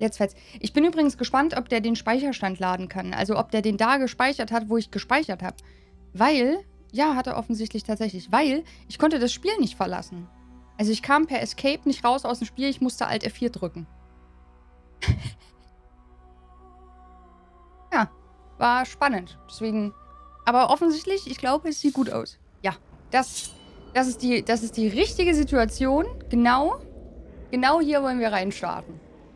Jetzt fällt's. Ich bin übrigens gespannt, ob der den Speicherstand laden kann. Also ob der den da gespeichert hat, wo ich gespeichert habe. Weil, ja, hat er offensichtlich tatsächlich. Weil ich konnte das Spiel nicht verlassen. Also ich kam per Escape nicht raus aus dem Spiel. Ich musste Alt F4 drücken. Ja, war spannend. Deswegen, aber offensichtlich, ich glaube, es sieht gut aus. Ja, das ist die richtige Situation. Genau hier wollen wir reinstarten.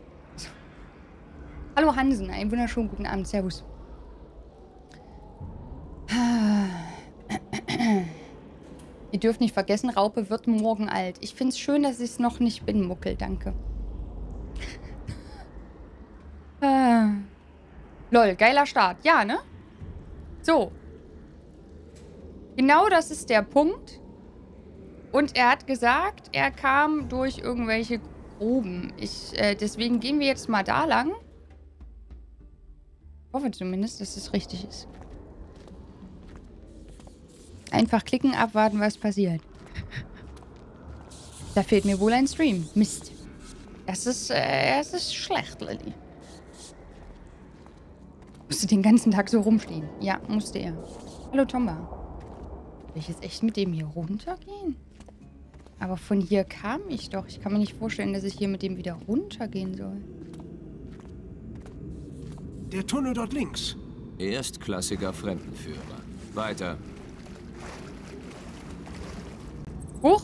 Hallo Hansen, einen wunderschönen guten Abend. Servus. Ihr dürft nicht vergessen, Raupe wird morgen alt. Ich finde es schön, dass ich es noch nicht bin, Muckel. Danke. Lol, geiler Start. Ja, ne? So. Genau das ist der Punkt. Und er hat gesagt, er kam durch irgendwelche Gruben. Deswegen gehen wir jetzt mal da lang. Ich hoffe zumindest, dass es richtig ist. Einfach klicken, abwarten, was passiert. Da fehlt mir wohl ein Stream. Mist. Es ist schlecht, Lilly. Musste den ganzen Tag so rumstehen. Ja, musste er. Hallo, Tomba. Will ich jetzt echt mit dem hier runtergehen? Aber von hier kam ich doch. Ich kann mir nicht vorstellen, dass ich hier mit dem wieder runtergehen soll. Der Tunnel dort links. Erstklassiger Fremdenführer. Weiter. Huch.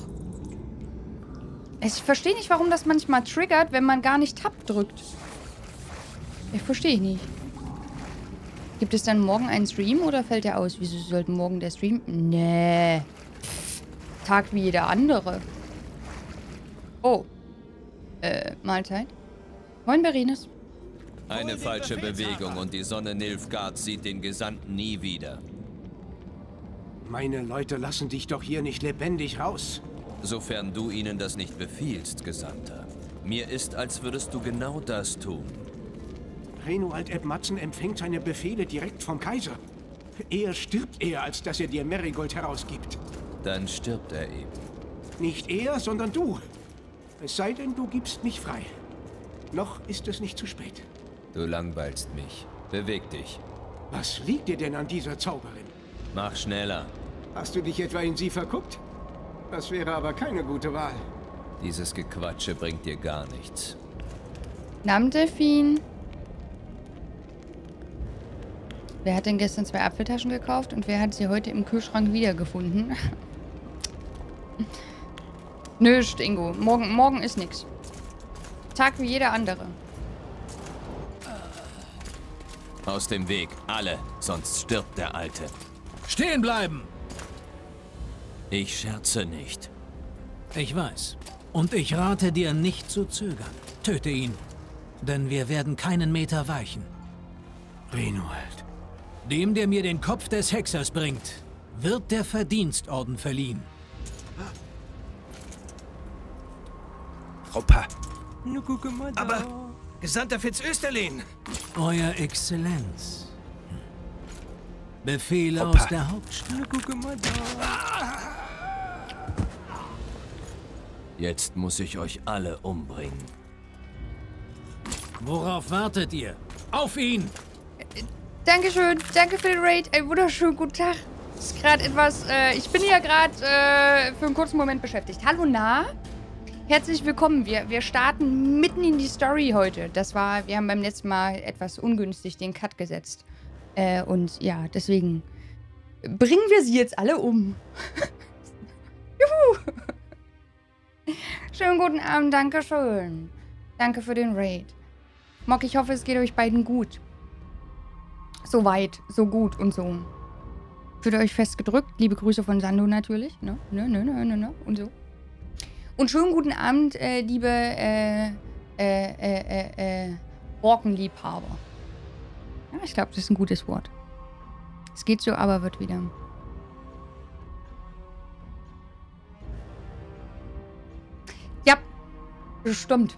Ich verstehe nicht, warum das manchmal triggert, wenn man gar nicht Tab drückt. Ich verstehe nicht. Gibt es dann morgen einen Stream oder fällt der aus? Wieso sollte morgen der Stream? Nee. Tag wie jeder andere. Oh. Mahlzeit. Moin, Berines. Eine falsche Bewegung und die Sonne Nilfgaard sieht den Gesandten nie wieder. Meine Leute lassen dich doch hier nicht lebendig raus. Sofern du ihnen das nicht befiehlst, Gesandter. Mir ist, als würdest du genau das tun. Renoald Eb Matzen empfängt seine Befehle direkt vom Kaiser. Eher stirbt er, als dass er dir Merigold herausgibt. Dann stirbt er eben. Nicht er, sondern du. Es sei denn, du gibst mich frei. Noch ist es nicht zu spät. Du langweilst mich. Beweg dich. Was liegt dir denn an dieser Zauberin? Mach schneller. Hast du dich etwa in sie verguckt? Das wäre aber keine gute Wahl. Dieses Gequatsche bringt dir gar nichts. Namen Delfin. Wer hat denn gestern 2 Apfeltaschen gekauft und wer hat sie heute im Kühlschrank wiedergefunden? Nö, Ingo. Morgen ist nix. Tag wie jeder andere. Aus dem Weg, alle, sonst stirbt der Alte. Stehen bleiben! Ich scherze nicht. Ich weiß. Und ich rate dir nicht zu zögern. Töte ihn. Denn wir werden keinen Meter weichen. Renoald. Dem, der mir den Kopf des Hexers bringt, wird der Verdienstorden verliehen. Opa. Aber, Gesandter Fitzösterlen. Euer Exzellenz. Befehle Opa. aus der Hauptstadt. Jetzt muss ich euch alle umbringen. Worauf wartet ihr? Auf ihn! Dankeschön. Danke für den Raid. Einen wunderschönen guten Tag. Ist gerade etwas, ich bin ja gerade für einen kurzen Moment beschäftigt. Hallo, na? Herzlich willkommen. Wir starten mitten in die Story heute. Wir haben beim letzten Mal etwas ungünstig den Cut gesetzt. Und ja, deswegen bringen wir sie jetzt alle um. Juhu! Schönen guten Abend, dankeschön. Danke für den Raid. Mock, ich hoffe, es geht euch beiden gut. So weit, so gut und so. Fühlt euch fest gedrückt. Liebe Grüße von Sando natürlich. Ne? Und so. Und schönen guten Abend, liebe Borkenliebhaber. Ja, ich glaube, das ist ein gutes Wort. Es geht so, aber wird wieder. Ja, bestimmt.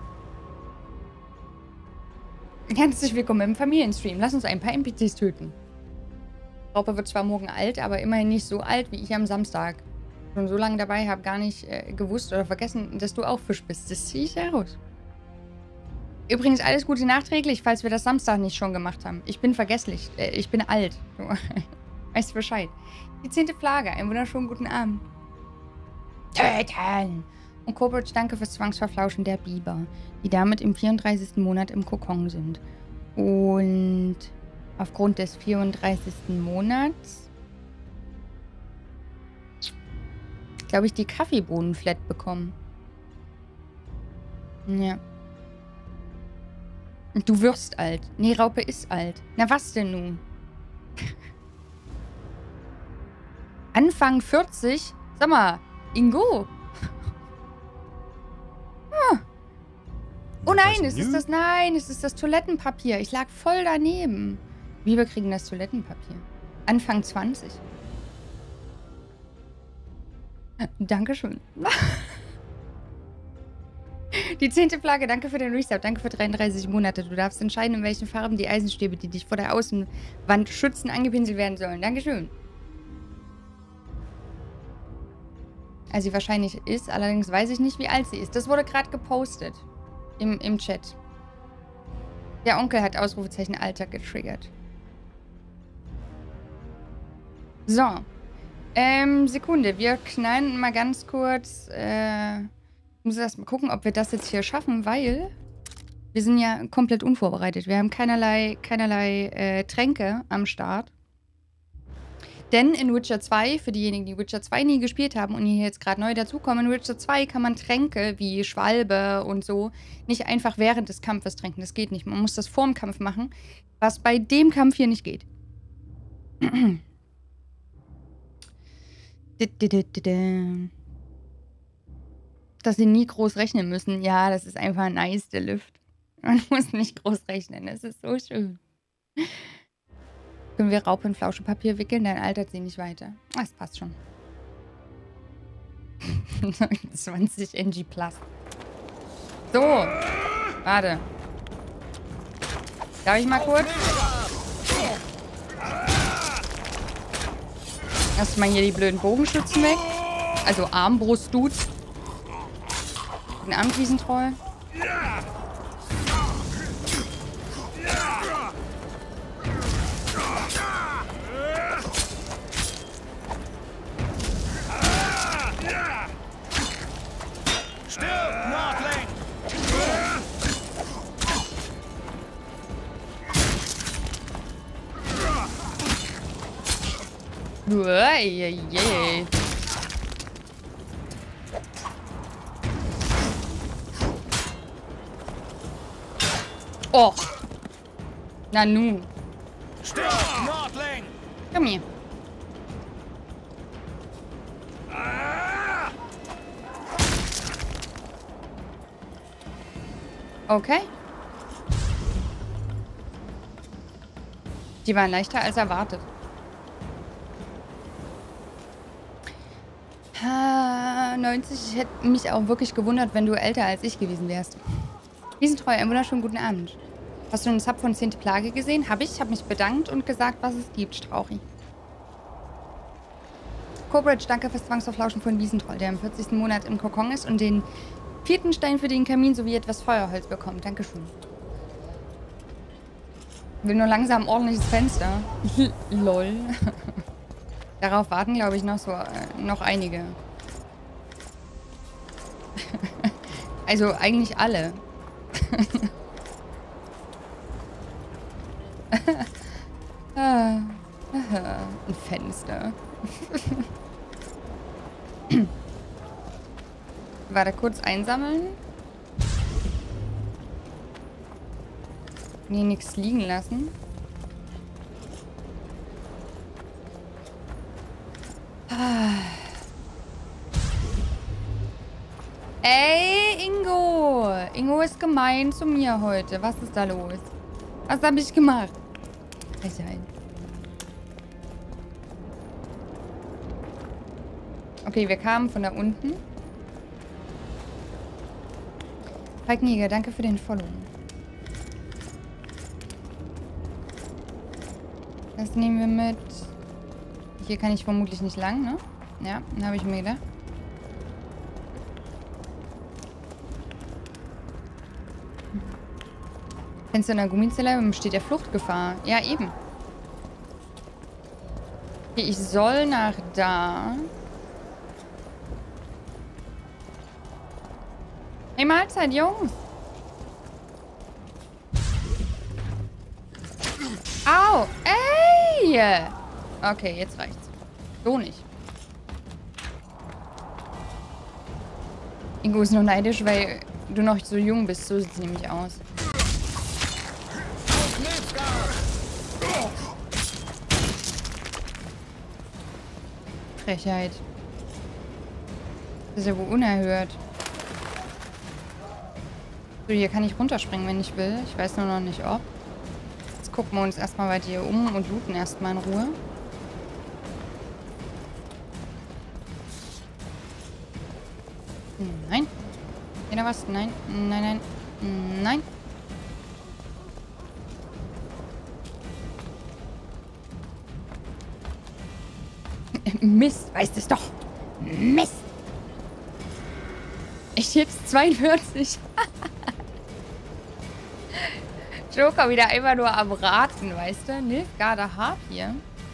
Herzlich willkommen im Familienstream. Lass uns ein paar NPCs töten. Raupe wird zwar morgen alt, aber immerhin nicht so alt wie ich am Samstag. Schon so lange dabei, habe gar nicht gewusst oder vergessen, dass du auch Fisch bist. Das ziehe ich heraus. Übrigens alles Gute nachträglich, falls wir das Samstag nicht schon gemacht haben. Ich bin vergesslich. Ich bin alt. Du weißt Bescheid. Die 10. Flagge. Einen wunderschönen guten Abend. Töten! Und Coburage, danke fürs Zwangsverflauschen der Biber, die damit im 34. Monat im Kokon sind. Und aufgrund des 34. Monats glaube ich, die Kaffeebohnen flat bekommen. Ja. Du wirst alt. Nee, Raupe ist alt. Na, was denn nun? Anfang 40? Sag mal, Ingo. Ah. Oh nein, es ist das... Nein, es ist das Toilettenpapier. Ich lag voll daneben. Wir kriegen das Toilettenpapier. Anfang 20. Dankeschön. Die 10. Flagge, danke für den Resub, danke für 33 Monate. Du darfst entscheiden, in welchen Farben die Eisenstäbe, die dich vor der Außenwand schützen, angepinselt werden sollen. Dankeschön. Also sie wahrscheinlich ist, allerdings weiß ich nicht, wie alt sie ist. Das wurde gerade gepostet im Chat. Der Onkel hat Ausrufezeichen Alter getriggert. So. Sekunde, wir knallen mal ganz kurz... Ich muss erst mal gucken, ob wir das jetzt hier schaffen, weil wir sind ja komplett unvorbereitet. Wir haben keinerlei Tränke am Start. Denn in Witcher 2, für diejenigen, die Witcher 2 nie gespielt haben und hier jetzt gerade neu dazukommen, in Witcher 2 kann man Tränke wie Schwalbe und so nicht einfach während des Kampfes tränken. Das geht nicht. Man muss das vorm Kampf machen, was bei dem Kampf hier nicht geht. Dass sie nie groß rechnen müssen. Ja, das ist einfach nice, der Lift. Man muss nicht groß rechnen. Das ist so schön. Können wir Raupe in Flauschepapier wickeln? Dann altert sie nicht weiter. Das passt schon. 29 NG+. So. Warte. Darf ich mal kurz? Lass mal hier die blöden Bogenschützen weg. Also Armbrust-Dudes. Den Armwiesentroll. Yeah. Oh. Na nun. Komm hier. Okay. Die waren leichter als erwartet. 90, ich hätte mich auch wirklich gewundert, wenn du älter als ich gewesen wärst. Wiesentreu, einen wunderschönen guten Abend. Hast du den Sub von 10. Plage gesehen? Habe ich mich bedankt und gesagt, was es gibt, Strauchi. Coburage, danke fürs Zwangsverflauschen von Wiesentroll, der im 40. Monat im Kokon ist und den 4. Stein für den Kamin sowie etwas Feuerholz bekommt. Dankeschön. Will nur langsam ein ordentliches Fenster. Lol. Darauf warten, glaube ich, noch einige. Also eigentlich alle. Ein Fenster. Warte, kurz einsammeln. Nee, nichts liegen lassen. Ey, Ingo! Ingo ist gemein zu mir heute. Was ist da los? Was habe ich gemacht? Frechheit. Okay, wir kamen von da unten. Falkenjäger, danke für den Follow. Das nehmen wir mit. Hier kann ich vermutlich nicht lang, ne? Ja, dann habe ich mir gedacht. Fenster in der Gummizelle besteht der Fluchtgefahr. Ja, eben. Okay, ich soll nach da. Hey, Mahlzeit, Jungs. Au, ey! Okay, jetzt reicht's. So nicht. Ingo ist nur neidisch, weil du noch so jung bist. So sieht's nämlich aus. Frechheit. Das ist ja wohl unerhört. So, hier kann ich runterspringen, wenn ich will. Ich weiß nur noch nicht, ob. Jetzt gucken wir uns erstmal weiter hier um und looten erstmal in Ruhe. Nein. Geht da was? Nein. Nein, nein. Nein. Mist, weißt es doch. Mist. Ich tipp's 42. Joker wieder einfach nur am Raten, weißt du? Nilfgaarder Harpier.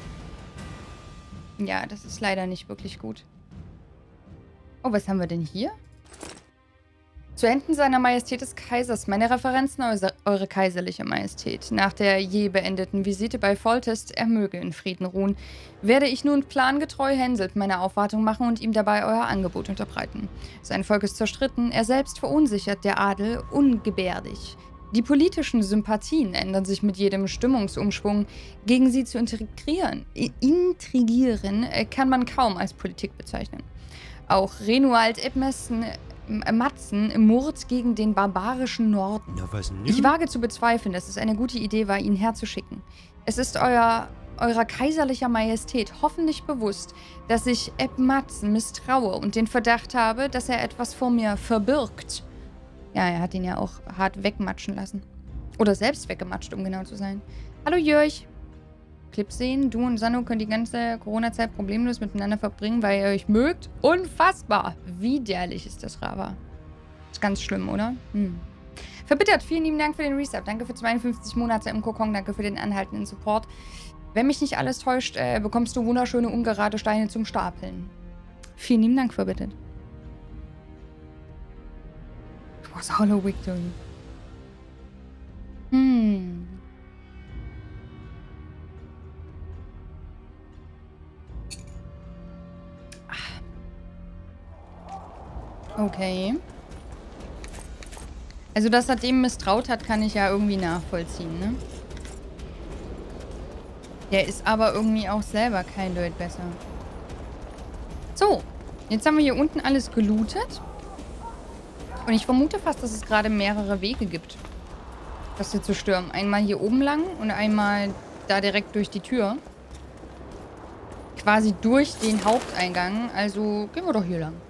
Ja, das ist leider nicht wirklich gut. Oh, was haben wir denn hier? Zu Händen seiner Majestät des Kaisers. Meine Referenzen, eure kaiserliche Majestät. Nach der je beendeten Visite bei Foltest, er möge in Frieden ruhen, werde ich nun plangetreu Henselt meine Aufwartung machen und ihm dabei euer Angebot unterbreiten. Sein Volk ist zerstritten, er selbst verunsichert, der Adel ungebärdig. Die politischen Sympathien ändern sich mit jedem Stimmungsumschwung. Gegen sie zu intrigieren kann man kaum als Politik bezeichnen. Auch Renuald Matzen murrt gegen den barbarischen Norden. Na, was nun? Ich wage zu bezweifeln, dass es eine gute Idee war, ihn herzuschicken. Es ist eurer kaiserlicher Majestät hoffentlich bewusst, dass ich Matzen misstraue und den Verdacht habe, dass er etwas vor mir verbirgt. Ja, er hat ihn ja auch hart wegmatschen lassen. Oder selbst weggematscht, um genau zu sein. Hallo Jörg. Clip sehen, du und Sanno könnt die ganze Corona-Zeit problemlos miteinander verbringen, weil ihr euch mögt. Unfassbar. Widerlich ist das, Rava. Ist ganz schlimm, oder? Verbittert, vielen lieben Dank für den Resub. Danke für 52 Monate im Kokon. Danke für den anhaltenden Support. Wenn mich nicht alles täuscht, bekommst du wunderschöne, ungerade Steine zum Stapeln. Vielen lieben Dank, Verbittert. Was Hollow Victory. Okay. Also, dass er dem misstraut hat, kann ich ja irgendwie nachvollziehen, ne? Der ist aber irgendwie auch selber kein Deut besser. So. Jetzt haben wir hier unten alles gelootet. Und ich vermute fast, dass es gerade mehrere Wege gibt, das hier zu stürmen. Einmal hier oben lang und einmal da direkt durch die Tür. Quasi durch den Haupteingang. Also gehen wir doch hier lang.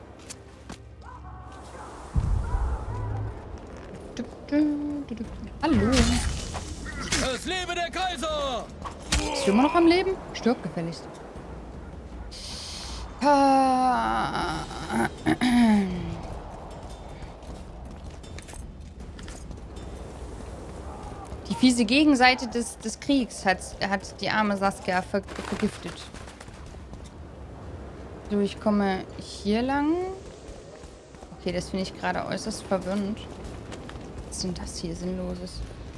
Hallo. Es lebe der Kaiser! Ist du immer noch am Leben? Stirb gefälligst. Die fiese Gegenseite des Kriegs hat die arme Saskia vergiftet. So, ich komme hier lang. Okay, das finde ich gerade äußerst verwirrend. Was ist denn das hier Sinnloses?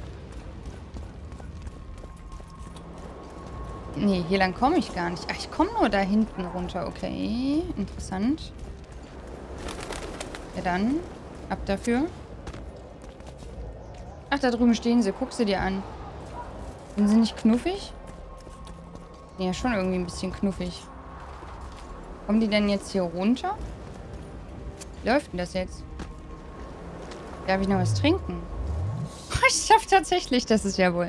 Nee, hier lang komme ich gar nicht. Ach, ich komme nur da hinten runter. Okay, interessant. Ja dann, ab dafür. Ach, da drüben stehen sie. Guck sie dir an. Sind sie nicht knuffig? Ja, schon irgendwie ein bisschen knuffig. Kommen die denn jetzt hier runter? Wie läuft denn das jetzt? Darf ich noch was trinken? Ich darf tatsächlich, das ist ja wohl...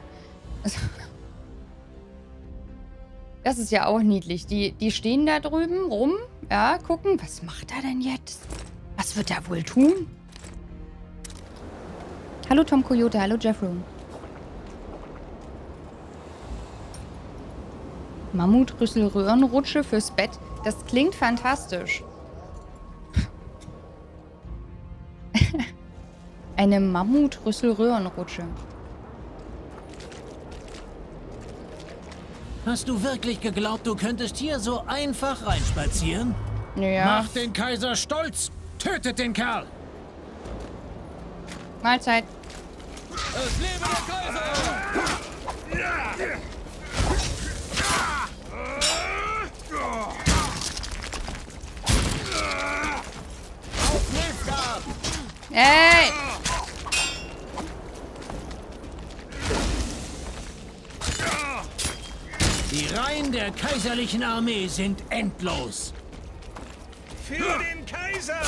Das ist ja auch niedlich. Die stehen da drüben rum. Ja, gucken. Was macht er denn jetzt? Was wird er wohl tun? Hallo Tom Coyote, hallo Jeffrey. Mammutrüssel-Röhrenrutsche fürs Bett. Das klingt fantastisch. Eine Mammutrüssel-Röhrenrutsche. Hast du wirklich geglaubt, du könntest hier so einfach reinspazieren? Ja. Macht den Kaiser stolz! Tötet den Kerl! Mahlzeit. Es lebe der Kaiser! Ey! Die Reihen der kaiserlichen Armee sind endlos. Für den Kaiser!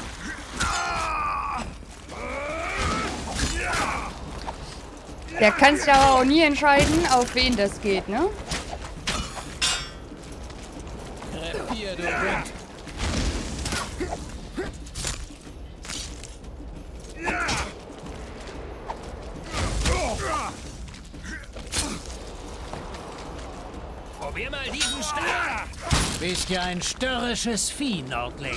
Der kann sich aber auch nie entscheiden, auf wen das geht, ne? Hier, du Hund! Probier mal diesen Stab! Bist ja ein störrisches Vieh, Nordling.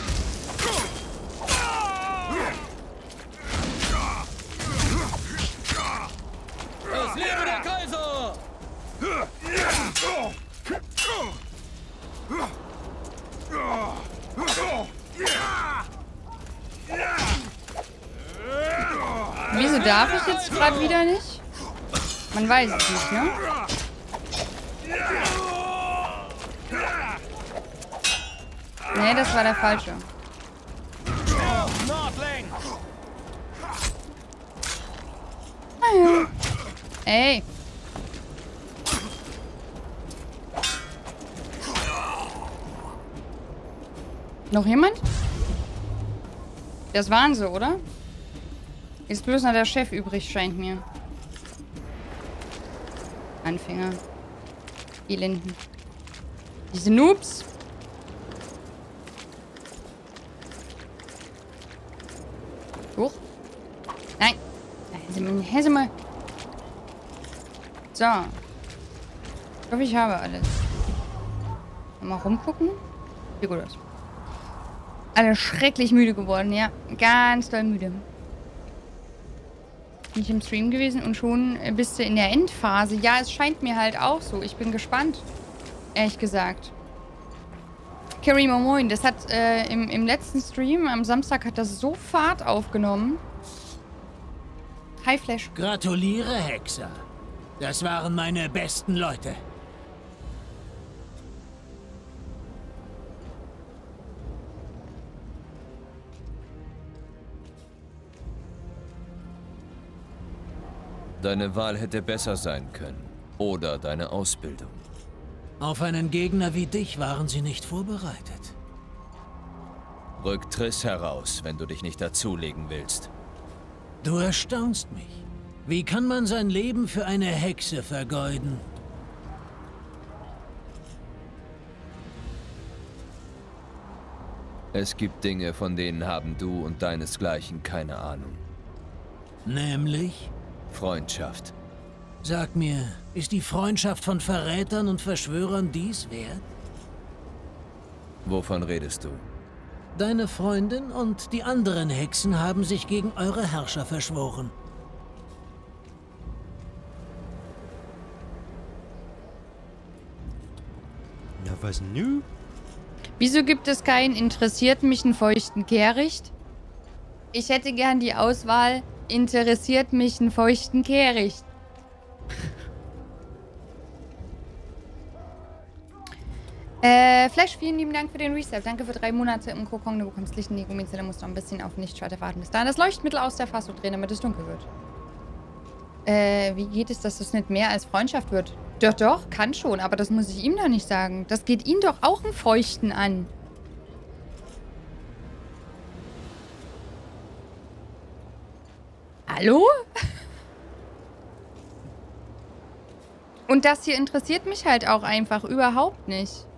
Es lebe der Kaiser! Wieso darf ich jetzt gerade wieder nicht? Man weiß es nicht, ne? Nee, das war der falsche. Nordling! Ey. Noch jemand? Das waren sie, oder? Ist bloß noch der Chef übrig, scheint mir. Anfänger. Elenden. Diese Noobs. Hoch. Nein. Hesse mal. So. Ich hoffe, ich habe alles. Mal rumgucken. Sieht gut aus. Alle schrecklich müde geworden, ja. Ganz doll müde. Bin ich im Stream gewesen und schon bist du in der Endphase. Ja, es scheint mir halt auch so. Ich bin gespannt. Ehrlich gesagt. Karima, moin. Das hat im letzten Stream am Samstag hat das so Fahrt aufgenommen. Hi, Flash. Gratuliere, Hexer. Das waren meine besten Leute. Deine Wahl hätte besser sein können. Oder deine Ausbildung. Auf einen Gegner wie dich waren sie nicht vorbereitet. Rück Triss heraus, wenn du dich nicht dazulegen willst. Du erstaunst mich. Wie kann man sein Leben für eine Hexe vergeuden? Es gibt Dinge, von denen haben du und deinesgleichen keine Ahnung. Nämlich? Freundschaft. Sag mir, ist die Freundschaft von Verrätern und Verschwörern dies wert? Wovon redest du? Deine Freundin und die anderen Hexen haben sich gegen eure Herrscher verschworen. Na, was nü? Wieso gibt es keinen interessiert mich einen feuchten Kehricht? Ich hätte gern die Auswahl interessiert mich einen feuchten Kehricht. Flash, vielen lieben Dank für den Reset. Danke für 3 Monate im Kokon. Du bekommst Licht in die Gummizelle, musst noch ein bisschen auf den Lichtschalter warten. Bis dahin das Leuchtmittel aus der Fassung drehen, damit es dunkel wird. Wie geht es, dass das nicht mehr als Freundschaft wird? Doch, doch, kann schon, aber das muss ich ihm doch nicht sagen. Das geht ihn doch auch im Feuchten an. Hallo? Und das hier interessiert mich halt auch einfach überhaupt nicht.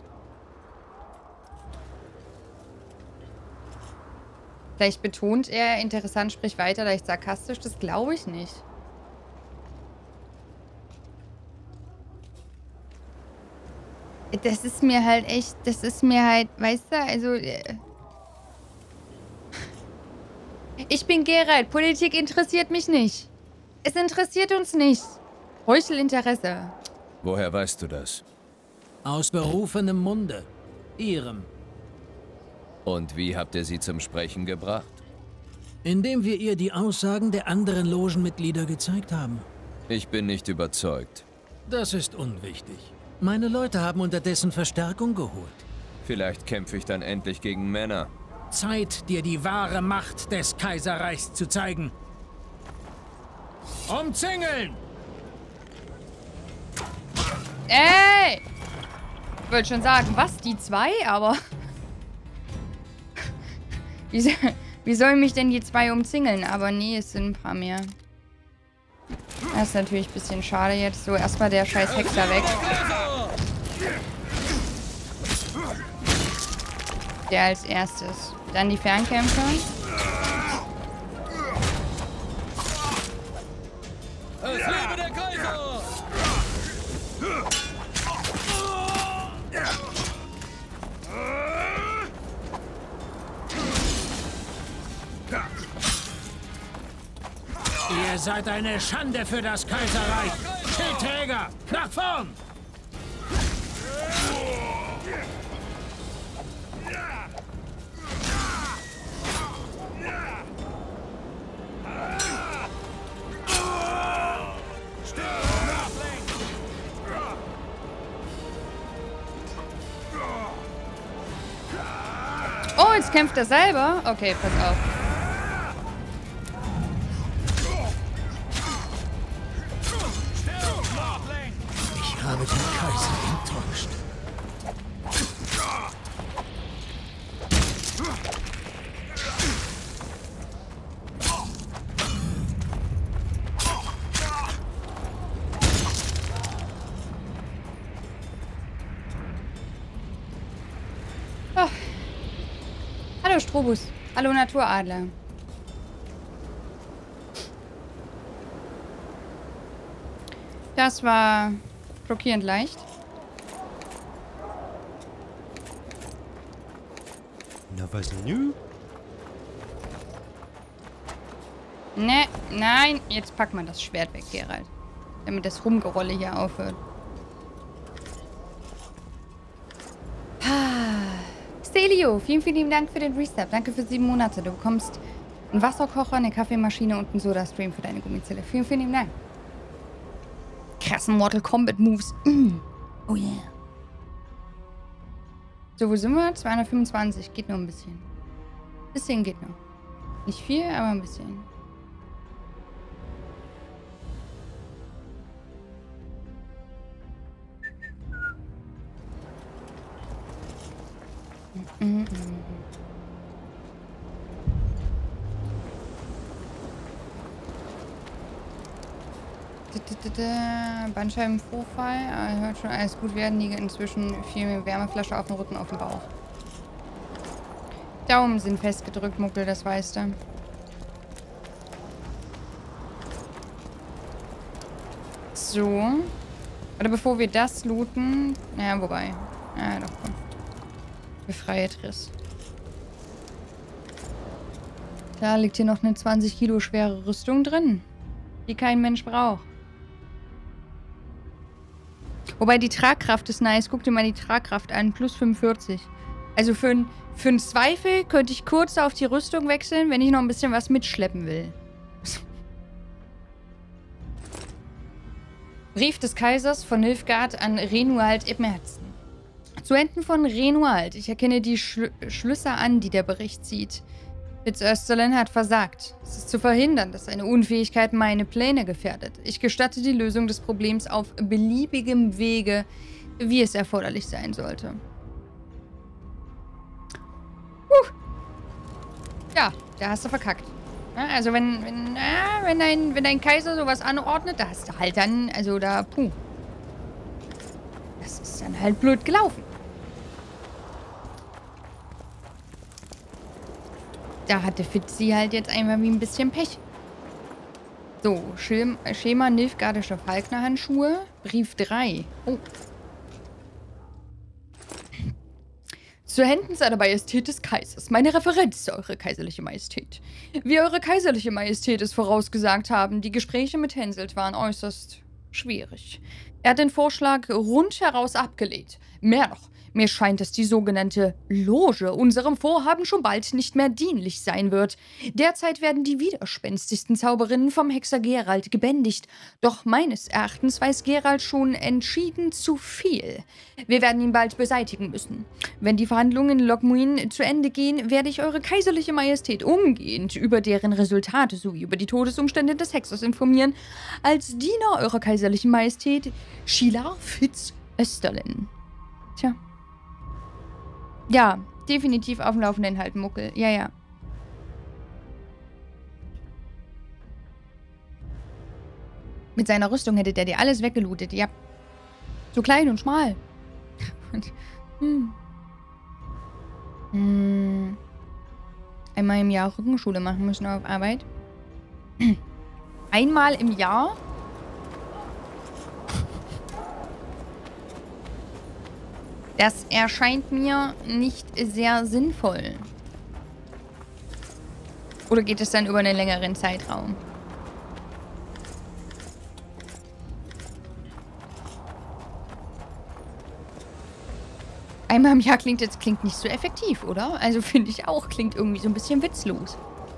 Vielleicht betont er interessant, sprich weiter, leicht sarkastisch. Das glaube ich nicht. Das ist mir halt echt, das ist mir halt, weißt du, also... Ich bin Geralt, Politik interessiert mich nicht. Es interessiert uns nicht. Heuchelinteresse. Woher weißt du das? Aus berufenem Munde. Ihrem. Und wie habt ihr sie zum Sprechen gebracht? Indem wir ihr die Aussagen der anderen Logenmitglieder gezeigt haben. Ich bin nicht überzeugt. Das ist unwichtig. Meine Leute haben unterdessen Verstärkung geholt. Vielleicht kämpfe ich dann endlich gegen Männer. Zeit, dir die wahre Macht des Kaiserreichs zu zeigen. Umzingeln! Ey! Ich wollte schon sagen, was? Die zwei? Aber... Wie sollen mich denn die zwei umzingeln? Aber nee, es sind ein paar mehr. Das ist natürlich ein bisschen schade jetzt. So, erstmal der scheiß Hexer weg. Der als erstes. Dann die Fernkämpfer. Es lebe der Kaiser! Ihr seid eine Schande für das Kaiserreich. Schildträger, nach vorn! Oh, jetzt kämpft er selber. Okay, pass auf. Ich habe den Kaiser enttäuscht. Oh. Hallo Strobus. Hallo Naturadler. Das war schockierend leicht. Na was nu? Ne, nein. Jetzt pack mal das Schwert weg, Geralt. Damit das Rumgerolle hier aufhört. Stelio, vielen, vielen lieben Dank für den Resub. Danke für 7 Monate. Du bekommst einen Wasserkocher, eine Kaffeemaschine und einen Soda-Stream für deine Gummizelle. Vielen, vielen lieben Dank. Krassen Mortal Kombat Moves. Oh yeah. So, wo sind wir? 225. Geht noch ein bisschen. Bisschen geht noch. Nicht viel, aber ein bisschen. Bandscheibenvorfall. Hört schon, alles gut werden. Liege inzwischen viel mehr Wärmeflasche auf dem Rücken, auf dem Bauch. Daumen sind festgedrückt, Muckel, das weißt du. So. Oder bevor wir das looten. Ja, wobei. Ja, doch, komm. Befreie Triss. Da liegt hier noch eine 20 Kilo schwere Rüstung drin, die kein Mensch braucht. Wobei die Tragkraft ist nice. Guck dir mal die Tragkraft an. Plus 45. Also für einen Zweifel könnte ich kurz auf die Rüstung wechseln, wenn ich noch ein bisschen was mitschleppen will. Brief des Kaisers von Nilfgaard an Renuald Ebmerzen. Zu Händen von Renuald. Ich erkenne die Schlüsse an, die der Bericht sieht. Fitzösterlen hat versagt. Es ist zu verhindern, dass seine Unfähigkeit meine Pläne gefährdet. Ich gestatte die Lösung des Problems auf beliebigem Wege, wie es erforderlich sein sollte. Ja, da hast du verkackt. Ja, also wenn dein Kaiser sowas anordnet, da hast du halt dann, also da, puh. Das ist dann halt blöd gelaufen. Da hatte Fitzi halt jetzt einmal wie ein bisschen Pech. So, Schema Nilfgaardische Falknerhandschuhe. Brief 3. Oh. Zu Händen seiner Majestät des Kaisers. Meine Referenz, Eure Kaiserliche Majestät. Wie Eure Kaiserliche Majestät es vorausgesagt haben, die Gespräche mit Henselt waren äußerst Schwierig. Er hat den Vorschlag rundheraus abgelehnt. Mehr noch. Mir scheint, dass die sogenannte Loge unserem Vorhaben schon bald nicht mehr dienlich sein wird. Derzeit werden die widerspenstigsten Zauberinnen vom Hexer Geralt gebändigt. Doch meines Erachtens weiß Geralt schon entschieden zu viel. Wir werden ihn bald beseitigen müssen. Wenn die Verhandlungen in Lockmuin zu Ende gehen, werde ich eure kaiserliche Majestät umgehend über deren Resultate sowie über die Todesumstände des Hexers informieren. Als Diener eurer kaiserlichen Majestät, Sheila Fitz Österlin. Tja. Ja, definitiv auf dem Laufenden halten, Muckel. Ja, ja. Mit seiner Rüstung hätte der dir alles weggelootet, ja. So klein und schmal. Und, Einmal im Jahr Rückenschule machen müssen auf Arbeit. Einmal im Jahr? Das erscheint mir nicht sehr sinnvoll. Oder geht es dann über einen längeren Zeitraum? Einmal im Jahr klingt nicht so effektiv, oder? Also finde ich auch, klingt irgendwie so ein bisschen witzlos.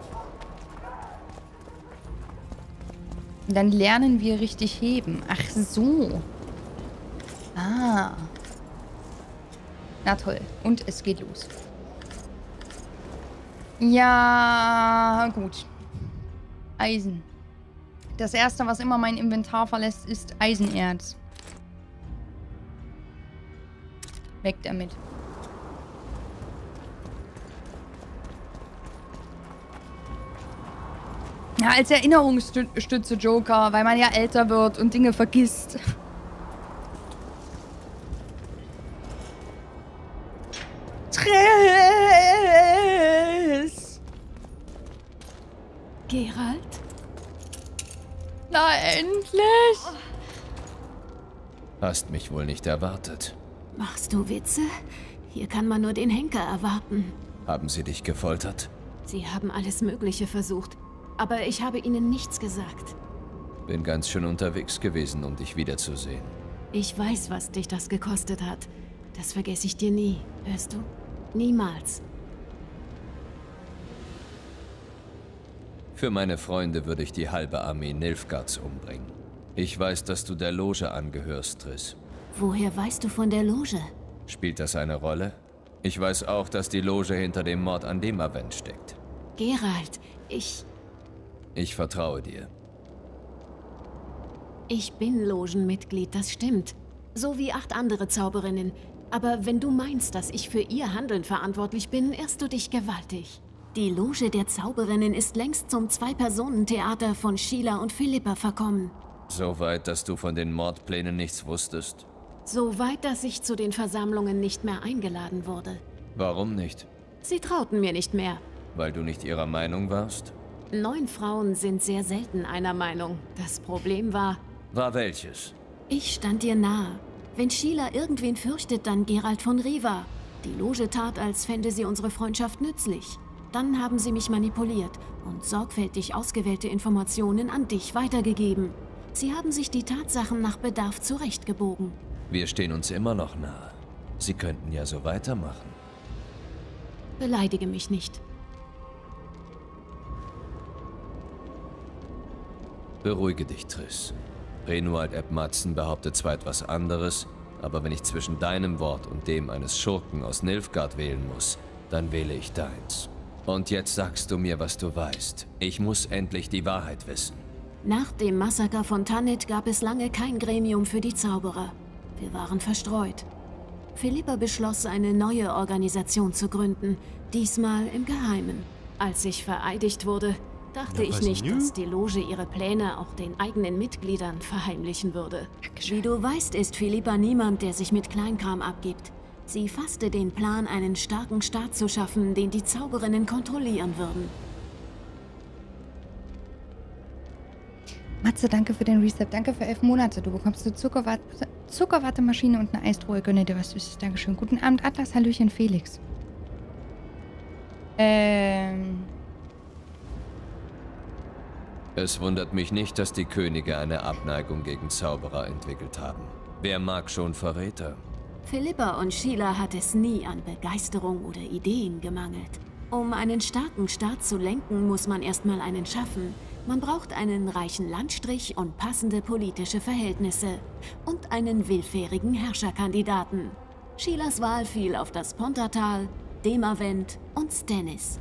Und dann lernen wir richtig heben. Ach so. Ah. Na toll. Und es geht los. Ja, gut. Eisen. Das erste, was immer mein Inventar verlässt, ist Eisenerz. Weg damit. Ja, als Erinnerungsstütze Joker, weil man ja älter wird und Dinge vergisst. Triss! Geralt? Na, endlich! Hast mich wohl nicht erwartet. Machst du Witze? Hier kann man nur den Henker erwarten. Haben sie dich gefoltert? Sie haben alles Mögliche versucht, aber ich habe ihnen nichts gesagt. Bin ganz schön unterwegs gewesen, um dich wiederzusehen. Ich weiß, was dich das gekostet hat. Das vergesse ich dir nie, hörst du? Niemals. Für meine Freunde würde ich die halbe Armee Nilfgaards umbringen. Ich weiß, dass du der Loge angehörst, Triss. Woher weißt du von der Loge? Spielt das eine Rolle? Ich weiß auch, dass die Loge hinter dem Mord an Demavend steckt. Geralt, Ich vertraue dir. Ich bin Logenmitglied, das stimmt. So wie 8 andere Zauberinnen. Aber wenn du meinst, dass ich für ihr Handeln verantwortlich bin, irrst du dich gewaltig. Die Loge der Zauberinnen ist längst zum 2-Personen-Theater von Sheila und Philippa verkommen. So weit, dass du von den Mordplänen nichts wusstest? So weit, dass ich zu den Versammlungen nicht mehr eingeladen wurde. Warum nicht? Sie trauten mir nicht mehr. Weil du nicht ihrer Meinung warst? 9 Frauen sind sehr selten einer Meinung. Das Problem war... War welches? Ich stand dir nahe. Wenn Sheila irgendwen fürchtet, dann Geralt von Riva. Die Loge tat, als fände sie unsere Freundschaft nützlich. Dann haben sie mich manipuliert und sorgfältig ausgewählte Informationen an dich weitergegeben. Sie haben sich die Tatsachen nach Bedarf zurechtgebogen. Wir stehen uns immer noch nahe. Sie könnten ja so weitermachen. Beleidige mich nicht. Beruhige dich, Triss. Renuald Eb Matzen behauptet zwar etwas anderes, aber wenn ich zwischen deinem Wort und dem eines Schurken aus Nilfgaard wählen muss, dann wähle ich deins. Und jetzt sagst du mir, was du weißt. Ich muss endlich die Wahrheit wissen. Nach dem Massaker von Tanith gab es lange kein Gremium für die Zauberer. Wir waren verstreut. Philippa beschloss, eine neue Organisation zu gründen, diesmal im Geheimen. Als ich vereidigt wurde, dachte ich nicht, dass die Loge ihre Pläne auch den eigenen Mitgliedern verheimlichen würde. Wie du weißt, ist Philippa niemand, der sich mit Kleinkram abgibt. Sie fasste den Plan, einen starken Staat zu schaffen, den die Zauberinnen kontrollieren würden. Matze, danke für den Reset. Danke für 11 Monate. Du bekommst eine Zuckerwattemaschine und eine Eistruhe. Gönne dir was Süßes. Dankeschön. Guten Abend, Atlas. Hallöchen, Felix. Es wundert mich nicht, dass die Könige eine Abneigung gegen Zauberer entwickelt haben. Wer mag schon Verräter? Philippa und Sheila hat es nie an Begeisterung oder Ideen gemangelt. Um einen starken Staat zu lenken, muss man erstmal einen schaffen. Man braucht einen reichen Landstrich und passende politische Verhältnisse. Und einen willfährigen Herrscherkandidaten. Sheilas Wahl fiel auf das Pontartal, Demavent und Stennis.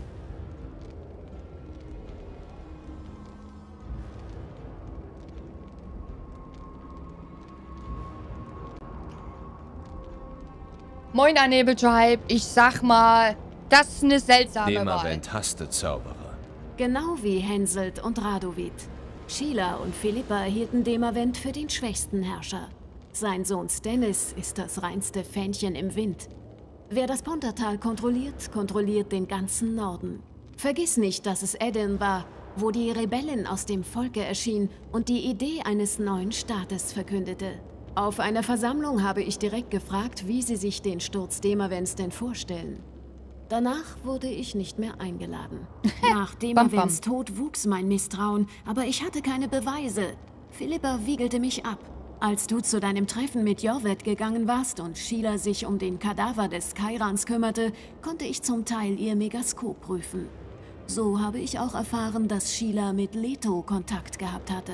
Moin, Nebeltribe. Ich sag mal, das ist eine seltsame Wahl. Demavent hasste Zauberer. Genau wie Henselt und Radovid. Sheila und Philippa hielten Demavent für den schwächsten Herrscher. Sein Sohn Stennis ist das reinste Fähnchen im Wind. Wer das Pontartal kontrolliert, kontrolliert den ganzen Norden. Vergiss nicht, dass es Edirn war, wo die Rebellin aus dem Volke erschien und die Idee eines neuen Staates verkündete. Auf einer Versammlung habe ich direkt gefragt, wie sie sich den Sturz Demavents denn vorstellen. Danach wurde ich nicht mehr eingeladen. Nach Demavents Tod wuchs mein Misstrauen, aber ich hatte keine Beweise. Philippa wiegelte mich ab. Als du zu deinem Treffen mit Jorvet gegangen warst und Sheila sich um den Kadaver des Kairans kümmerte, konnte ich zum Teil ihr Megaskop prüfen. So habe ich auch erfahren, dass Sheila mit Leto Kontakt gehabt hatte.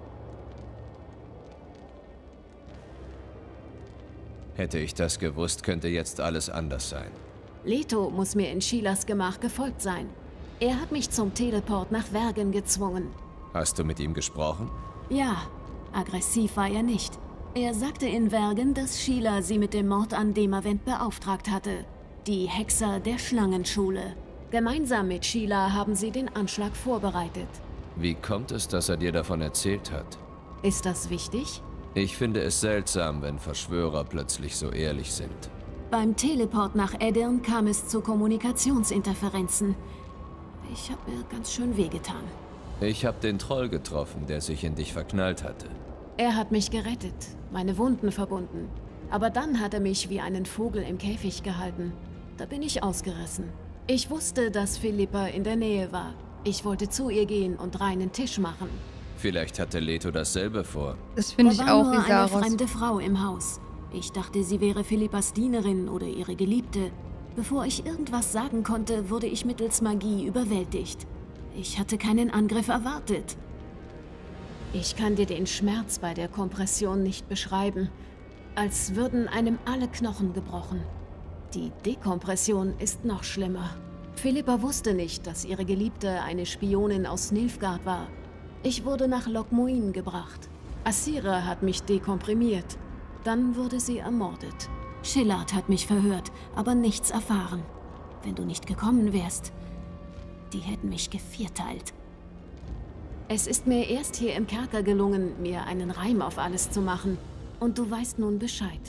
Hätte ich das gewusst, könnte jetzt alles anders sein. Leto muss mir in Sheilas Gemach gefolgt sein. Er hat mich zum Teleport nach Vergen gezwungen. Hast du mit ihm gesprochen? Ja, aggressiv war er nicht. Er sagte in Vergen, dass Sheila sie mit dem Mord an Demavent beauftragt hatte. Die Hexer der Schlangenschule. Gemeinsam mit Sheila haben sie den Anschlag vorbereitet. Wie kommt es, dass er dir davon erzählt hat? Ist das wichtig? Ich finde es seltsam, wenn Verschwörer plötzlich so ehrlich sind. Beim Teleport nach Edirn kam es zu Kommunikationsinterferenzen. Ich habe mir ganz schön wehgetan. Ich habe den Troll getroffen, der sich in dich verknallt hatte. Er hat mich gerettet, meine Wunden verbunden. Aber dann hat er mich wie einen Vogel im Käfig gehalten. Da bin ich ausgerissen. Ich wusste, dass Philippa in der Nähe war. Ich wollte zu ihr gehen und reinen Tisch machen. Vielleicht hatte Leto dasselbe vor. Das finde ich Da war auch nur wie eine Saros. fremde Frau im Haus. Ich dachte, sie wäre Philippas Dienerin oder ihre Geliebte. Bevor ich irgendwas sagen konnte, wurde ich mittels Magie überwältigt. Ich hatte keinen Angriff erwartet. Ich kann dir den Schmerz bei der Kompression nicht beschreiben. Als würden einem alle Knochen gebrochen. Die Dekompression ist noch schlimmer. Philippa wusste nicht, dass ihre Geliebte eine Spionin aus Nilfgaard war. Ich wurde nach Loc Muinne gebracht. Asira hat mich dekomprimiert. Dann wurde sie ermordet. Shillard hat mich verhört, aber nichts erfahren. Wenn du nicht gekommen wärst, die hätten mich gevierteilt. Es ist mir erst hier im Kerker gelungen, mir einen Reim auf alles zu machen. Und du weißt nun Bescheid.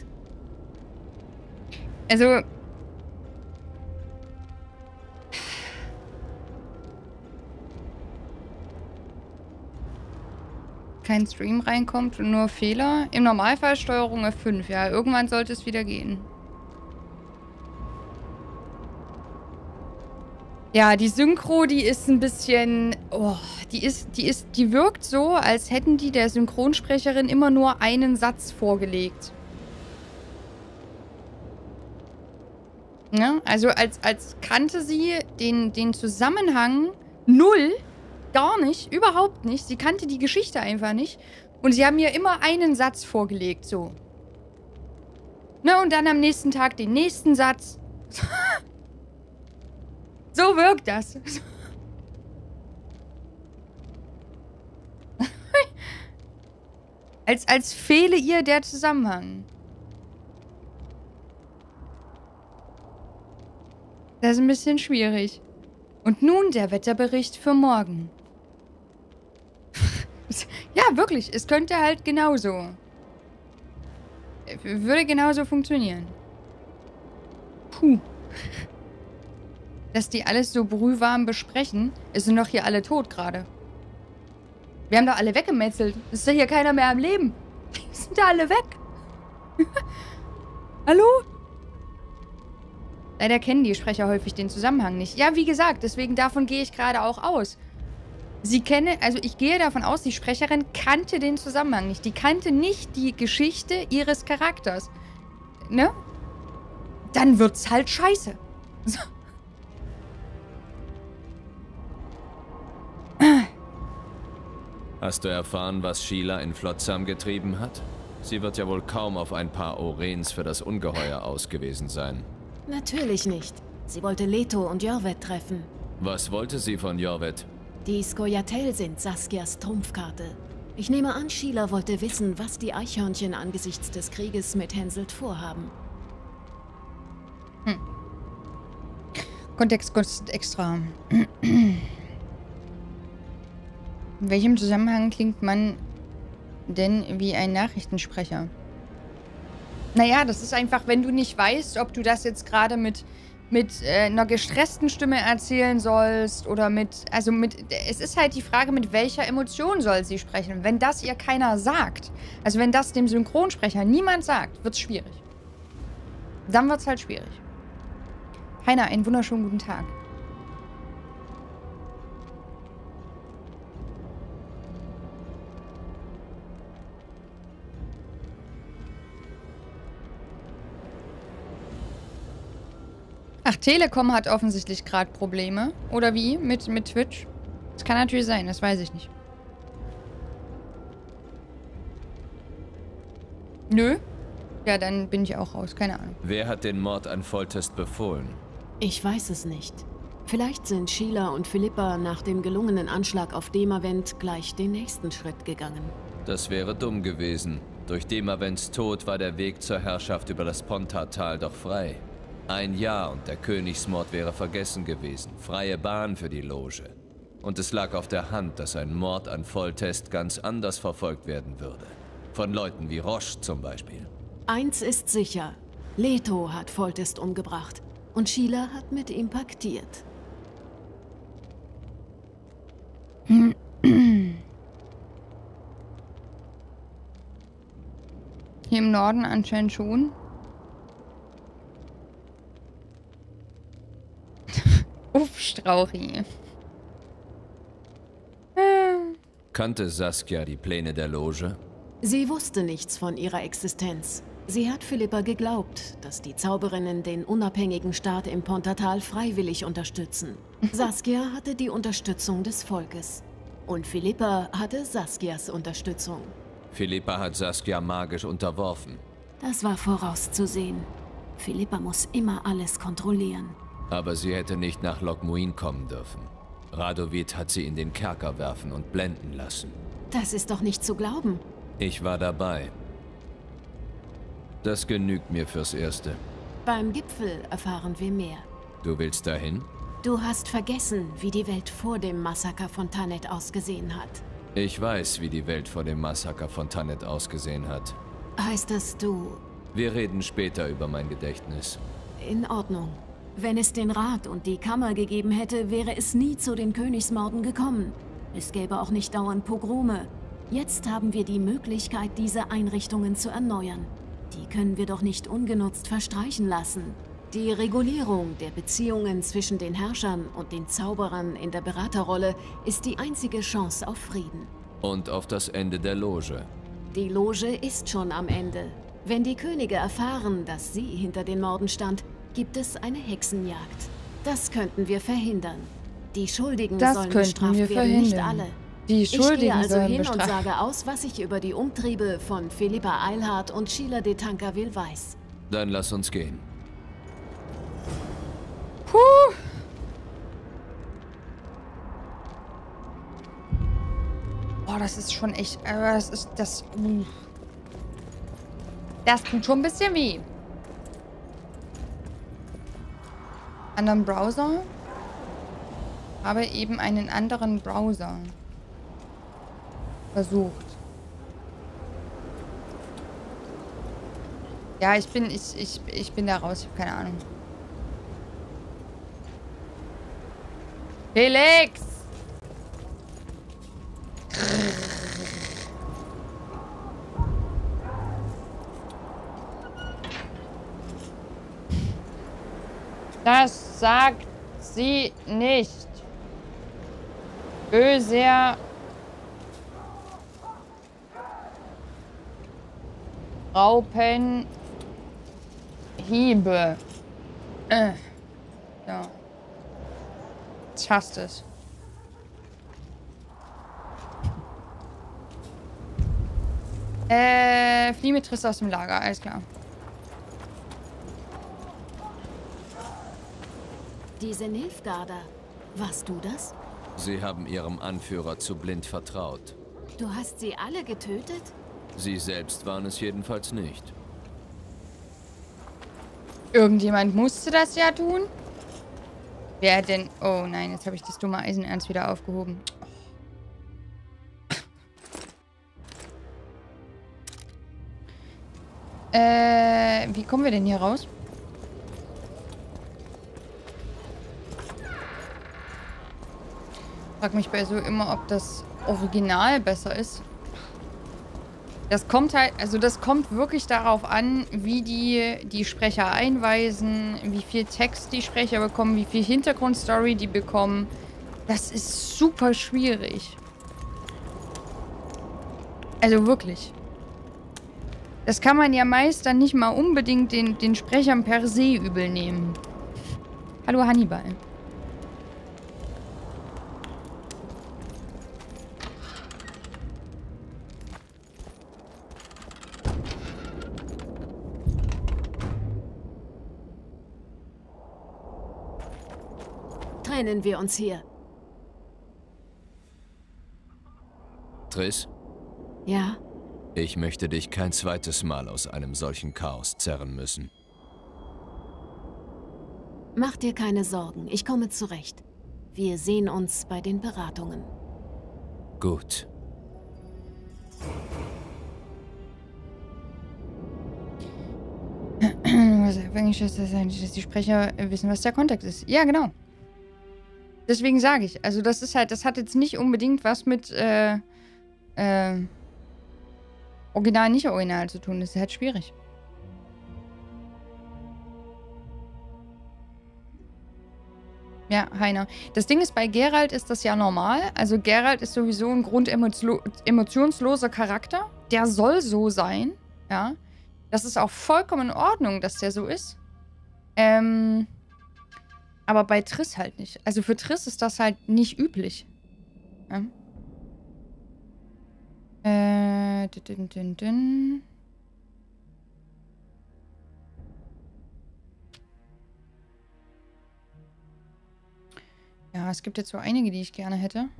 Also... kein Stream reinkommt und nur Fehler. Im Normalfall Steuerung F5. Ja, irgendwann sollte es wieder gehen. Ja, die Synchro, die ist ein bisschen... Oh, die wirkt so, als hätten die der Synchronsprecherin immer nur einen Satz vorgelegt. Ja, also als kannte sie den Zusammenhang null. Gar nicht, überhaupt nicht. Sie kannte die Geschichte einfach nicht. Und sie haben mir immer einen Satz vorgelegt, so. Ne, und dann am nächsten Tag den nächsten Satz. So wirkt das. als fehle ihr der Zusammenhang. Das ist ein bisschen schwierig. Und nun der Wetterbericht für morgen. Ja, wirklich. Es könnte halt genauso. Würde genauso funktionieren. Puh. Dass die alles so brühwarm besprechen. Es sind doch hier alle tot gerade. Wir haben doch alle weggemetzelt. Es ist doch hier keiner mehr am Leben. Die sind da alle weg. Hallo? Leider kennen die Sprecher häufig den Zusammenhang nicht. Ja, wie gesagt, deswegen davon gehe ich gerade auch aus. Sie kenne, also ich gehe davon aus, die Sprecherin kannte den Zusammenhang nicht. Die kannte nicht die Geschichte ihres Charakters. Ne? Dann wird's halt scheiße. So. Hast du erfahren, was Sheila in Flotsam getrieben hat? Sie wird ja wohl kaum auf ein paar Orens für das Ungeheuer aus gewesen sein. Natürlich nicht. Sie wollte Leto und Jorvet treffen. Was wollte sie von Jorvet? Die Skoyatel sind Saskias Trumpfkarte. Ich nehme an, Sheila wollte wissen, was die Eichhörnchen angesichts des Krieges mit Henselt vorhaben. Kontext kostet extra. In welchem Zusammenhang klingt man denn wie ein Nachrichtensprecher? Naja, das ist einfach, wenn du nicht weißt, ob du das jetzt gerade mit einer gestressten Stimme erzählen sollst oder es ist halt die Frage, mit welcher Emotion soll sie sprechen. Wenn das ihr keiner sagt, also wenn das dem Synchronsprecher niemand sagt, wird es schwierig. Dann wird es halt schwierig. Heiner, einen wunderschönen guten Tag. Ach, Telekom hat offensichtlich gerade Probleme. Oder wie? Mit Twitch? Das kann natürlich sein, das weiß ich nicht. Nö. Ja, dann bin ich auch raus, keine Ahnung. Wer hat den Mord an Foltest befohlen? Ich weiß es nicht. Vielleicht sind Sheila und Philippa nach dem gelungenen Anschlag auf Demavent gleich den nächsten Schritt gegangen. Das wäre dumm gewesen. Durch Demavents Tod war der Weg zur Herrschaft über das Pontartal doch frei. Ein Jahr und der Königsmord wäre vergessen gewesen. Freie Bahn für die Loge. Und es lag auf der Hand, dass ein Mord an Foltest ganz anders verfolgt werden würde. Von Leuten wie Roche zum Beispiel. Eins ist sicher. Leto hat Foltest umgebracht. Und Sheila hat mit ihm paktiert. Hier im Norden anscheinend schon. Uff, Strauchi. Kannte Saskia die Pläne der Loge? Sie wusste nichts von ihrer Existenz. Sie hat Philippa geglaubt, dass die Zauberinnen den unabhängigen Staat im Pontartal freiwillig unterstützen. Saskia hatte die Unterstützung des Volkes. Und Philippa hatte Saskias Unterstützung. Philippa hat Saskia magisch unterworfen. Das war vorauszusehen. Philippa muss immer alles kontrollieren. Aber sie hätte nicht nach Lokmuin kommen dürfen. Radovid hat sie in den Kerker werfen und blenden lassen. Das ist doch nicht zu glauben. Ich war dabei. Das genügt mir fürs Erste. Beim Gipfel erfahren wir mehr. Du willst dahin? Du hast vergessen, wie die Welt vor dem Massaker von Tannet ausgesehen hat. Ich weiß, wie die Welt vor dem Massaker von Tannet ausgesehen hat. Heißt das, du... Wir reden später über mein Gedächtnis. In Ordnung. Wenn es den Rat und die Kammer gegeben hätte, wäre es nie zu den Königsmorden gekommen. Es gäbe auch nicht dauernd Pogrome. Jetzt haben wir die Möglichkeit, diese Einrichtungen zu erneuern. Die können wir doch nicht ungenutzt verstreichen lassen. Die Regulierung der Beziehungen zwischen den Herrschern und den Zauberern in der Beraterrolle ist die einzige Chance auf Frieden. Und auf das Ende der Loge. Die Loge ist schon am Ende. Wenn die Könige erfahren, dass sie hinter den Morden stand, gibt es eine Hexenjagd. Das könnten wir verhindern. Die Schuldigen sollen bestraft werden, nicht alle. Ich gehe also hin und sage aus, was ich über die Umtriebe von Philippa Eilhart und Sheila de Tancarville weiß. Dann lass uns gehen. Puh. Boah, das ist schon echt... das ist... Das... Das tut schon ein bisschen weh. Anderen Browser? Habe eben einen anderen Browser versucht. Ja, ich bin da raus. Ich habe keine Ahnung. Felix! Das sagt sie nicht. Böser Raupenhiebe. Ja. Ich hasse es. Flieh mit Triss aus dem Lager, alles klar. Diese Nilfgaarder, warst du das? Sie haben ihrem Anführer zu blind vertraut. Du hast sie alle getötet? Sie selbst waren es jedenfalls nicht. Irgendjemand musste das ja tun. Wer denn? Oh nein, jetzt habe ich das dumme Eisenerz wieder aufgehoben. Wie kommen wir denn hier raus? Ich frage mich bei so immer, ob das Original besser ist. Das kommt halt, also das kommt wirklich darauf an, wie die Sprecher einweisen, wie viel Text die Sprecher bekommen, wie viel Hintergrundstory die bekommen. Das ist super schwierig. Also wirklich. Das kann man ja meist dann nicht mal unbedingt den Sprechern per se übel nehmen. Hallo Hannibal. Trennen wir uns hier. Triss? Ja? Ich möchte dich kein zweites Mal aus einem solchen Chaos zerren müssen. Mach dir keine Sorgen, ich komme zurecht. Wir sehen uns bei den Beratungen. Gut. Was eigentlich ist, dass die Sprecher wissen, was der Kontext ist. Ja, genau. Deswegen sage ich, also das ist halt, das hat jetzt nicht unbedingt was mit Original, nicht Original zu tun. Das ist halt schwierig. Ja, Heiner. Das Ding ist, bei Geralt ist das ja normal. Also Geralt ist sowieso ein grundemotionsloser Charakter. Der soll so sein. Ja. Das ist auch vollkommen in Ordnung, dass der so ist. Aber bei Triss halt nicht. Also für Triss ist das halt nicht üblich. Ja. Ja, es gibt jetzt so einige, die ich gerne hätte.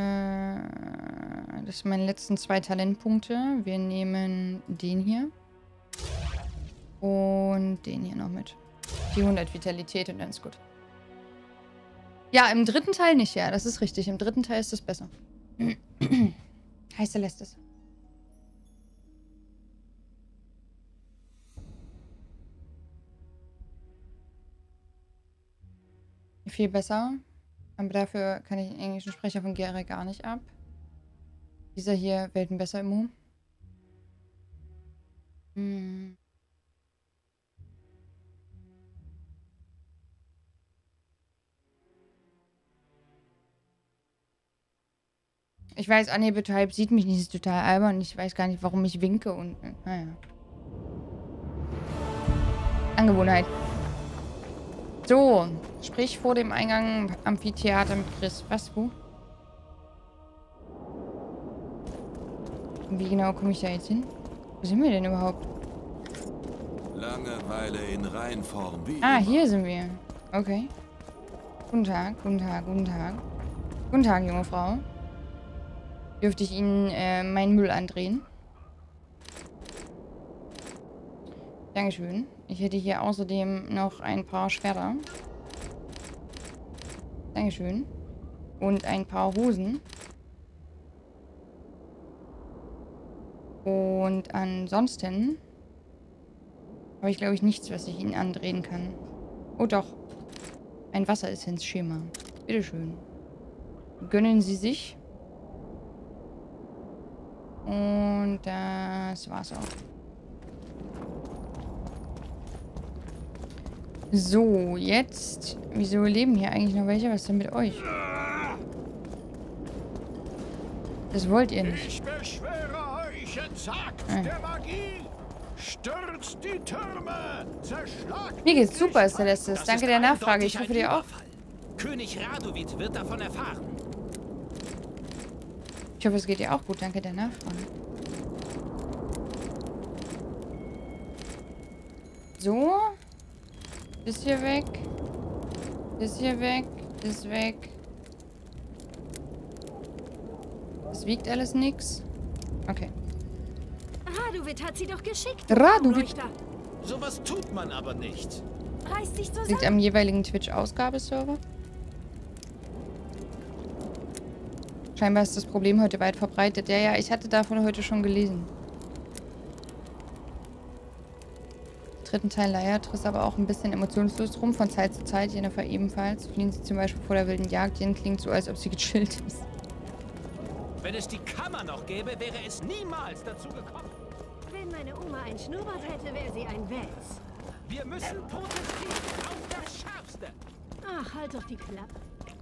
Das sind meine letzten 2 Talentpunkte. Wir nehmen den hier. Und den hier noch mit. Die 100 Vitalität und dann ist gut. Ja, im dritten Teil nicht, ja. Das ist richtig. Im dritten Teil ist es besser. Heißt, er lässt es. Viel besser. Aber dafür kann ich den englischen Sprecher von Geralt gar nicht ab. Dieser hier Welten besser immun. Ich weiß, Anne Betäub sieht mich nicht, ist total albern und ich weiß gar nicht, warum ich winke und naja. Angewohnheit. So, sprich vor dem Eingang Amphitheater mit Chris. Was, wo? Wie genau komme ich da jetzt hin? Wo sind wir denn überhaupt? Langeweile in Reinform. Ah, hier sind wir. Okay. Guten Tag, guten Tag, guten Tag. Guten Tag, junge Frau. Dürfte ich Ihnen meinen Müll andrehen? Dankeschön. Ich hätte hier außerdem noch ein paar Schwerter. Dankeschön. Und ein paar Hosen. Und ansonsten habe ich, glaube ich, nichts, was ich Ihnen andrehen kann. Oh doch. Ein Wasseressenzschema. Bitteschön. Gönnen Sie sich. Und das war's auch. So, jetzt. Wieso leben hier eigentlich noch welche? Was ist denn mit euch? Das wollt ihr nicht. Ich beschwöre euch, entsagt der Magie! Stürzt die Türme! Zerschlagt Mir geht's super, Celestis. Danke der Nachfrage. Ich hoffe dir auch. König Radovid wird davon erfahren. Ich hoffe, es geht dir auch gut. Danke der Nachfrage. So. Ist hier weg. Ist hier weg. Ist weg. Es wiegt alles nix. Okay. Radovid hat sie doch geschickt. Radovid. Sowas tut man aber nicht. Reiß dich zusammen. Liegt am jeweiligen Twitch-Ausgabeserver. Scheinbar ist das Problem heute weit verbreitet. Ja, ich hatte davon heute schon gelesen. Im dritten Teil leiert Triss aber auch ein bisschen emotionslos rum. Von Zeit zu Zeit, Jennifer ebenfalls. Fliehen sie zum Beispiel vor der wilden Jagd. Jen klingt so, als ob sie gechillt ist. Wenn es die Kammer noch gäbe, wäre es niemals dazu gekommen. Wenn meine Oma ein Schnurrbart hätte, wäre sie ein Wels. Wir müssen protestieren auf das Schärfste. Ach, halt doch die Klappe.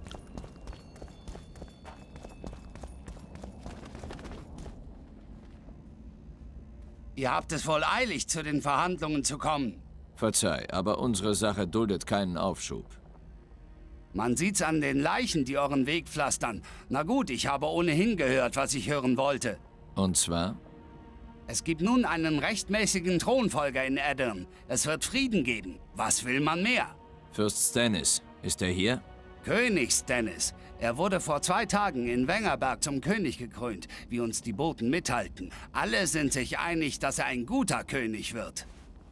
Ihr habt es wohl eilig, zu den Verhandlungen zu kommen. Verzeih, aber unsere Sache duldet keinen Aufschub. Man sieht's an den Leichen, die euren Weg pflastern. Na gut, ich habe ohnehin gehört, was ich hören wollte. Und zwar? Es gibt nun einen rechtmäßigen Thronfolger in Aedirn. Es wird Frieden geben. Was will man mehr? Fürst Stannis, ist er hier? König Stannis. Er wurde vor 2 Tagen in Wengerberg zum König gekrönt, wie uns die Boten mithalten. Alle sind sich einig, dass er ein guter König wird.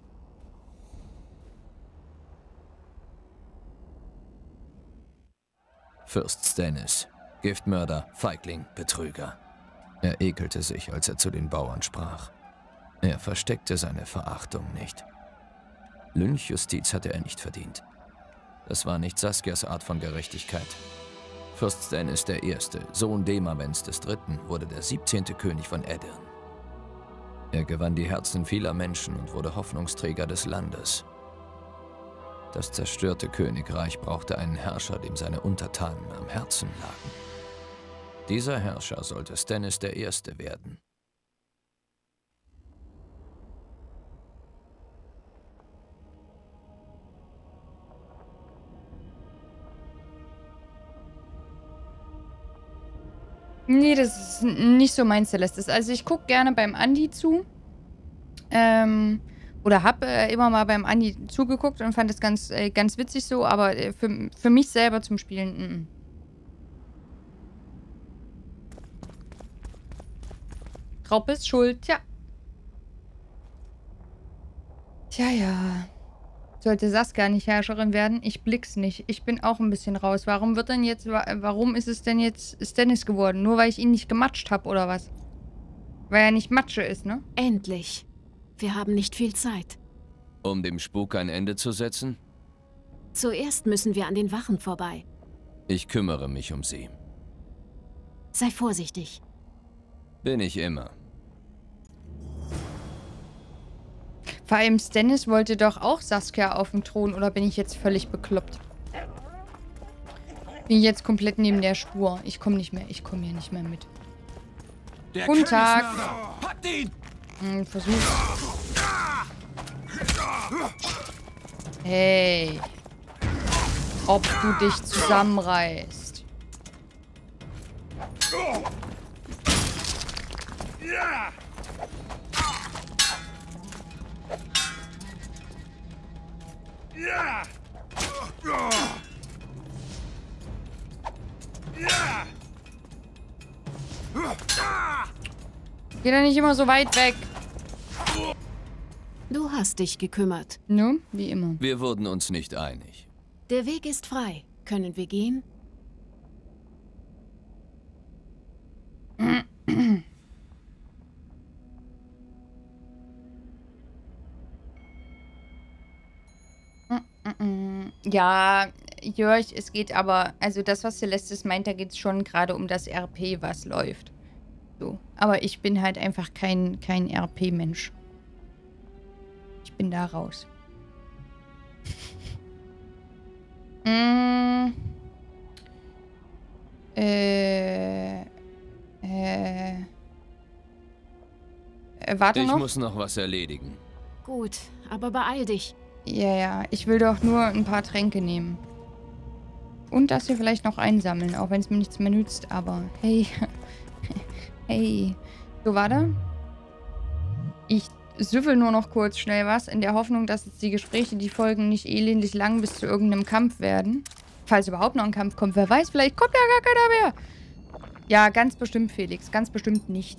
Fürst Stannis. Giftmörder, Feigling, Betrüger. Er ekelte sich, als er zu den Bauern sprach. Er versteckte seine Verachtung nicht. Lynchjustiz hatte er nicht verdient. Das war nicht Saskias Art von Gerechtigkeit. Fürst Stannis der Erste, Sohn Demavends des Dritten, wurde der 17. König von Aedirn. Er gewann die Herzen vieler Menschen und wurde Hoffnungsträger des Landes. Das zerstörte Königreich brauchte einen Herrscher, dem seine Untertanen am Herzen lagen. Dieser Herrscher sollte Stannis der Erste werden. Nee, das ist nicht so mein Celestis. Also ich gucke gerne beim Andi zu. Oder habe immer mal beim Andi zugeguckt und fand das ganz witzig so, aber für mich selber zum Spielen, Raupe ist schuld, tja. Tja, ja. Sollte Saskia nicht Herrscherin werden? Ich blick's nicht. Ich bin auch ein bisschen raus. Warum ist es denn jetzt Stannis geworden? Nur weil ich ihn nicht gematscht habe, oder was? Weil er nicht Matsche ist, ne? Endlich. Wir haben nicht viel Zeit. Um dem Spuk ein Ende zu setzen? Zuerst müssen wir an den Wachen vorbei. Ich kümmere mich um sie. Sei vorsichtig. Bin ich immer. Vor allem Stannis wollte doch auch Saskia auf dem Thron, oder bin ich jetzt völlig bekloppt? Bin ich jetzt komplett neben der Spur. Ich komme hier nicht mehr mit. Guten Tag. Packt ihn! Versuch. Hey. Ob du dich zusammenreißt. Geh doch nicht immer so weit weg. Du hast dich gekümmert. Nun, wie immer. Wir wurden uns nicht einig. Der Weg ist frei. Können wir gehen? Ja, Jörg, es geht aber, also das, was Celestis meint, da geht es schon gerade um das RP, was läuft. So. Aber ich bin halt einfach kein RP-Mensch. Ich bin da raus. Warte Ich noch. muss noch was erledigen. Gut, aber beeil dich. Ja, ich will doch nur ein paar Tränke nehmen. Und das hier vielleicht noch einsammeln, auch wenn es mir nichts mehr nützt, aber hey. Hey. So, warte. Ich süffel nur noch kurz schnell was, in der Hoffnung, dass jetzt die Gespräche, die Folgen nicht elendig lang bis zu irgendeinem Kampf werden. Falls überhaupt noch ein Kampf kommt, wer weiß, vielleicht kommt ja gar keiner mehr. Ja, ganz bestimmt, Felix. Ganz bestimmt nicht.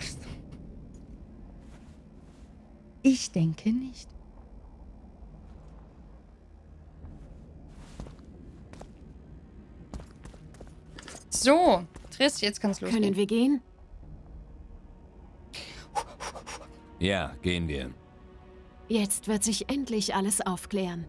Ich denke nicht. So, Triss, jetzt kann es losgehen. Können wir gehen? Ja, gehen wir. Jetzt wird sich endlich alles aufklären.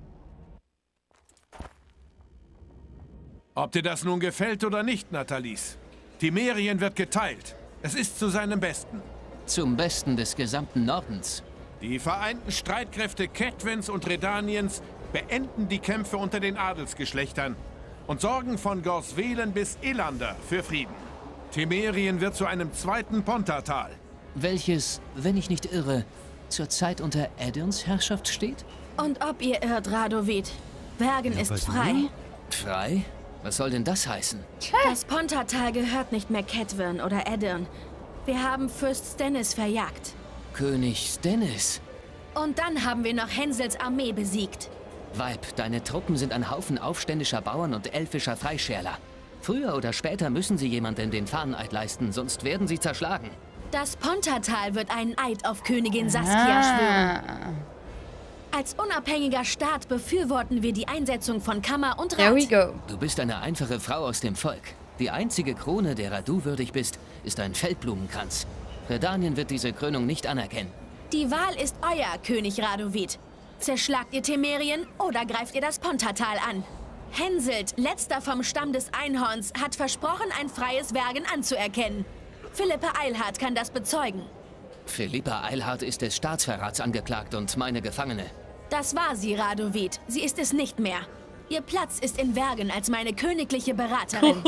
Ob dir das nun gefällt oder nicht, Nathalis. Temerien wird geteilt. Es ist zu seinem Besten. Zum Besten des gesamten Nordens. Die vereinten Streitkräfte Ketwins und Redaniens beenden die Kämpfe unter den Adelsgeschlechtern und sorgen von Gorswelen bis Ilander für Frieden. Temerien wird zu einem zweiten Pontatal. Welches, wenn ich nicht irre, zurzeit unter Aedirns Herrschaft steht? Und ob ihr irrt, Radovid. Bergen ist was frei. nun? Frei? Was soll denn das heißen? Das Pontatal gehört nicht mehr Ketwin oder Aedirn. Wir haben Fürst Stennis verjagt. König Stennis. Und dann haben wir noch Hensels Armee besiegt. Weib, deine Truppen sind ein Haufen aufständischer Bauern und elfischer Freischärler. Früher oder später müssen sie jemandem den Fahneneid leisten, sonst werden sie zerschlagen. Das Pontatal wird einen Eid auf Königin Saskia schwören. Als unabhängiger Staat befürworten wir die Einsetzung von Kammer und Rat. There we go. Du bist eine einfache Frau aus dem Volk. Die einzige Krone, derer du würdig bist, ist ein Feldblumenkranz. Redanien wird diese Krönung nicht anerkennen. Die Wahl ist euer, König Radovid. Zerschlagt ihr Temerien oder greift ihr das Pontatal an? Henselt, letzter vom Stamm des Einhorns, hat versprochen, ein freies Wergen anzuerkennen. Philippa Eilhart kann das bezeugen. Philippa Eilhart ist des Staatsverrats angeklagt und meine Gefangene. Das war sie, Radovid. Sie ist es nicht mehr. Ihr Platz ist in Wergen als meine königliche Beraterin.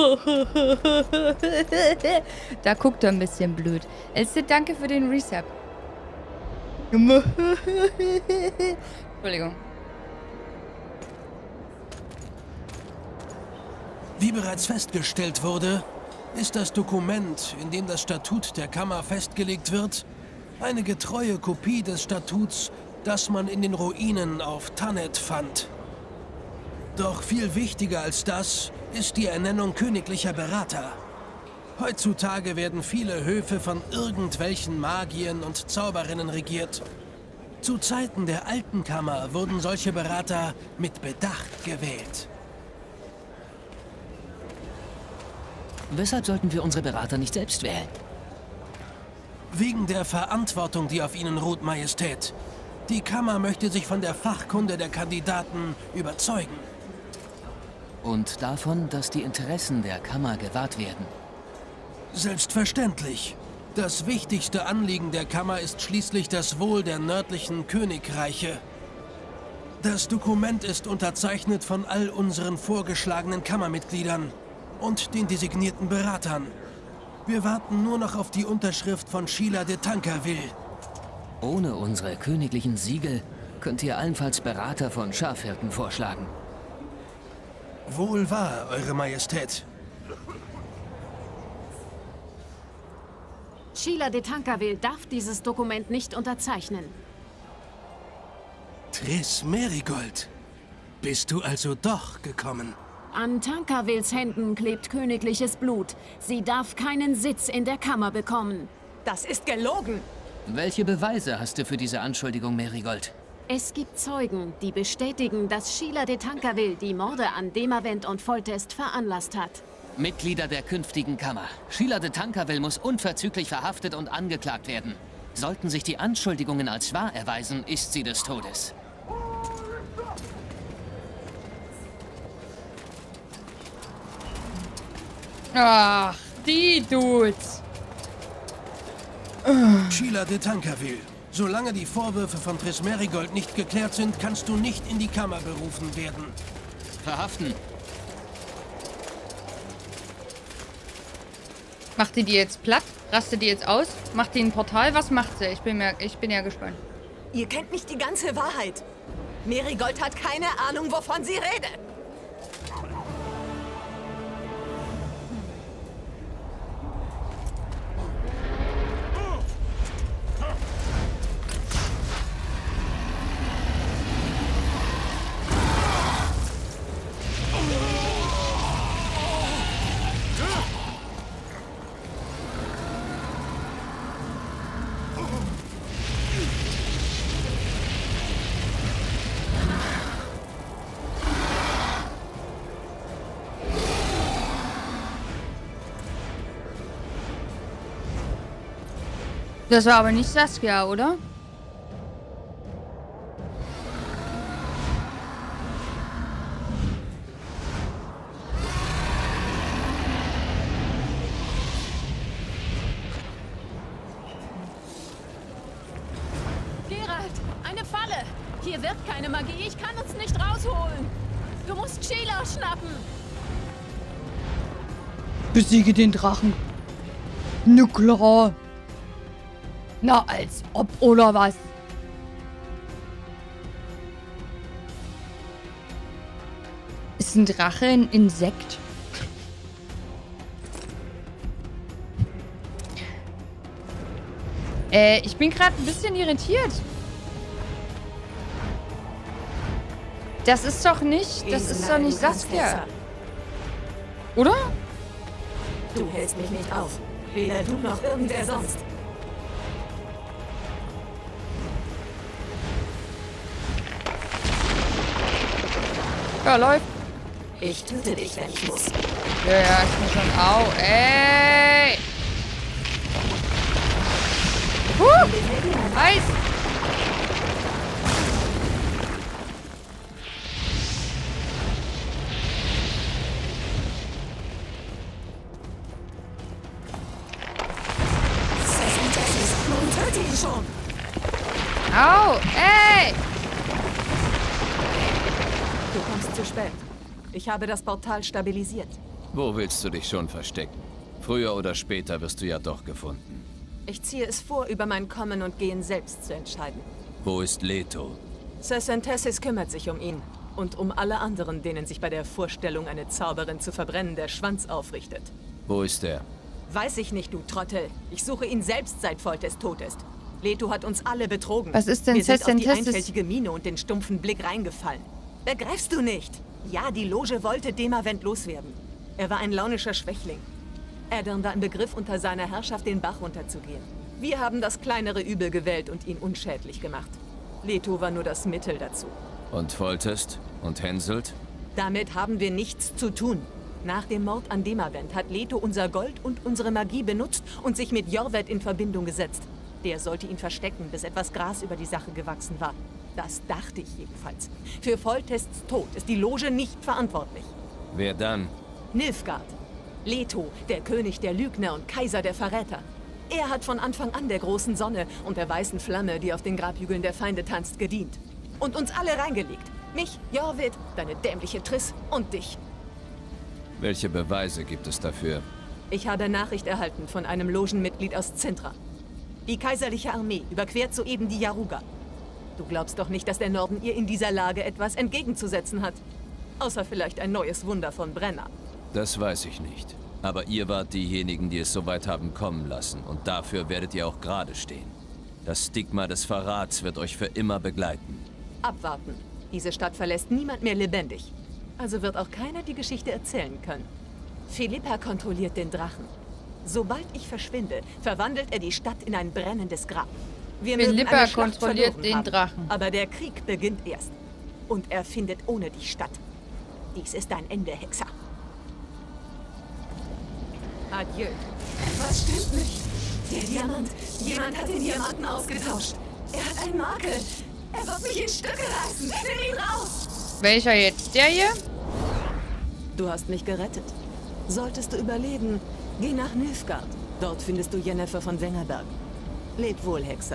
Da guckt er ein bisschen blöd. Elste, danke für den Resub. Entschuldigung. Wie bereits festgestellt wurde, ist das Dokument, in dem das Statut der Kammer festgelegt wird, eine getreue Kopie des Statuts, das man in den Ruinen auf Tannet fand. Doch viel wichtiger als das ist die Ernennung königlicher Berater. Heutzutage werden viele Höfe von irgendwelchen Magiern und Zauberinnen regiert. Zu Zeiten der alten Kammer wurden solche Berater mit Bedacht gewählt. Weshalb sollten wir unsere Berater nicht selbst wählen? Wegen der Verantwortung, die auf ihnen ruht, Majestät. Die Kammer möchte sich von der Fachkunde der Kandidaten überzeugen. Und davon, dass die Interessen der Kammer gewahrt werden. Selbstverständlich. Das wichtigste Anliegen der Kammer ist schließlich das Wohl der nördlichen Königreiche. Das Dokument ist unterzeichnet von all unseren vorgeschlagenen Kammermitgliedern und den designierten Beratern. Wir warten nur noch auf die Unterschrift von Sheila de Tankerville. Ohne unsere königlichen Siegel könnt ihr allenfalls Berater von Schafhirten vorschlagen. Wohl wahr, Eure Majestät. Sheila de Tankerville darf dieses Dokument nicht unterzeichnen. Triss Merigold, bist du also doch gekommen? An Tankervilles Händen klebt königliches Blut. Sie darf keinen Sitz in der Kammer bekommen. Das ist gelogen! Welche Beweise hast du für diese Anschuldigung, Merigold? Es gibt Zeugen, die bestätigen, dass Sheila de Tankerville die Morde an Demavend und Foltest veranlasst hat. Mitglieder der künftigen Kammer. Sheila de Tankerville muss unverzüglich verhaftet und angeklagt werden. Sollten sich die Anschuldigungen als wahr erweisen, ist sie des Todes. Ach, die Dudes. Sheila de Tankerville, solange die Vorwürfe von Triss Merigold nicht geklärt sind, kannst du nicht in die Kammer berufen werden. Verhaften. Macht die jetzt platt? Rastet die jetzt aus? Macht die ein Portal? Was macht sie? Ich bin ja gespannt. Ihr kennt nicht die ganze Wahrheit. Merigold hat keine Ahnung, wovon sie redet. Das war aber nicht Saskia, oder? Geralt, eine Falle. Hier wirkt keine Magie. Ich kann uns nicht rausholen. Du musst Sheila schnappen. Besiege den Drachen. Na klar. Na, als ob, oder was? Ist ein Drache ein Insekt? Ich bin gerade ein bisschen irritiert. Das ist doch nicht, Saskia. Oder? Du hältst mich nicht auf. Weder du noch irgendwer sonst. Ja, läuft. Ich töte dich, wenn ich muss. Ja, ist mir schon. Au, ey! Heiß! Töte ihn schon! Au, ey! Du kommst zu spät. Ich habe das Portal stabilisiert. Wo willst du dich schon verstecken? Früher oder später wirst du ja doch gefunden. Ich ziehe es vor, über mein Kommen und Gehen selbst zu entscheiden. Wo ist Leto? Sesentessis kümmert sich um ihn. Und um alle anderen, denen sich bei der Vorstellung, eine Zauberin zu verbrennen, der Schwanz aufrichtet. Wo ist er? Weiß ich nicht, du Trottel. Ich suche ihn selbst, seit Foltest tot ist. Leto hat uns alle betrogen. Was ist denn Wir sind auf die Sesentessis? einfältige Miene und den stumpfen Blick reingefallen. Begreifst du nicht? Ja, die Loge wollte Demavent loswerden. Er war ein launischer Schwächling. Aedirn war im Begriff, unter seiner Herrschaft den Bach runterzugehen. Wir haben das kleinere Übel gewählt und ihn unschädlich gemacht. Leto war nur das Mittel dazu. Und Foltest? Und Henselt? Damit haben wir nichts zu tun. Nach dem Mord an Demavent hat Leto unser Gold und unsere Magie benutzt und sich mit Jorvet in Verbindung gesetzt. Der sollte ihn verstecken, bis etwas Gras über die Sache gewachsen war. Das dachte ich jedenfalls. Für Foltests Tod ist die Loge nicht verantwortlich. Wer dann? Nilfgaard. Leto, der König der Lügner und Kaiser der Verräter. Er hat von Anfang an der großen Sonne und der weißen Flamme, die auf den Grabhügeln der Feinde tanzt, gedient. Und uns alle reingelegt. Mich, Jorvet, deine dämliche Triss und dich. Welche Beweise gibt es dafür? Ich habe Nachricht erhalten von einem Logenmitglied aus Cintra. Die kaiserliche Armee überquert soeben die Yaruga. Du glaubst doch nicht, dass der Norden ihr in dieser Lage etwas entgegenzusetzen hat. Außer vielleicht ein neues Wunder von Brenna. Das weiß ich nicht. Aber ihr wart diejenigen, die es so weit haben kommen lassen. Und dafür werdet ihr auch gerade stehen. Das Stigma des Verrats wird euch für immer begleiten. Abwarten. Diese Stadt verlässt niemand mehr lebendig. Also wird auch keiner die Geschichte erzählen können. Philippa kontrolliert den Drachen. Sobald ich verschwinde, verwandelt er die Stadt in ein brennendes Grab. Wir Philippa kontrolliert den Drachen. Aber der Krieg beginnt erst. Und er findet ohne die Stadt. Dies ist dein Ende, Hexer. Adieu. Was stimmt nicht? Der Diamant. Jemand hat den Diamanten ausgetauscht. Er hat einen Makel. Er wird mich in Stücke reißen. Nimm ihn raus! Welcher jetzt? Der hier? Du hast mich gerettet. Solltest du überleben, geh nach Nilfgaard. Dort findest du Yennefer von Wengerberg. Leb wohl, Hexer.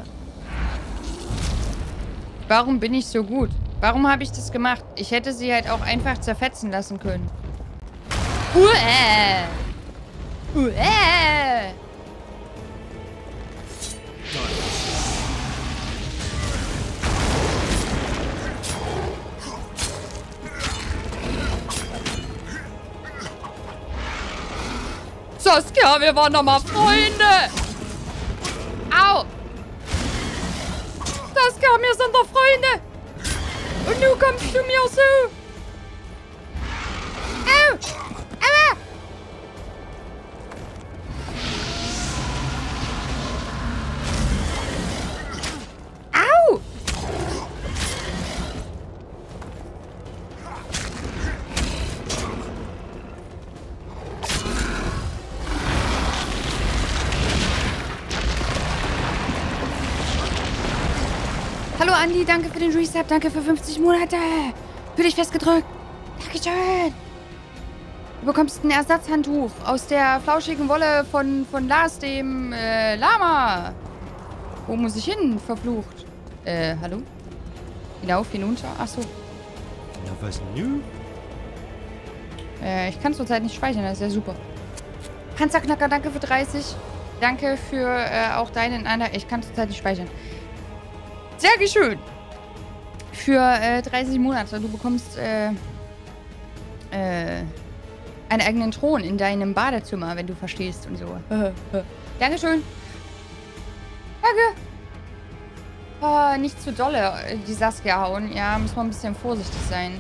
Warum bin ich so gut? Warum habe ich das gemacht? Ich hätte sie halt auch einfach zerfetzen lassen können. Saskia, wir waren doch mal Freunde. Au. Saskia, wir sind doch Freunde. Und du kommst zu mir so. Au. Aua. Au. Hallo Andi, danke für den Resub, danke für 50 Monate. Für dich festgedrückt. Dankeschön. Du bekommst ein Ersatzhandtuch aus der flauschigen Wolle von Lars, dem Lama. Wo muss ich hin, verflucht? Hallo? Hinauf, hinunter? Achso. Na, was nu? Ich kann zurzeit nicht speichern, das ist ja super. Panzerknacker, danke für 30. Danke für auch deinen... Ich kann zurzeit nicht speichern. Sehr schön. Für 30 Monate. Du bekommst einen eigenen Thron in deinem Badezimmer, wenn du verstehst und so. Dankeschön. Danke. Oh, nicht zu dolle die Saskia hauen. Ja, muss man ein bisschen vorsichtig sein.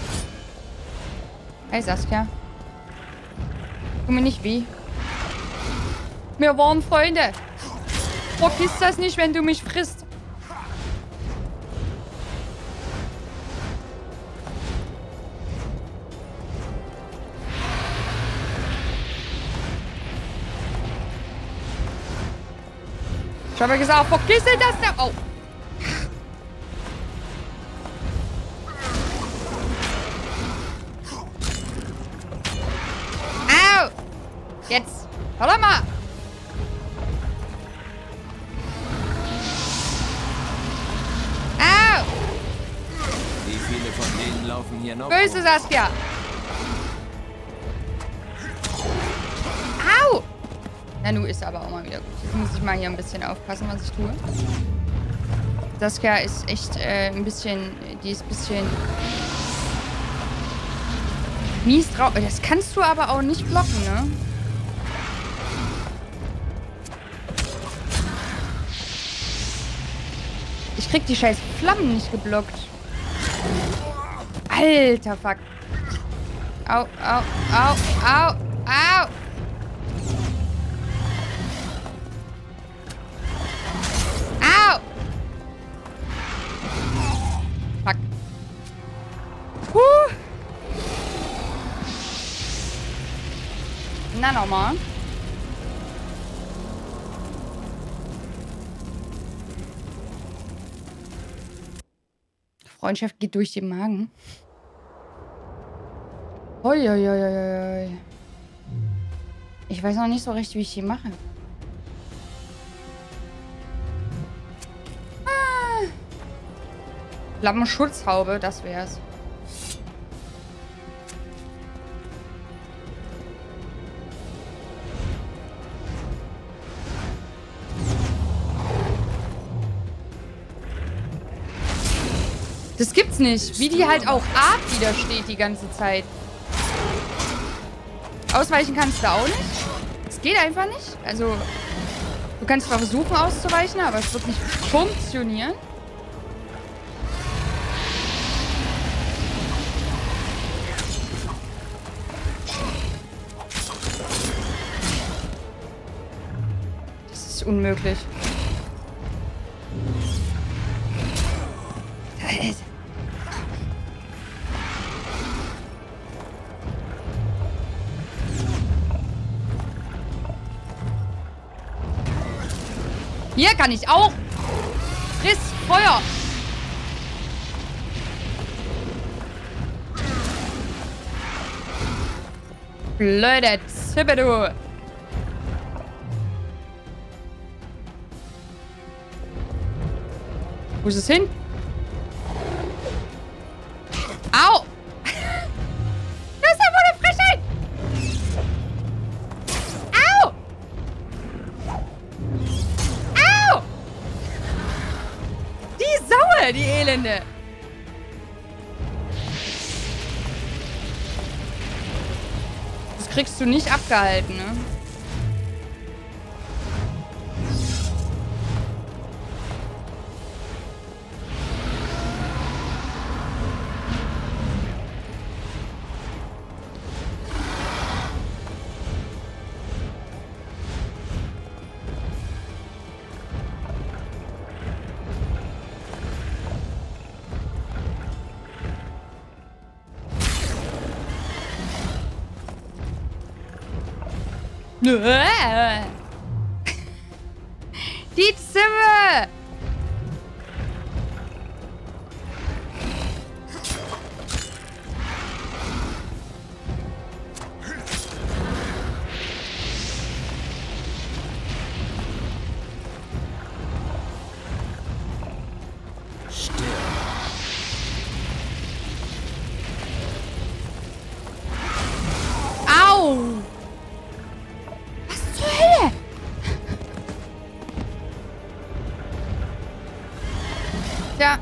Hey Saskia. Tu mir nicht weh. Wir waren Freunde. Vergiss das nicht, wenn du mich frisst. Ich habe gesagt, vergiss das da. Oh. Au. Jetzt. Hör doch mal. Au. Wie viele von denen laufen hier noch? Böse Saskia. Au. Na, nu ist aber auch mal wieder gut. Jetzt muss ich mal hier ein bisschen aufpassen, was ich tue. Saskia ist echt ein bisschen... Die ist ein bisschen... mies drauf. Das kannst du aber auch nicht blocken, ne? Ich krieg die scheiß Flammen nicht geblockt. Alter, fuck. Au, au, au, au, au. Au! Fuck. Na, nochmal. Freundschaft geht durch den Magen. Hoi, hoi, hoi, hoi. Ich weiß noch nicht so recht, wie ich die mache. Flammenschutzhaube, das wär's. Das gibt's nicht. Wie die halt auch Art widersteht die ganze Zeit. Ausweichen kannst du auch nicht. Es geht einfach nicht. Also, du kannst zwar versuchen auszuweichen, aber es wird nicht funktionieren. Das ist unmöglich. Hier kann ich auch. Friss Feuer. Blöde Zippe, du. Wo ist es hin? Au! Das ist ja wohl eine Frechheit! Die Elende. Das kriegst du nicht abgehalten, ne? Die Zimmer! Au! Ja.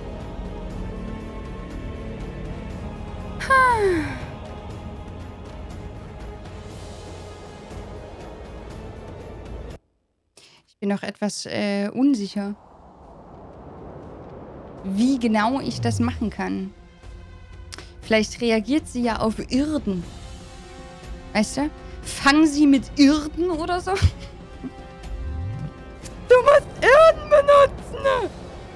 Ich bin noch etwas unsicher, wie genau ich das machen kann. Vielleicht reagiert sie ja auf Irden. Weißt du? Fangen sie mit Irden oder so? Du musst Irden benutzen!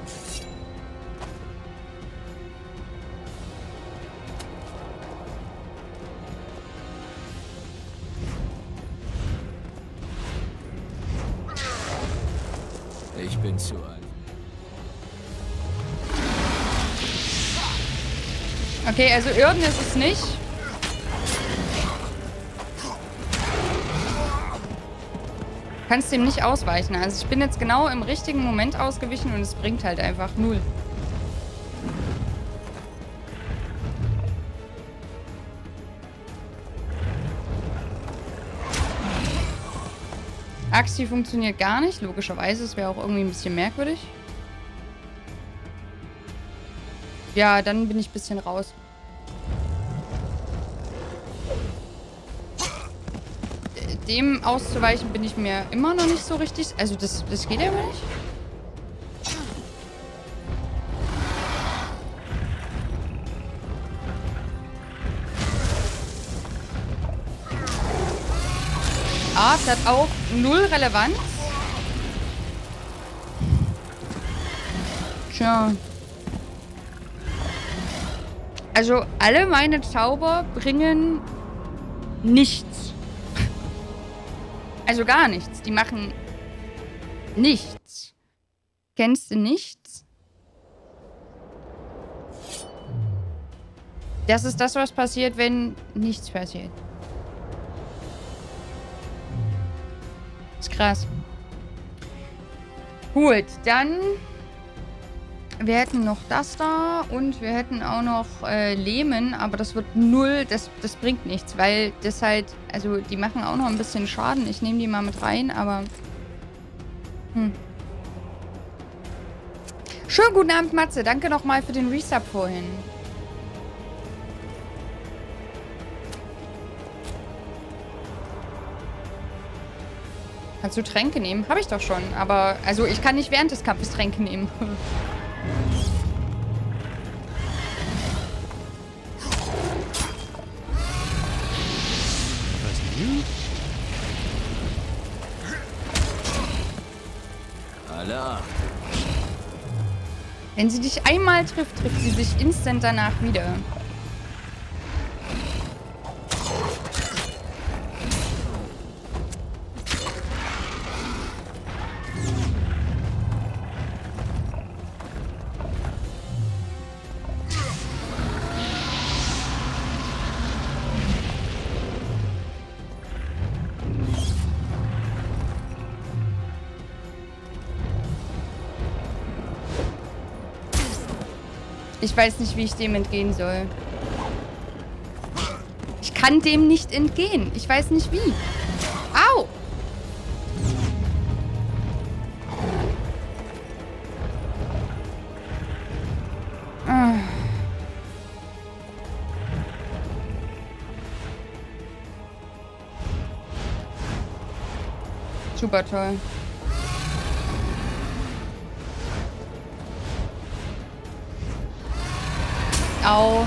Ich bin zu alt. Okay, also Irden ist es nicht. Kannst dem nicht ausweichen. Also ich bin jetzt genau im richtigen Moment ausgewichen und es bringt halt einfach 0. Axi funktioniert gar nicht, logischerweise. Es wäre auch irgendwie ein bisschen merkwürdig. Ja, dann bin ich ein bisschen raus. Dem auszuweichen bin ich mir immer noch nicht so richtig... Also das geht ja immer nicht. Ah, das hat auch 0 Relevanz. Tja. Also alle meine Zauber bringen nichts. Also gar nichts. Die machen nichts. Kennst du nichts? Das ist das, was passiert, wenn nichts passiert. Ist krass. Gut, dann... Wir hätten noch das da und wir hätten auch noch Lehmen, aber das wird 0, das bringt nichts, weil das halt, also die machen auch noch ein bisschen Schaden. Ich nehme die mal mit rein, aber... Schönen guten Abend, Matze. Danke nochmal für den Resub vorhin. Kannst du Tränke nehmen? Habe ich doch schon, aber... Also ich kann nicht während des Kampfes Tränke nehmen. Alle Achtung. Wenn sie dich einmal trifft, trifft sie sich instant danach wieder. Ich weiß nicht, wie ich dem entgehen soll. Ich kann dem nicht entgehen. Ich weiß nicht wie. Au! Super toll. Au.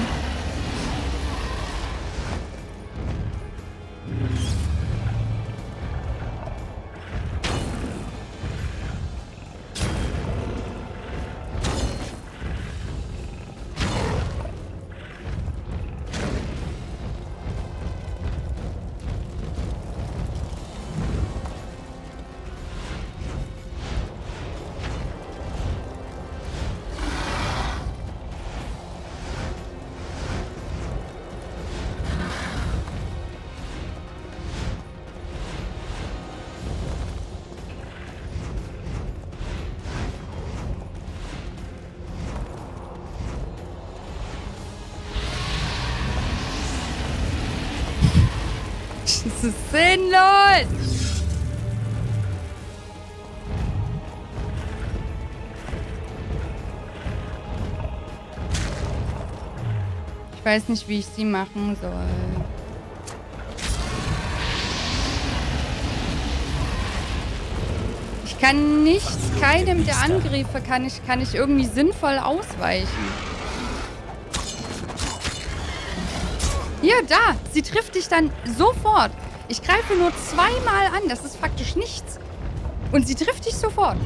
Das ist sinnlos! Ich weiß nicht, wie ich sie machen soll. Ich kann nichts, keinem der Angriffe kann ich irgendwie sinnvoll ausweichen. Hier, da! Sie trifft dich dann sofort. Ich greife nur zweimal an. Das ist faktisch nichts. Und sie trifft dich sofort.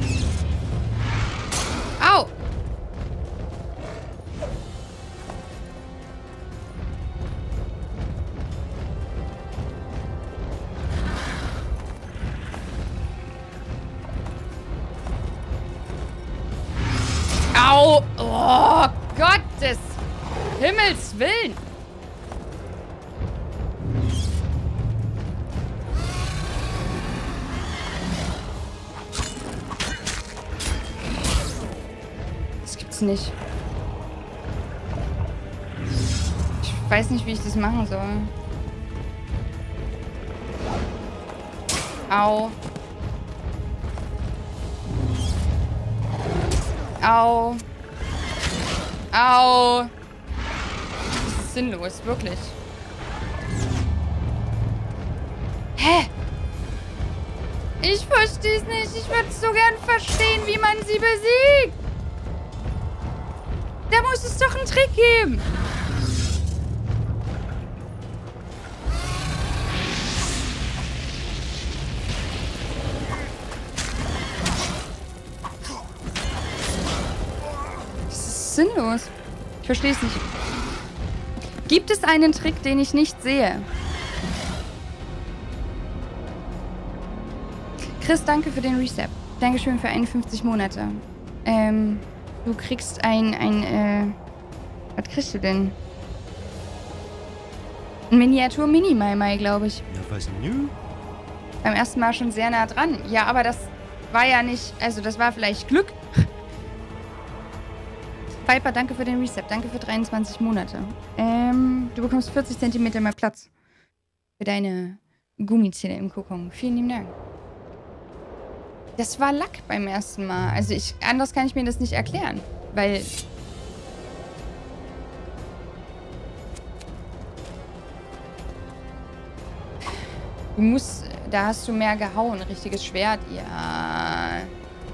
Au! Au! Oh, Gottes Himmels Willen! Nicht. Ich weiß nicht, wie ich das machen soll. Au. Au. Au. Das ist sinnlos, wirklich. Hä? Ich verstehe es nicht. Ich würde so gern verstehen, wie man sie besiegt. Da muss es doch einen Trick geben. Das ist sinnlos. Ich verstehe es nicht. Gibt es einen Trick, den ich nicht sehe? Chris, danke für den Reset. Dankeschön für 51 Monate. Du kriegst was kriegst du denn? Ein Miniatur-Mini-Mai-Mai, glaube ich. Ja, was nö? Beim ersten Mal schon sehr nah dran. Ja, aber das war ja nicht, also das war vielleicht Glück. Viper, danke für den Reset. Danke für 23 Monate. Du bekommst 40 cm mehr Platz. Für deine Gummizähne im Kokon. Vielen lieben Dank. Das war Lack beim ersten Mal. Also anders kann ich mir das nicht erklären. Weil... Du musst... Da hast du mehr gehauen. Richtiges Schwert. Ja...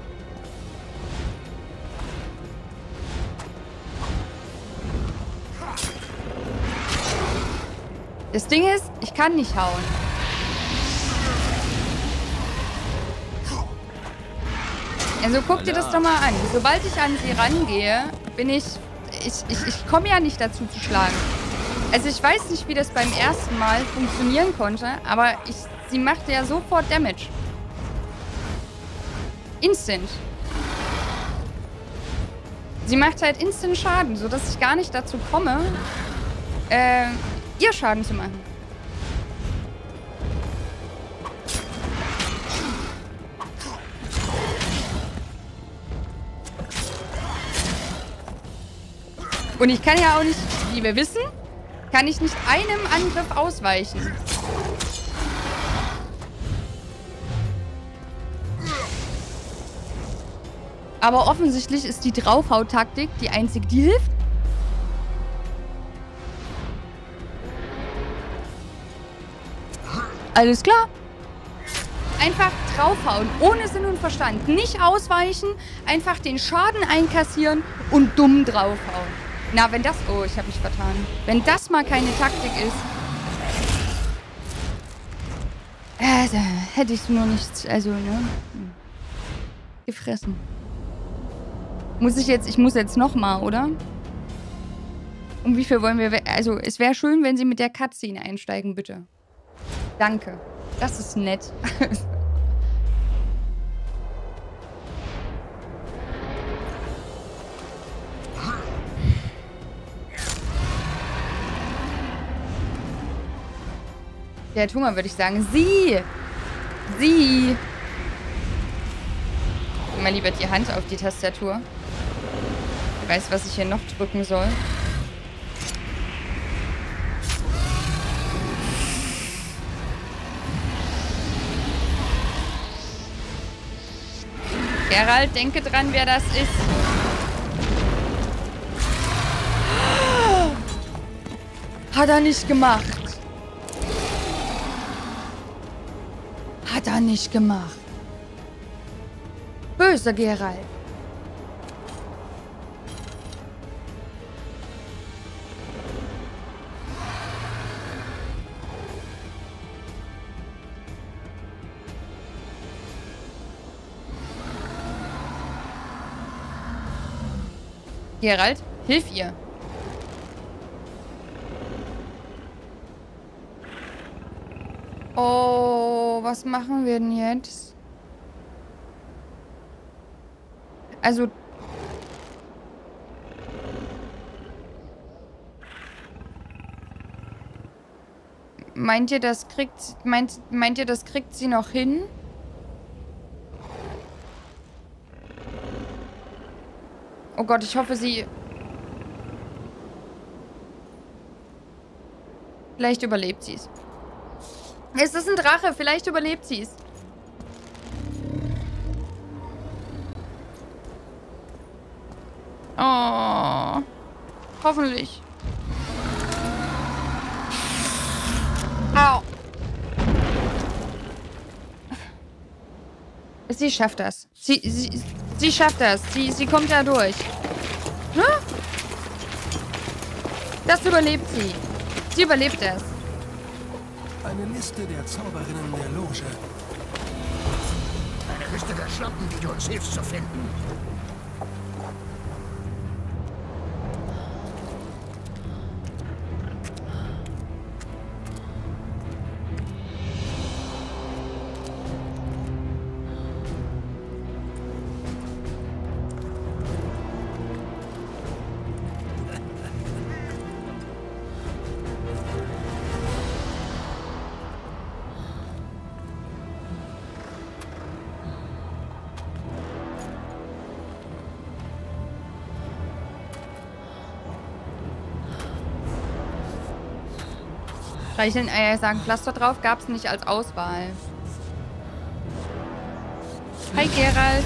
Das Ding ist, ich kann nicht hauen. Also guck dir das doch mal an. Sobald ich an sie rangehe, bin ich komme ja nicht dazu zu schlagen. Also ich weiß nicht, wie das beim ersten Mal funktionieren konnte, aber sie macht ja sofort Damage. Instant. Sie macht halt instant Schaden, sodass ich gar nicht dazu komme, ihr Schaden zu machen. Und ich kann ja auch nicht, wie wir wissen, kann ich nicht einem Angriff ausweichen. Aber offensichtlich ist die Draufhaut-Taktik die einzige, die hilft. Alles klar. Einfach draufhauen. Ohne Sinn und Verstand. Nicht ausweichen, einfach den Schaden einkassieren und dumm draufhauen. Na, wenn das... Oh, ich habe mich vertan. Wenn das mal keine Taktik ist... hätte ich nur nichts... Also, ne? Gefressen. Ich muss jetzt nochmal, oder? Um wie viel wollen wir... Also, es wäre schön, wenn Sie mit der Cutscene einsteigen, bitte. Danke. Das ist nett. Der hat Hunger, würde ich sagen. Sie! Mal lieber die Hand auf die Tastatur. Ich weiß, was ich hier noch drücken soll. Geralt, denke dran, wer das ist. Hat er nicht gemacht. Hat er nicht gemacht. Böse Geralt. Geralt, hilf ihr. Oh, was machen wir denn jetzt? Also... Meint ihr, das kriegt sie noch hin? Oh Gott, ich hoffe, sie... Vielleicht überlebt sie es. Es ist ein Drache, vielleicht überlebt sie es. Oh. Hoffentlich. Au. Sie schafft das. Sie schafft das. Sie kommt da durch. Hm? Das überlebt sie. Sie überlebt das. Eine Liste der Zauberinnen der Loge. Eine Liste der Schlampen, die du uns hilfst zu finden. Streicheln, sagen Pflaster drauf, gab es nicht als Auswahl. Hi, Geralt.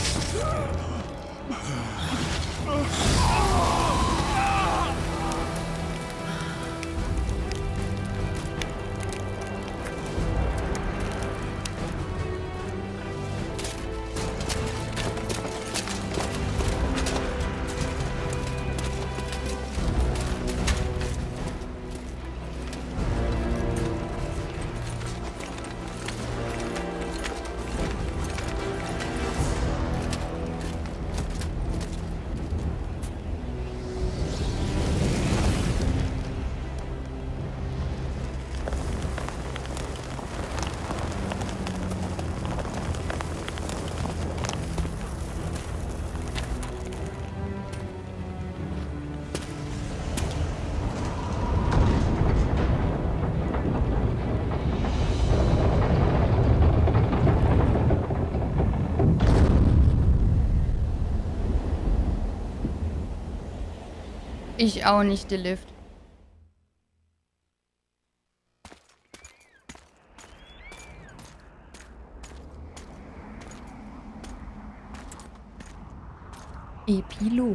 Ich auch nicht, der Lift. Epilog.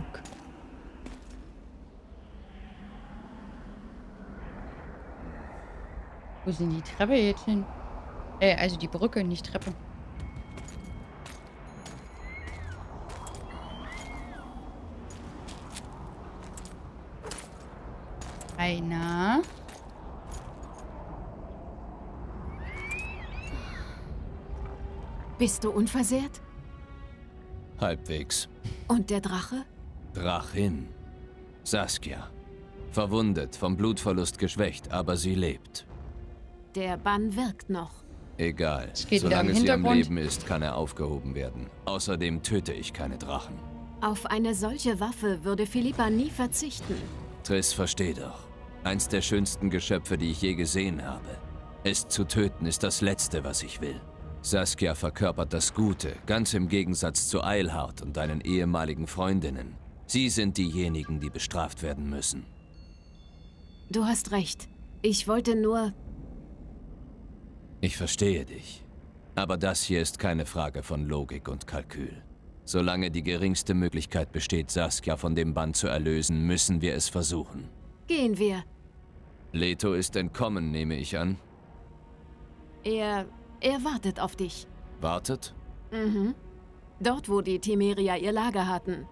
Wo sind die Treppe jetzt hin? Also die Brücke, nicht Treppe. Einer. Bist du unversehrt? Halbwegs. Und der Drache? Drachin. Saskia. Verwundet, vom Blutverlust geschwächt, aber sie lebt. Der Bann wirkt noch. Egal. Geht Solange sie am Hintergrund. Leben ist, kann er aufgehoben werden. Außerdem töte ich keine Drachen. Auf eine solche Waffe würde Philippa nie verzichten. Triss, versteh doch. Eins der schönsten Geschöpfe, die ich je gesehen habe. Es zu töten ist das Letzte, was ich will. Saskia verkörpert das Gute, ganz im Gegensatz zu Eilhart und deinen ehemaligen Freundinnen. Sie sind diejenigen, die bestraft werden müssen. Du hast recht. Ich wollte nur... Ich verstehe dich. Aber das hier ist keine Frage von Logik und Kalkül. Solange die geringste Möglichkeit besteht, Saskia von dem Bann zu erlösen, müssen wir es versuchen. Gehen wir. Leto ist entkommen, nehme ich an. Er wartet auf dich. Wartet? Mhm. Dort, wo die Temerier ihr Lager hatten.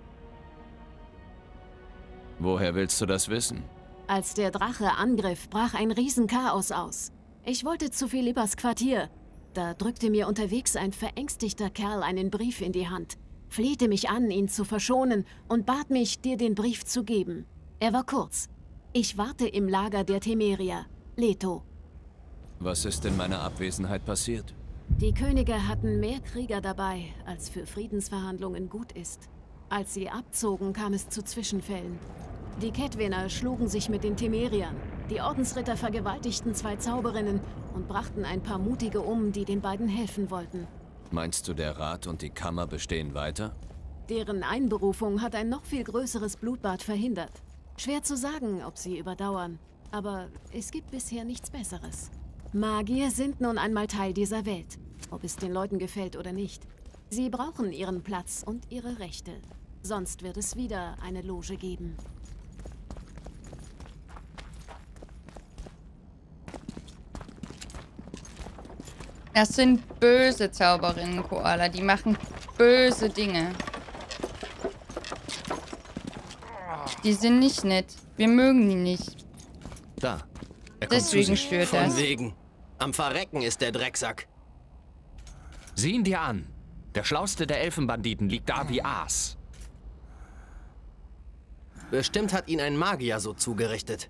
Woher willst du das wissen? Als der Drache angriff, brach ein Riesenchaos aus. Ich wollte zu Philippas Quartier. Da drückte mir unterwegs ein verängstigter Kerl einen Brief in die Hand, flehte mich an, ihn zu verschonen und bat mich, dir den Brief zu geben. Er war kurz. Ich warte im Lager der Temerier. Leto. Was ist in meiner Abwesenheit passiert? Die Könige hatten mehr Krieger dabei, als für Friedensverhandlungen gut ist. Als sie abzogen, kam es zu Zwischenfällen. Die Kettwiner schlugen sich mit den Temeriern. Die Ordensritter vergewaltigten 2 Zauberinnen und brachten ein paar Mutige um, die den beiden helfen wollten. Meinst du, der Rat und die Kammer bestehen weiter? Deren Einberufung hat ein noch viel größeres Blutbad verhindert. Schwer zu sagen, ob sie überdauern, aber es gibt bisher nichts Besseres. Magier sind nun einmal Teil dieser Welt, ob es den Leuten gefällt oder nicht. Sie brauchen ihren Platz und ihre Rechte. Sonst wird es wieder eine Loge geben. Das sind böse Zauberinnen, Koala. Die machen böse Dinge. Die sind nicht nett. Wir mögen die nicht. Da. Deswegen stört das. Von wegen. Am Verrecken ist der Drecksack. Sieh ihn dir an. Der schlauste der Elfenbanditen liegt da wie Aas. Bestimmt hat ihn ein Magier so zugerichtet.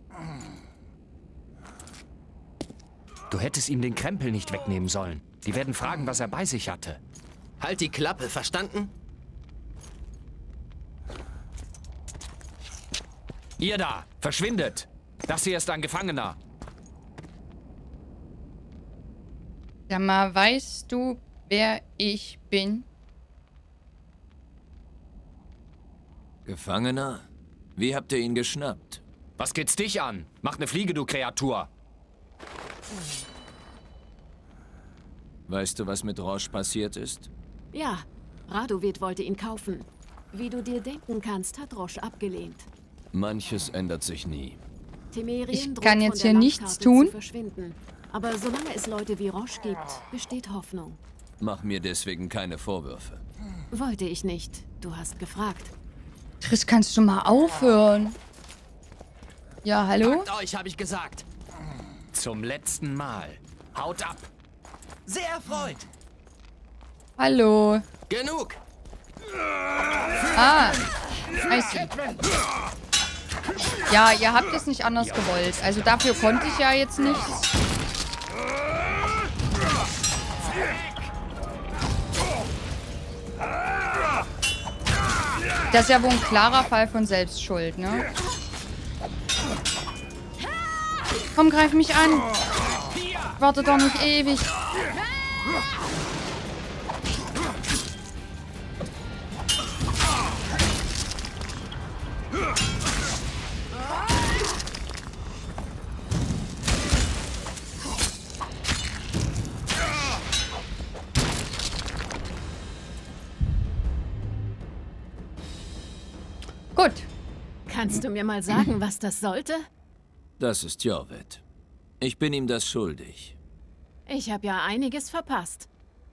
Du hättest ihm den Krempel nicht wegnehmen sollen. Die werden fragen, was er bei sich hatte. Halt die Klappe, verstanden? Ihr da, verschwindet! Das hier ist ein Gefangener. Sag mal, weißt du, wer ich bin? Gefangener? Wie habt ihr ihn geschnappt? Was geht's dich an? Mach ne Fliege, du Kreatur! Weißt du, was mit Roche passiert ist? Ja, Radovid wollte ihn kaufen. Wie du dir denken kannst, hat Roche abgelehnt. Manches ändert sich nie. Temerien Ich kann droht jetzt von hier der nichts Landkarte tun. zu verschwinden. Aber solange es Leute wie Roche gibt, besteht Hoffnung. Mach mir deswegen keine Vorwürfe. Wollte ich nicht. Du hast gefragt. Triss, kannst du mal aufhören? Ja, hallo? Packt euch, habe ich gesagt. Zum letzten Mal. Haut ab! Sehr erfreut. Hallo. Genug. Ah. I see. Ja, ihr habt es nicht anders gewollt. Also dafür konnte ich ja jetzt nichts. Das ist ja wohl ein klarer Fall von Selbstschuld, ne? Komm, greif mich an. Warte doch nicht ewig. Gut. Kannst du mir mal sagen, was das sollte? Das ist Jorved. Ich bin ihm das schuldig. Ich habe ja einiges verpasst.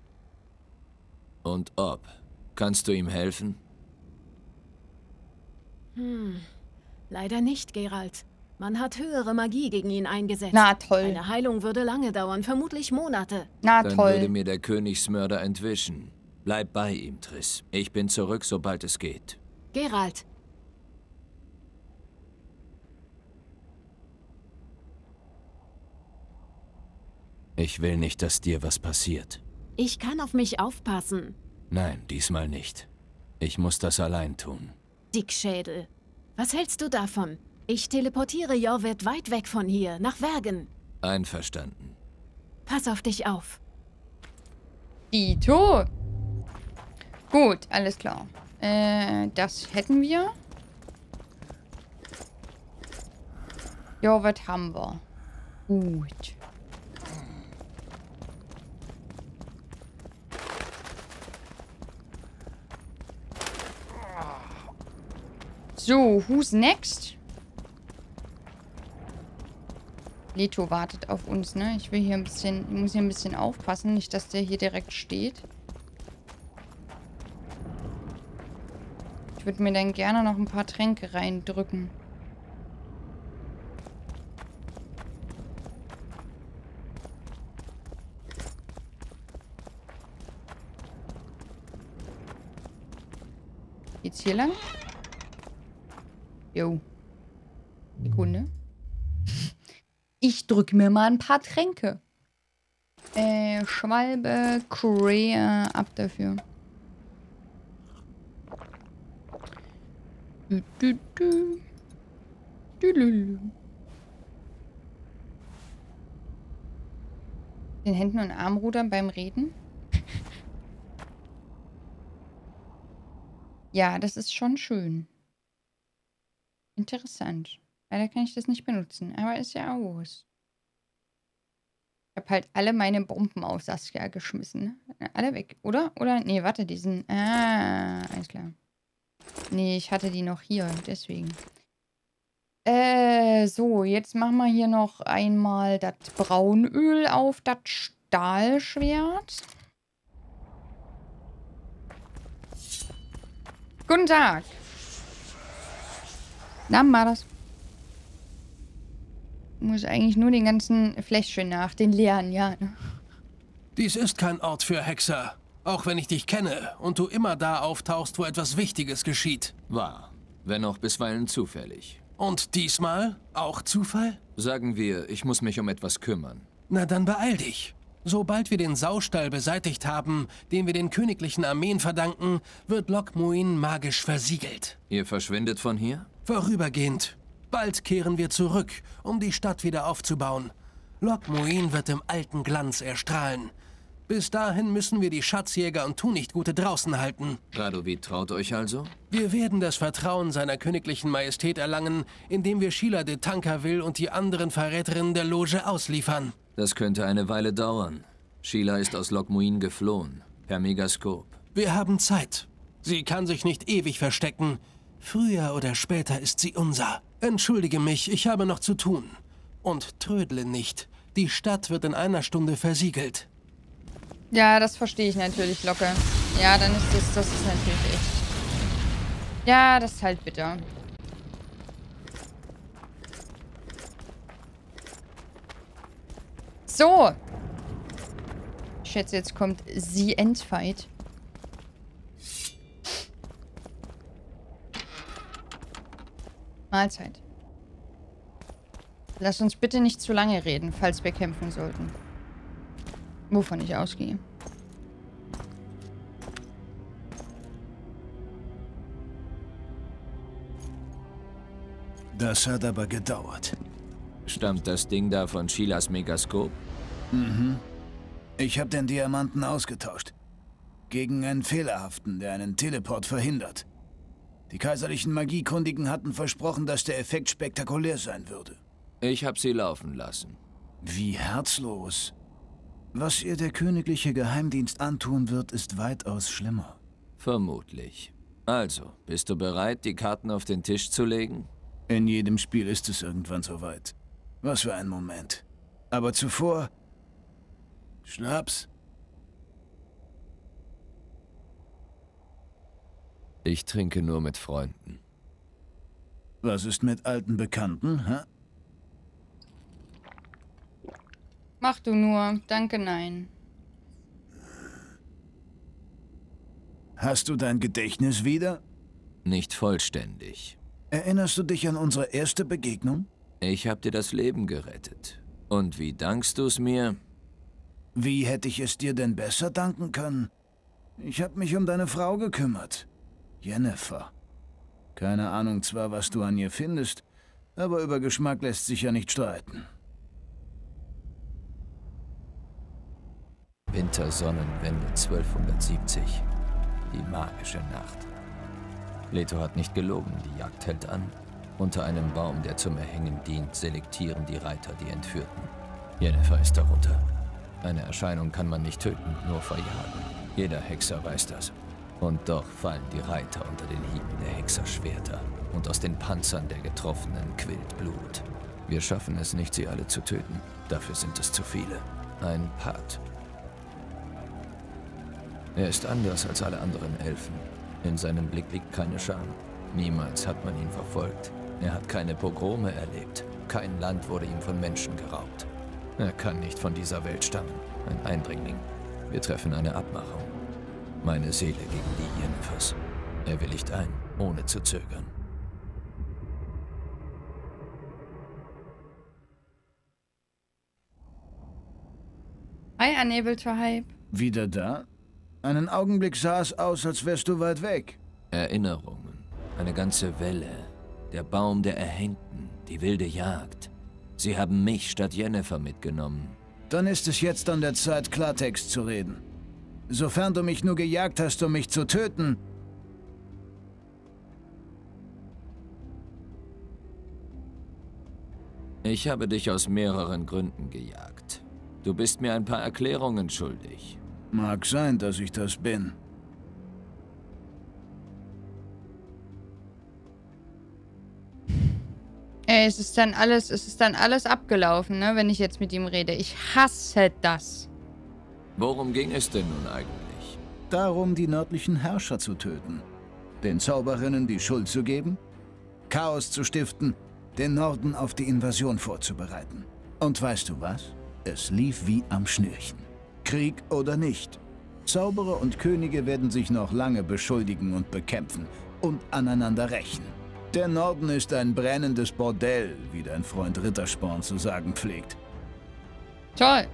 Und ob? Kannst du ihm helfen? Leider nicht, Geralt. Man hat höhere Magie gegen ihn eingesetzt. Na toll. Eine Heilung würde lange dauern, vermutlich Monate. Dann würde mir der Königsmörder entwischen. Bleib bei ihm, Triss. Ich bin zurück, sobald es geht. Geralt. Ich will nicht, dass dir was passiert. Ich kann auf mich aufpassen. Nein, diesmal nicht. Ich muss das allein tun. Dickschädel. Was hältst du davon? Ich teleportiere Jorvet weit weg von hier, nach Wergen. Einverstanden. Pass auf dich auf. Dito. Gut, alles klar. Das hätten wir. Jorvet haben wir. Gut. So, who's next? Leto wartet auf uns, ne? Ich muss hier ein bisschen aufpassen, nicht, dass der hier direkt steht. Ich würde mir dann gerne noch ein paar Tränke reindrücken. Geht's hier lang? Jo. Sekunde. Ich drücke mir mal ein paar Tränke. Schwalbe, Korea, ab dafür. Den Händen- und Armrudern beim Reden? Ja, das ist schon schön. Interessant. Leider kann ich das nicht benutzen, aber ist ja aus. Ich habe halt alle meine Bomben auf Saskia geschmissen. Alle weg, oder? Oder? Nee, warte, diesen. Ah, alles klar. Nee, ich hatte die noch hier, deswegen. So, jetzt machen wir hier noch einmal das Braunöl auf das Stahlschwert. Guten Tag. Na, mal das. Muss eigentlich nur den ganzen Fläschchen nach, den leeren, ja. Dies ist kein Ort für Hexer. Auch wenn ich dich kenne und du immer da auftauchst, wo etwas Wichtiges geschieht. Wahr. Wenn auch bisweilen zufällig. Und diesmal auch Zufall? Sagen wir, ich muss mich um etwas kümmern. Na dann beeil dich. Sobald wir den Saustall beseitigt haben, den wir den königlichen Armeen verdanken, wird Loc Muinne magisch versiegelt. Ihr verschwindet von hier? Vorübergehend. Bald kehren wir zurück, um die Stadt wieder aufzubauen. Loc Muinne wird im alten Glanz erstrahlen. Bis dahin müssen wir die Schatzjäger und Tunichtgute draußen halten. Radovid traut euch also? Wir werden das Vertrauen seiner königlichen Majestät erlangen, indem wir Sheila de Tancarville und die anderen Verräterinnen der Loge ausliefern. Das könnte eine Weile dauern. Sheila ist aus Loc Muinne geflohen. Per Megaskop. Wir haben Zeit. Sie kann sich nicht ewig verstecken. Früher oder später ist sie unser. Entschuldige mich, ich habe noch zu tun. Und trödle nicht. Die Stadt wird in einer Stunde versiegelt. Ja, das verstehe ich natürlich locker. Ja, dann ist das ist natürlich echt. Ja, das ist halt bitter. So. Ich schätze, jetzt kommt The Endfight. Mahlzeit. Lass uns bitte nicht zu lange reden, falls wir kämpfen sollten. Wovon ich ausgehe. Das hat aber gedauert. Stammt das Ding da von Sheilas Megaskop? Mhm. Ich habe den Diamanten ausgetauscht. Gegen einen fehlerhaften, der einen Teleport verhindert. Die kaiserlichen Magiekundigen hatten versprochen, dass der Effekt spektakulär sein würde. Ich habe sie laufen lassen. Wie herzlos. Was ihr der königliche Geheimdienst antun wird, ist weitaus schlimmer. Vermutlich. Also, bist du bereit, die Karten auf den Tisch zu legen? In jedem Spiel ist es irgendwann soweit. Was für ein Moment. Aber zuvor... Schnaps. Ich trinke nur mit Freunden. Was ist mit alten Bekannten, hä? Mach du nur. Danke, nein. Hast du dein Gedächtnis wieder? Nicht vollständig. Erinnerst du dich an unsere erste Begegnung? Ich habe dir das Leben gerettet. Und wie dankst du es mir? Wie hätte ich es dir denn besser danken können? Ich habe mich um deine Frau gekümmert. Jennifer. Keine Ahnung zwar, was du an ihr findest, aber über Geschmack lässt sich ja nicht streiten. Wintersonnenwende 1270. Die magische Nacht. Leto hat nicht gelogen, die Jagd hält an. Unter einem Baum, der zum Erhängen dient, selektieren die Reiter die Entführten. Jennifer ist darunter. Eine Erscheinung kann man nicht töten, nur verjagen. Jeder Hexer weiß das. Und doch fallen die Reiter unter den Hieben der Hexerschwerter. Und aus den Panzern der Getroffenen quillt Blut. Wir schaffen es nicht, sie alle zu töten. Dafür sind es zu viele. Ein Pat. Er ist anders als alle anderen Elfen. In seinem Blick liegt keine Scham. Niemals hat man ihn verfolgt. Er hat keine Pogrome erlebt. Kein Land wurde ihm von Menschen geraubt. Er kann nicht von dieser Welt stammen. Ein Eindringling. Wir treffen eine Abmachung. Meine Seele gegen die Jennifers. Er willigt ein, ohne zu zögern. Hi, Unable to Hype. Wieder da? Einen Augenblick sah es aus, als wärst du weit weg. Erinnerungen. Eine ganze Welle. Der Baum der Erhängten. Die wilde Jagd. Sie haben mich statt Jennifer mitgenommen. Dann ist es jetzt an der Zeit, Klartext zu reden. Sofern du mich nur gejagt hast, um mich zu töten... Ich habe dich aus mehreren Gründen gejagt. Du bist mir ein paar Erklärungen schuldig. Mag sein, dass ich das bin. Ey, es ist dann alles abgelaufen, ne, wenn ich jetzt mit ihm rede. Ich hasse das. Worum ging es denn nun eigentlich? Darum, die nördlichen Herrscher zu töten. Den Zauberinnen die Schuld zu geben, Chaos zu stiften, den Norden auf die Invasion vorzubereiten. Und weißt du was? Es lief wie am Schnürchen. Krieg oder nicht. Zauberer und Könige werden sich noch lange beschuldigen und bekämpfen und aneinander rächen. Der Norden ist ein brennendes Bordell, wie dein Freund Rittersporn zu sagen pflegt. Toll.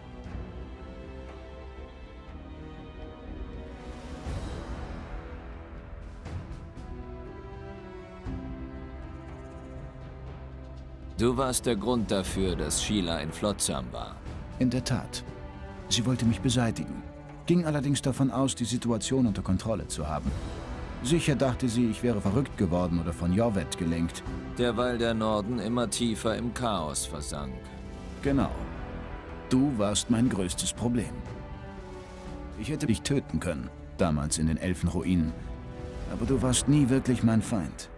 Du warst der Grund dafür, dass Sheila in Flotsam war. In der Tat. Sie wollte mich beseitigen, ging allerdings davon aus, die Situation unter Kontrolle zu haben. Sicher dachte sie, ich wäre verrückt geworden oder von Jorvett gelenkt. Derweil der Norden immer tiefer im Chaos versank. Genau. Du warst mein größtes Problem. Ich hätte dich töten können, damals in den Elfenruinen. Aber du warst nie wirklich mein Feind.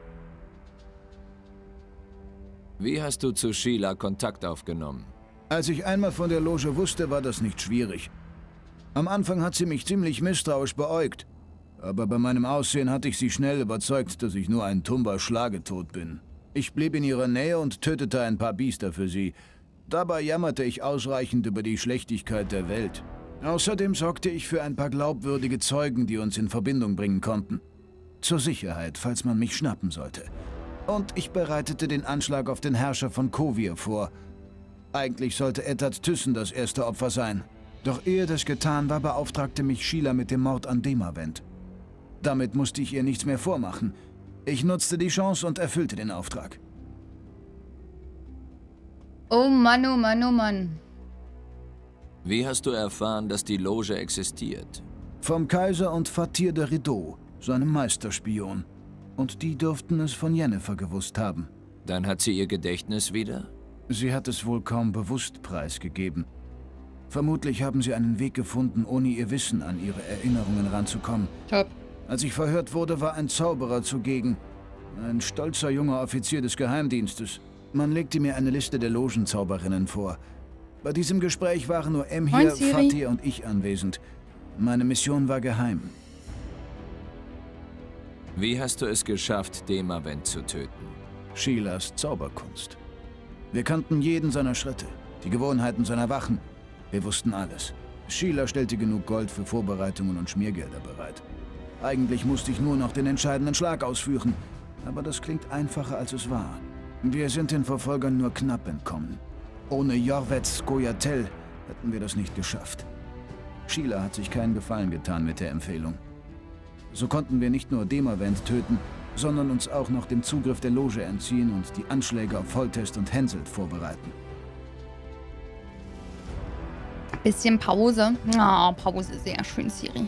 Wie hast du zu Sheila Kontakt aufgenommen? Als ich einmal von der Loge wusste, war das nicht schwierig. Am Anfang hat sie mich ziemlich misstrauisch beäugt. Aber bei meinem Aussehen hatte ich sie schnell überzeugt, dass ich nur ein tumber Schlagetod bin. Ich blieb in ihrer Nähe und tötete ein paar Biester für sie. Dabei jammerte ich ausreichend über die Schlechtigkeit der Welt. Außerdem sorgte ich für ein paar glaubwürdige Zeugen, die uns in Verbindung bringen konnten. Zur Sicherheit, falls man mich schnappen sollte. Und ich bereitete den Anschlag auf den Herrscher von Kovir vor. Eigentlich sollte Eddard Thyssen das erste Opfer sein. Doch ehe das getan war, beauftragte mich Sheila mit dem Mord an Demavend. Damit musste ich ihr nichts mehr vormachen. Ich nutzte die Chance und erfüllte den Auftrag. Oh Mann, oh Mann, oh Mann. Wie hast du erfahren, dass die Loge existiert? Vom Kaiser und Fatir de Rideau, seinem Meisterspion. Und die dürften es von Jennifer gewusst haben. Dann hat sie ihr Gedächtnis wieder? Sie hat es wohl kaum bewusst preisgegeben. Vermutlich haben sie einen Weg gefunden, ohne ihr Wissen an ihre Erinnerungen ranzukommen. Top. Als ich verhört wurde, war ein Zauberer zugegen. Ein stolzer junger Offizier des Geheimdienstes. Man legte mir eine Liste der Logenzauberinnen vor. Bei diesem Gespräch waren nur Emhyr, Fatir und ich anwesend. Meine Mission war geheim. Wie hast du es geschafft, Demavend zu töten? Sheilas Zauberkunst. Wir kannten jeden seiner Schritte. Die Gewohnheiten seiner Wachen. Wir wussten alles. Sheila stellte genug Gold für Vorbereitungen und Schmiergelder bereit. Eigentlich musste ich nur noch den entscheidenden Schlag ausführen. Aber das klingt einfacher, als es war. Wir sind den Verfolgern nur knapp entkommen. Ohne Jorvet Skoyatel hätten wir das nicht geschafft. Sheila hat sich keinen Gefallen getan mit der Empfehlung. So konnten wir nicht nur Demavent töten, sondern uns auch noch dem Zugriff der Loge entziehen und die Anschläge auf Foltest und Henselt vorbereiten. Bisschen Pause. Ah, Pause, sehr schön, Ciri.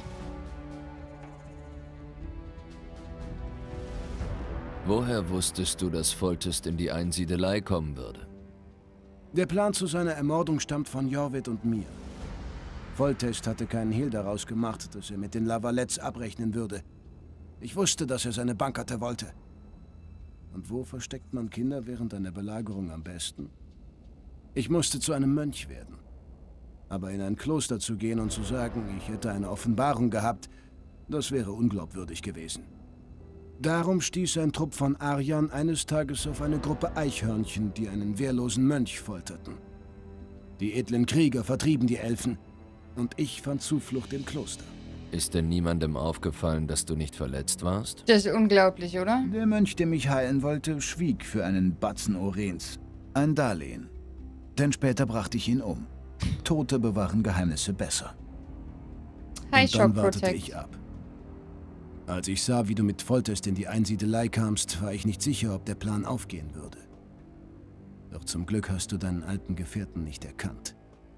Woher wusstest du, dass Foltest in die Einsiedelei kommen würde? Der Plan zu seiner Ermordung stammt von Jorvet und mir. Foltest hatte keinen Hehl daraus gemacht, dass er mit den Lavalettes abrechnen würde. Ich wusste, dass er seine Bankerte wollte. Und wo versteckt man Kinder während einer Belagerung am besten? Ich musste zu einem Mönch werden. Aber in ein Kloster zu gehen und zu sagen, ich hätte eine Offenbarung gehabt, das wäre unglaubwürdig gewesen. Darum stieß ein Trupp von Ariern eines Tages auf eine Gruppe Eichhörnchen, die einen wehrlosen Mönch folterten. Die edlen Krieger vertrieben die Elfen und ich fand Zuflucht im Kloster. Ist denn niemandem aufgefallen, dass du nicht verletzt warst? Das ist unglaublich, oder? Der Mönch, der mich heilen wollte, schwieg für einen Batzen Orens. Ein Darlehen. Denn später brachte ich ihn um. Tote bewahren Geheimnisse besser. Und dann wartete ich ab. Als ich sah, wie du mit Foltest in die Einsiedelei kamst, war ich nicht sicher, ob der Plan aufgehen würde. Doch zum Glück hast du deinen alten Gefährten nicht erkannt.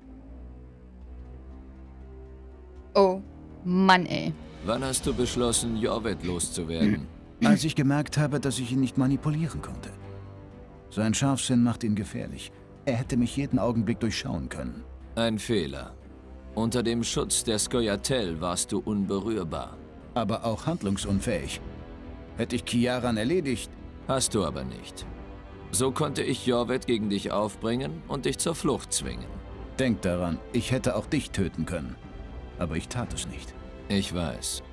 Oh, Mann, ey. Wann hast du beschlossen, Jorvet loszuwerden? Als ich gemerkt habe, dass ich ihn nicht manipulieren konnte. Sein Scharfsinn macht ihn gefährlich. Er hätte mich jeden Augenblick durchschauen können. Ein Fehler. Unter dem Schutz der Skoyatel warst du unberührbar. Aber auch handlungsunfähig. Hätte ich Kiaran erledigt. Hast du aber nicht. So konnte ich Jorvet gegen dich aufbringen und dich zur Flucht zwingen. Denk daran, ich hätte auch dich töten können. Aber ich tat es nicht. Ich weiß.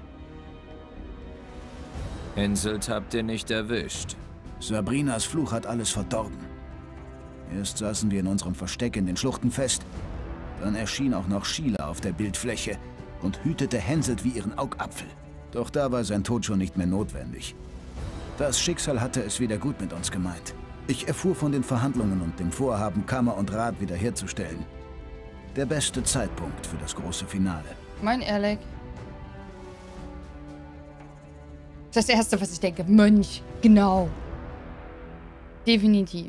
Henselt habt ihr nicht erwischt. Sabrinas Fluch hat alles verdorben. Erst saßen wir in unserem Versteck in den Schluchten fest. Dann erschien auch noch Sheila auf der Bildfläche und hütete Henselt wie ihren Augapfel. Doch da war sein Tod schon nicht mehr notwendig. Das Schicksal hatte es wieder gut mit uns gemeint. Ich erfuhr von den Verhandlungen und dem Vorhaben, Kammer und Rat wiederherzustellen. Der beste Zeitpunkt für das große Finale. Mein ehrlich. Das Erste, was ich denke. Mönch. Genau. Definitiv.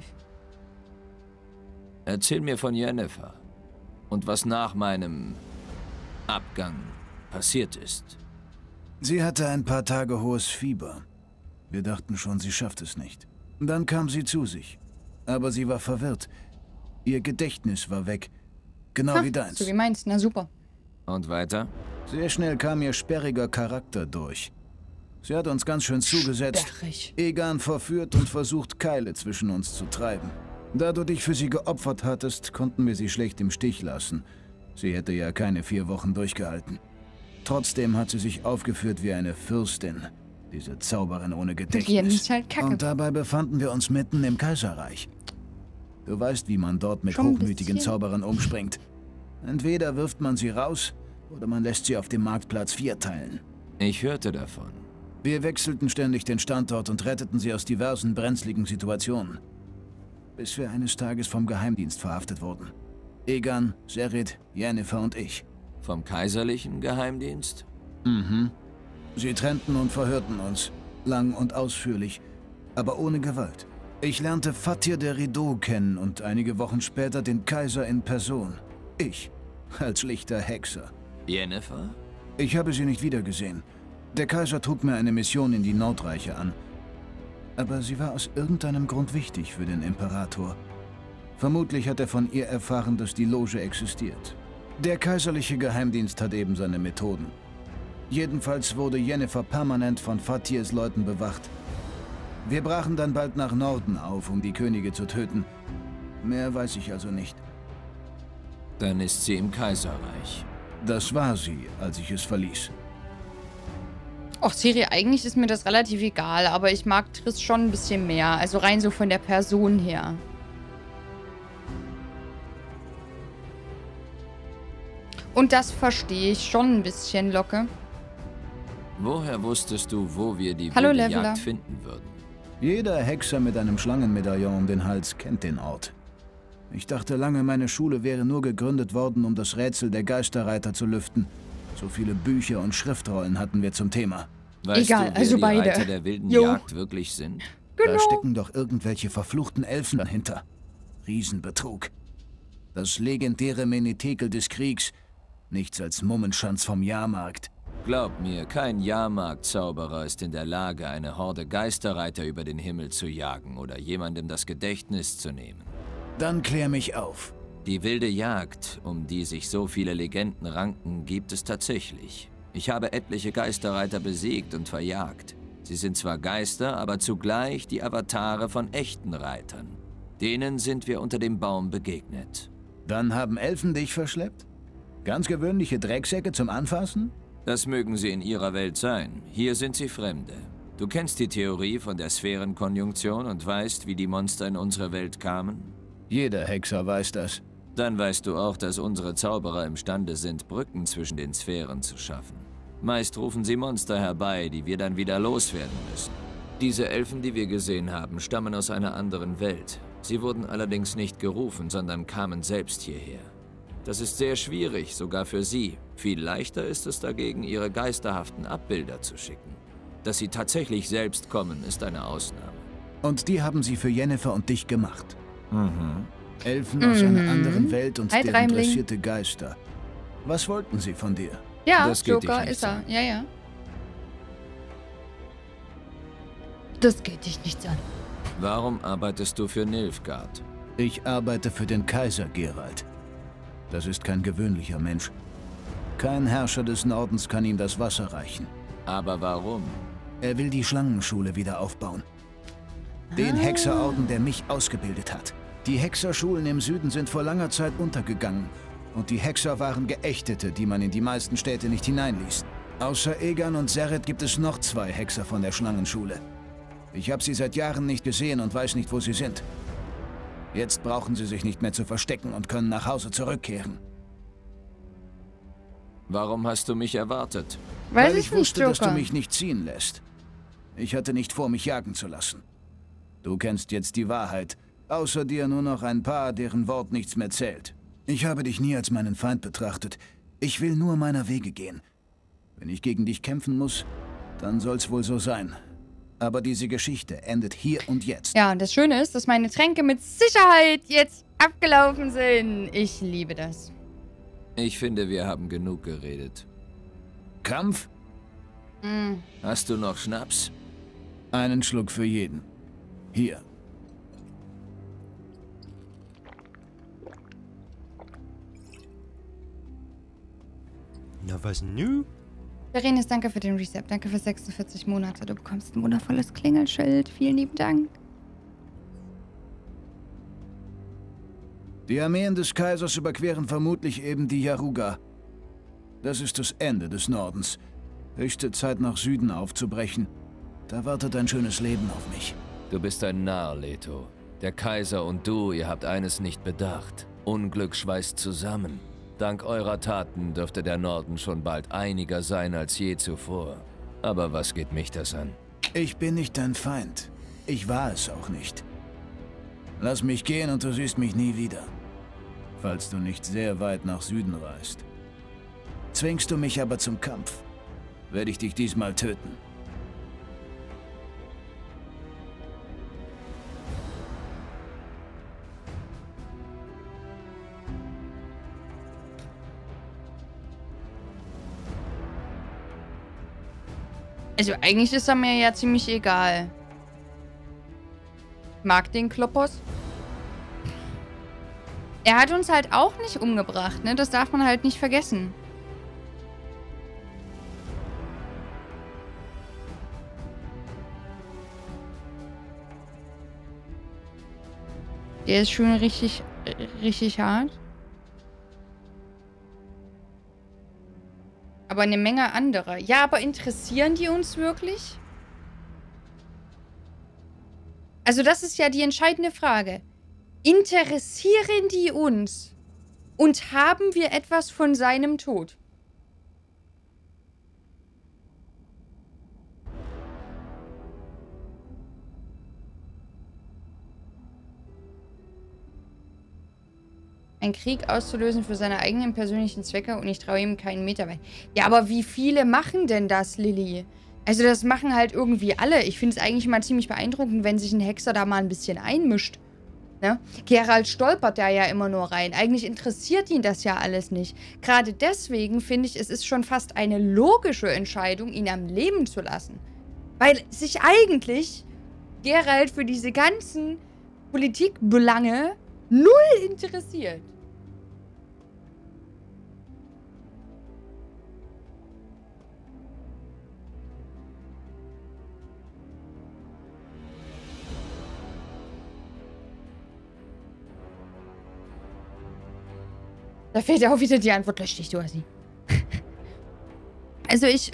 Erzähl mir von Yennefer. Und was nach meinem Abgang passiert ist. Sie hatte ein paar Tage hohes Fieber. Wir dachten schon, sie schafft es nicht. Dann kam sie zu sich. Aber sie war verwirrt. Ihr Gedächtnis war weg. Genau wie deins. So wie meins. Na super. Und weiter? Sehr schnell kam ihr sperriger Charakter durch. Sie hat uns ganz schön zugesetzt. Sperrig. Egan verführt und versucht, Keile zwischen uns zu treiben. Da du dich für sie geopfert hattest, konnten wir sie schlecht im Stich lassen. Sie hätte ja keine 4 Wochen durchgehalten. Trotzdem hat sie sich aufgeführt wie eine Fürstin. Diese Zauberin ohne Gedächtnis. Halt Kacke. Und dabei befanden wir uns mitten im Kaiserreich. Du weißt, wie man dort mit hochmütigen Zauberern umspringt. Entweder wirft man sie raus, oder man lässt sie auf dem Marktplatz vierteilen. Ich hörte davon. Wir wechselten ständig den Standort und retteten sie aus diversen brenzligen Situationen. Bis wir eines Tages vom Geheimdienst verhaftet wurden. Egan, Serit, Yennefer und ich. Vom kaiserlichen Geheimdienst? Mhm. Sie trennten und verhörten uns. Lang und ausführlich, aber ohne Gewalt. Ich lernte Fatir der Rideau kennen und einige Wochen später den Kaiser in Person. Ich, als schlichter Hexer. Yennefer? Ich habe sie nicht wiedergesehen. Der Kaiser trug mir eine Mission in die Nordreiche an. Aber sie war aus irgendeinem Grund wichtig für den Imperator. Vermutlich hat er von ihr erfahren, dass die Loge existiert. Der kaiserliche Geheimdienst hat eben seine Methoden. Jedenfalls wurde Yennefer permanent von Fatirs Leuten bewacht. Wir brachen dann bald nach Norden auf, um die Könige zu töten. Mehr weiß ich also nicht. Dann ist sie im Kaiserreich. Das war sie, als ich es verließ. Och, Ciri, eigentlich ist mir das relativ egal, aber ich mag Triss schon ein bisschen mehr. Also rein so von der Person her. Und das verstehe ich schon ein bisschen, Locke. Woher wusstest du, wo wir die Hallo, wilde Leveler. Jagd finden würden? Jeder Hexer mit einem Schlangenmedaillon um den Hals kennt den Ort. Ich dachte lange, meine Schule wäre nur gegründet worden, um das Rätsel der Geisterreiter zu lüften. So viele Bücher und Schriftrollen hatten wir zum Thema. Weißt Egal, du, wer also die beide. Reiter der wilden Jo. Jagd wirklich sind? Da stecken doch irgendwelche verfluchten Elfen dahinter. Riesenbetrug. Das legendäre Menetekel des Kriegs. Nichts als Mummenschanz vom Jahrmarkt. Glaub mir, kein Jahrmarktzauberer ist in der Lage, eine Horde Geisterreiter über den Himmel zu jagen oder jemandem das Gedächtnis zu nehmen. Dann klär mich auf. Die wilde Jagd, um die sich so viele Legenden ranken, gibt es tatsächlich. Ich habe etliche Geisterreiter besiegt und verjagt. Sie sind zwar Geister, aber zugleich die Avatare von echten Reitern. Denen sind wir unter dem Baum begegnet. Dann haben Elfen dich verschleppt? Ganz gewöhnliche Drecksäcke zum Anfassen? Das mögen sie in ihrer Welt sein. Hier sind sie Fremde. Du kennst die Theorie von der Sphärenkonjunktion und weißt, wie die Monster in unsere Welt kamen? Jeder Hexer weiß das. Dann weißt du auch, dass unsere Zauberer imstande sind, Brücken zwischen den Sphären zu schaffen. Meist rufen sie Monster herbei, die wir dann wieder loswerden müssen. Diese Elfen, die wir gesehen haben, stammen aus einer anderen Welt. Sie wurden allerdings nicht gerufen, sondern kamen selbst hierher. Das ist sehr schwierig, sogar für sie. Viel leichter ist es dagegen, ihre geisterhaften Abbilder zu schicken. Dass sie tatsächlich selbst kommen, ist eine Ausnahme. Und die haben sie für Jennifer und dich gemacht. Elfen aus einer anderen Welt und deren Reimling. dressierte Geister. Was wollten sie von dir? Ja, Das geht dich Joker nichts ist er. an. Ja, ja. Das geht dich nichts an. Warum arbeitest du für Nilfgaard? Ich arbeite für den Kaiser, Geralt. Das ist kein gewöhnlicher Mensch. Kein Herrscher des Nordens kann ihm das Wasser reichen. Aber warum? Er will die Schlangenschule wieder aufbauen. Den Hexerorden, der mich ausgebildet hat. Die Hexerschulen im Süden sind vor langer Zeit untergegangen. Und die Hexer waren Geächtete, die man in die meisten Städte nicht hineinließ. Außer Egan und Seret gibt es noch 2 Hexer von der Schlangenschule. Ich habe sie seit Jahren nicht gesehen und weiß nicht, wo sie sind. Jetzt brauchen sie sich nicht mehr zu verstecken und können nach Hause zurückkehren. Warum hast du mich erwartet? Weil ich wusste, dass du mich nicht ziehen lässt. Ich hatte nicht vor, mich jagen zu lassen. Du kennst jetzt die Wahrheit. Außer dir nur noch ein paar, deren Wort nichts mehr zählt. Ich habe dich nie als meinen Feind betrachtet. Ich will nur meiner Wege gehen. Wenn ich gegen dich kämpfen muss, dann soll's wohl so sein. Aber diese Geschichte endet hier und jetzt. Ja, und das Schöne ist, dass meine Tränke mit Sicherheit jetzt abgelaufen sind. Ich liebe das. Ich finde, wir haben genug geredet. Kampf? Hast du noch Schnaps? Einen Schluck für jeden. Hier. Na, was nu? Verenis, danke für den Reset. Danke für 46 Monate. Du bekommst ein wundervolles Klingelschild. Vielen lieben Dank. Die Armeen des Kaisers überqueren vermutlich eben die Yaruga. Das ist das Ende des Nordens. Höchste Zeit, nach Süden aufzubrechen. Da wartet ein schönes Leben auf mich. Du bist ein Narr, Leto. Der Kaiser und du, ihr habt eines nicht bedacht. Unglück schweißt zusammen. Dank eurer Taten dürfte der Norden schon bald einiger sein als je zuvor. Aber was geht mich das an? Ich bin nicht dein Feind. Ich war es auch nicht. Lass mich gehen und du siehst mich nie wieder. Falls du nicht sehr weit nach Süden reist. Zwingst du mich aber zum Kampf, werde ich dich diesmal töten. Also eigentlich ist er mir ja ziemlich egal. Ich mag den Kloppos. Er hat uns halt auch nicht umgebracht, ne? Das darf man halt nicht vergessen. Der ist schon richtig hart. Aber eine Menge anderer. Ja, aber interessieren die uns wirklich? Also das ist ja die entscheidende Frage. Interessieren die uns? Und haben wir etwas von seinem Tod? Einen Krieg auszulösen für seine eigenen persönlichen Zwecke und ich traue ihm keinen Meter weit. Ja, aber wie viele machen denn das, Lilly? Also das machen halt irgendwie alle. Ich finde es eigentlich mal ziemlich beeindruckend, wenn sich ein Hexer da mal ein bisschen einmischt. Ne? Geralt stolpert da ja immer nur rein. Eigentlich interessiert ihn das ja alles nicht. Gerade deswegen finde ich, es ist schon fast eine logische Entscheidung, ihn am Leben zu lassen. Weil sich eigentlich Geralt für diese ganzen Politikbelange null interessiert. Da fehlt ja auch wieder die Antwort. Lösch dich, du Assi. Also ich...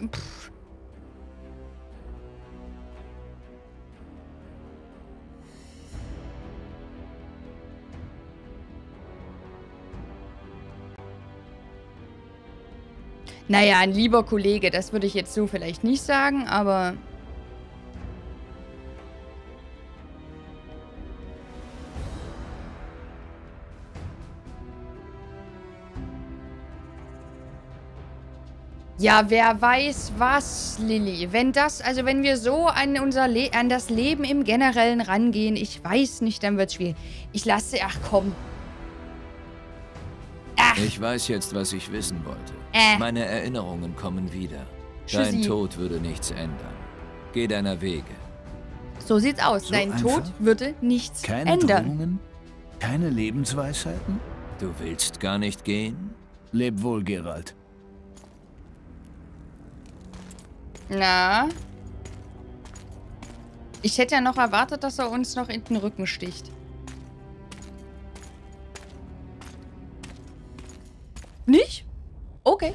Naja, ein lieber Kollege, das würde ich jetzt so vielleicht nicht sagen, aber... Ja, wer weiß was, Lilly. Wenn das, also wenn wir so an an das Leben im Generellen rangehen, ich weiß nicht, dann wird's schwierig. Ich lasse, ach komm. Ach. Ich weiß jetzt, was ich wissen wollte. Meine Erinnerungen kommen wieder. Tschüssi. Dein Tod würde nichts ändern. Geh deiner Wege. So sieht's aus. So Dein einfach? Tod würde nichts Keine ändern. Drohungen? Keine Lebensweisheiten? Du willst gar nicht gehen? Leb wohl, Geralt. Na? Ich hätte ja noch erwartet, dass er uns noch in den Rücken sticht. Nicht? Okay.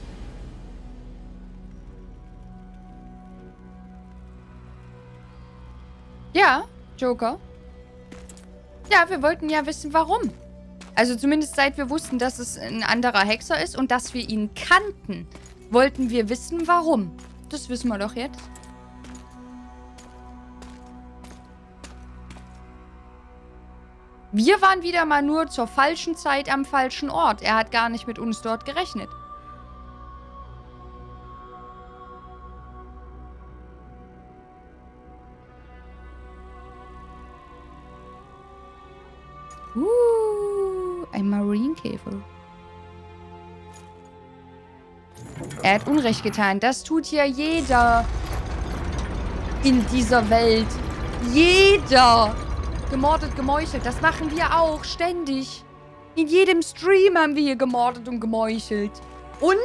Ja, Joker. Ja, wir wollten ja wissen, warum. Also zumindest seit wir wussten, dass es ein anderer Hexer ist und dass wir ihn kannten, wollten wir wissen, warum. Das wissen wir doch jetzt. Wir waren wieder mal nur zur falschen Zeit am falschen Ort. Er hat gar nicht mit uns dort gerechnet. Ein Marinekäfer. Er hat Unrecht getan. Das tut ja jeder in dieser Welt. Jeder. Gemordet, gemeuchelt. Das machen wir auch ständig. In jedem Stream haben wir hier gemordet und gemeuchelt. Und?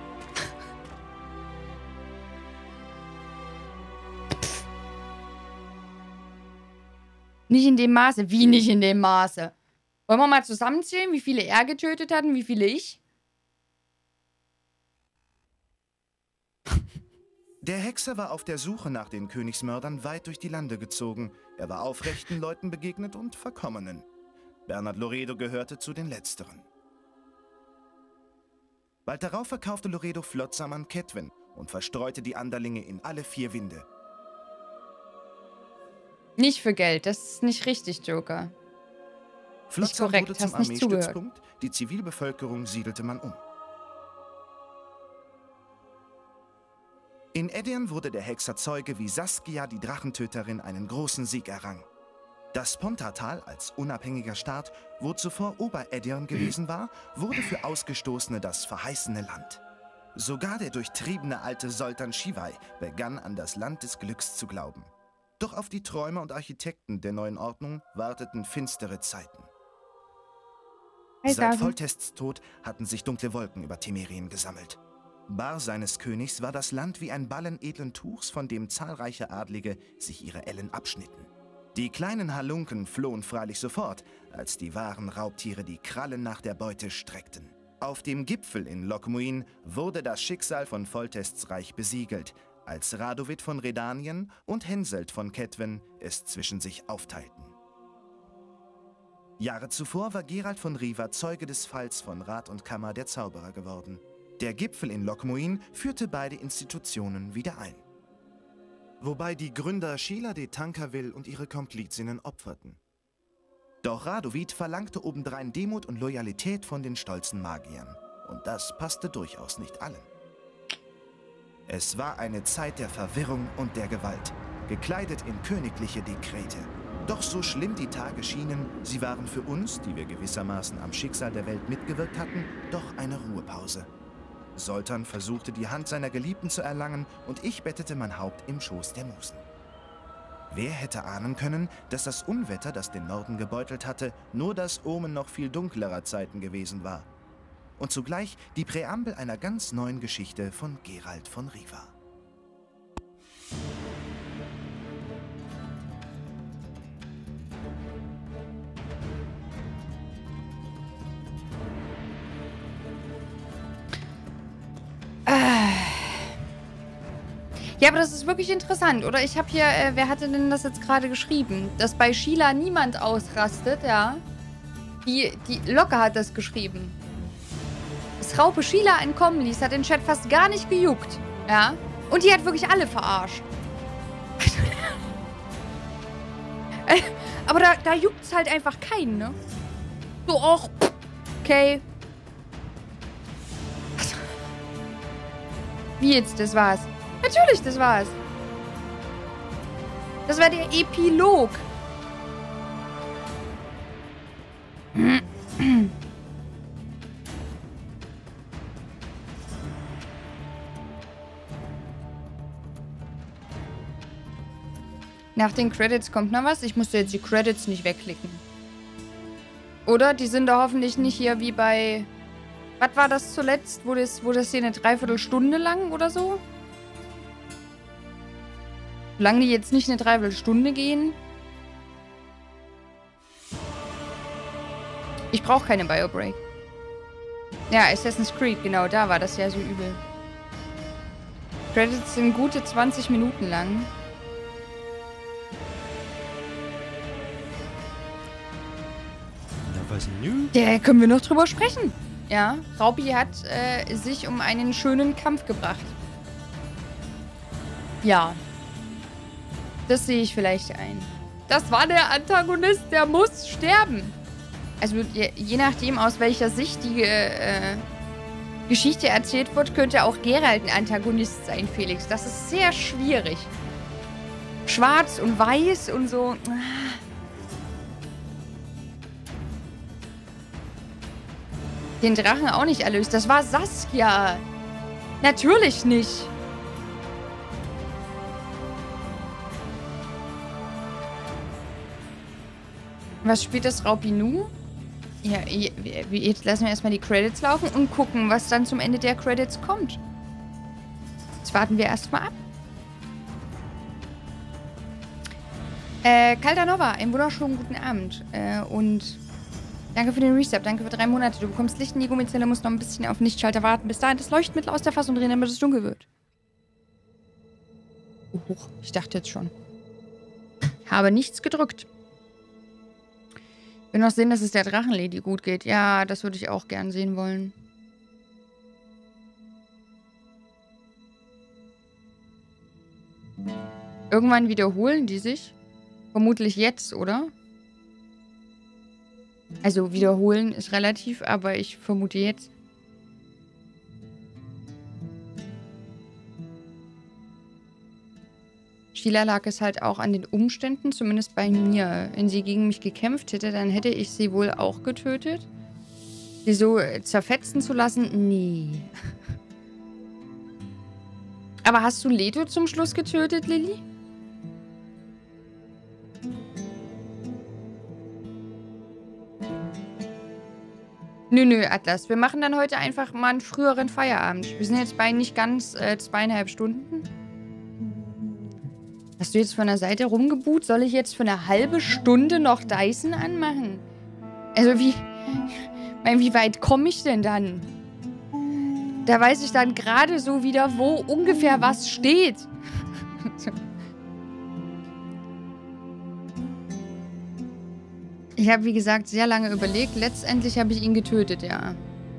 Nicht in dem Maße. Wie nicht in dem Maße? Wollen wir mal zusammenzählen, wie viele er getötet hat und wie viele ich? Der Hexer war auf der Suche nach den Königsmördern weit durch die Lande gezogen. Er war aufrechten Leuten begegnet und Verkommenen. Bernard Loredo gehörte zu den Letzteren. Bald darauf verkaufte Loredo Flotsam an Cetwen und verstreute die Anderlinge in alle 4 Winde. Nicht für Geld, das ist nicht richtig, Joker. Flotsam wurde zum Armeestützpunkt, die Zivilbevölkerung siedelte man um. In Edirn wurde der Hexer Zeuge, wie Saskia, die Drachentöterin, einen großen Sieg errang. Das Pontartal als unabhängiger Staat, wo zuvor Ober-Edirn gewesen war, wurde für Ausgestoßene das verheißene Land. Sogar der durchtriebene alte Sultan Shivai begann an das Land des Glücks zu glauben. Doch auf die Träume und Architekten der neuen Ordnung warteten finstere Zeiten. Seit Foltests Tod hatten sich dunkle Wolken über Temerien gesammelt. Bar seines Königs war das Land wie ein Ballen edlen Tuchs, von dem zahlreiche Adlige sich ihre Ellen abschnitten. Die kleinen Halunken flohen freilich sofort, als die wahren Raubtiere die Krallen nach der Beute streckten. Auf dem Gipfel in Loc Muinne wurde das Schicksal von Foltests Reich besiegelt, als Radovid von Redanien und Henselt von Cetwen es zwischen sich aufteilten. Jahre zuvor war Geralt von Riva Zeuge des Falls von Rat und Kammer der Zauberer geworden. Der Gipfel in Lothmuin führte beide Institutionen wieder ein. Wobei die Gründer Sheila de Tankerville und ihre Komplizinnen opferten. Doch Radovid verlangte obendrein Demut und Loyalität von den stolzen Magiern. Und das passte durchaus nicht allen. Es war eine Zeit der Verwirrung und der Gewalt, gekleidet in königliche Dekrete. Doch so schlimm die Tage schienen, sie waren für uns, die wir gewissermaßen am Schicksal der Welt mitgewirkt hatten, doch eine Ruhepause. Zoltan versuchte, die Hand seiner Geliebten zu erlangen, und ich bettete mein Haupt im Schoß der Musen. Wer hätte ahnen können, dass das Unwetter, das den Norden gebeutelt hatte, nur das Omen noch viel dunklerer Zeiten gewesen war? Und zugleich die Präambel einer ganz neuen Geschichte von Geralt von Riva. Ja, aber das ist wirklich interessant, oder? Ich habe hier, wer hatte denn das jetzt gerade geschrieben? Dass bei Sheila niemand ausrastet, ja. Die Locke hat das geschrieben. Dass Raupe Sheila entkommen ließ, hat den Chat fast gar nicht gejuckt, ja. Und die hat wirklich alle verarscht. Aber da juckt es halt einfach keinen, ne? So, och, okay. Wie jetzt, das war's? Natürlich, das war's. Das war der Epilog. Nach den Credits kommt noch was. Ich musste jetzt die Credits nicht wegklicken. Oder? Die sind da hoffentlich nicht hier wie bei... Was war das zuletzt? Wo das hier eine Dreiviertelstunde lang oder so? Solange die jetzt nicht eine Dreiviertelstunde gehen. Ich brauche keine Biobreak. Ja, Assassin's Creed, genau, da war das ja so übel. Credits sind gute 20 Minuten lang. Na, was nu? Da können wir noch drüber sprechen. Ja, Raupi hat sich um einen schönen Kampf gebracht. Ja. Das sehe ich vielleicht ein. Das war der Antagonist, der muss sterben. Also je nachdem, aus welcher Sicht die Geschichte erzählt wird, könnte auch Geralt ein Antagonist sein, Felix. Das ist sehr schwierig. Schwarz und weiß und so. Den Drachen auch nicht erlöst. Das war Saskia. Natürlich nicht. Was spielt das Raupi nu? Ja, jetzt lassen wir erstmal die Credits laufen und gucken, was dann zum Ende der Credits kommt. Jetzt warten wir erstmal ab. Kaldanova, einen wunderschönen guten Abend. Und danke für den Resub, danke für 3 Monate. Du bekommst Licht in die Gummizelle, musst noch ein bisschen auf Lichtschalter warten. Bis dahin das Leuchtmittel aus der Fassung drehen, damit es dunkel wird. Ich dachte jetzt schon. Habe nichts gedrückt. Ich will noch sehen, dass es der Drachenlady gut geht. Ja, das würde ich auch gern sehen wollen. Irgendwann wiederholen die sich. Vermutlich jetzt, oder? Also wiederholen ist relativ, aber ich vermute jetzt. Sheila lag es halt auch an den Umständen, zumindest bei mir. Wenn sie gegen mich gekämpft hätte, dann hätte ich sie wohl auch getötet. Sie so zerfetzen zu lassen? Nee. Aber hast du Leto zum Schluss getötet, Lilly? Nö, Atlas. Wir machen dann heute einfach mal einen früheren Feierabend. Wir sind jetzt bei nicht ganz 2,5 Stunden. Hast du jetzt von der Seite rumgeboot? Soll ich jetzt für eine halbe Stunde noch Dyson anmachen? Also wie weit komme ich denn dann? Da weiß ich dann gerade so wieder, wo ungefähr was steht. Ich habe, wie gesagt, sehr lange überlegt. Letztendlich habe ich ihn getötet, ja.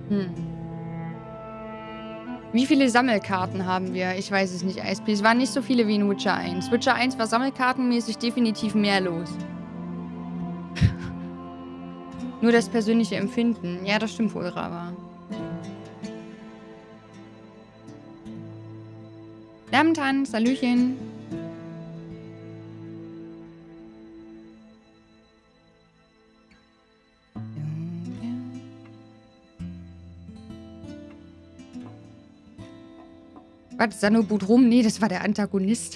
Wie viele Sammelkarten haben wir? Ich weiß es nicht, ISP. Es waren nicht so viele wie in Witcher 1. Witcher 1 war sammelkartenmäßig definitiv mehr los. Nur das persönliche Empfinden. Ja, das stimmt wohl, Rava. Lamtanz, Hallöchen. Was? Sanobut rum? Nee, das war der Antagonist.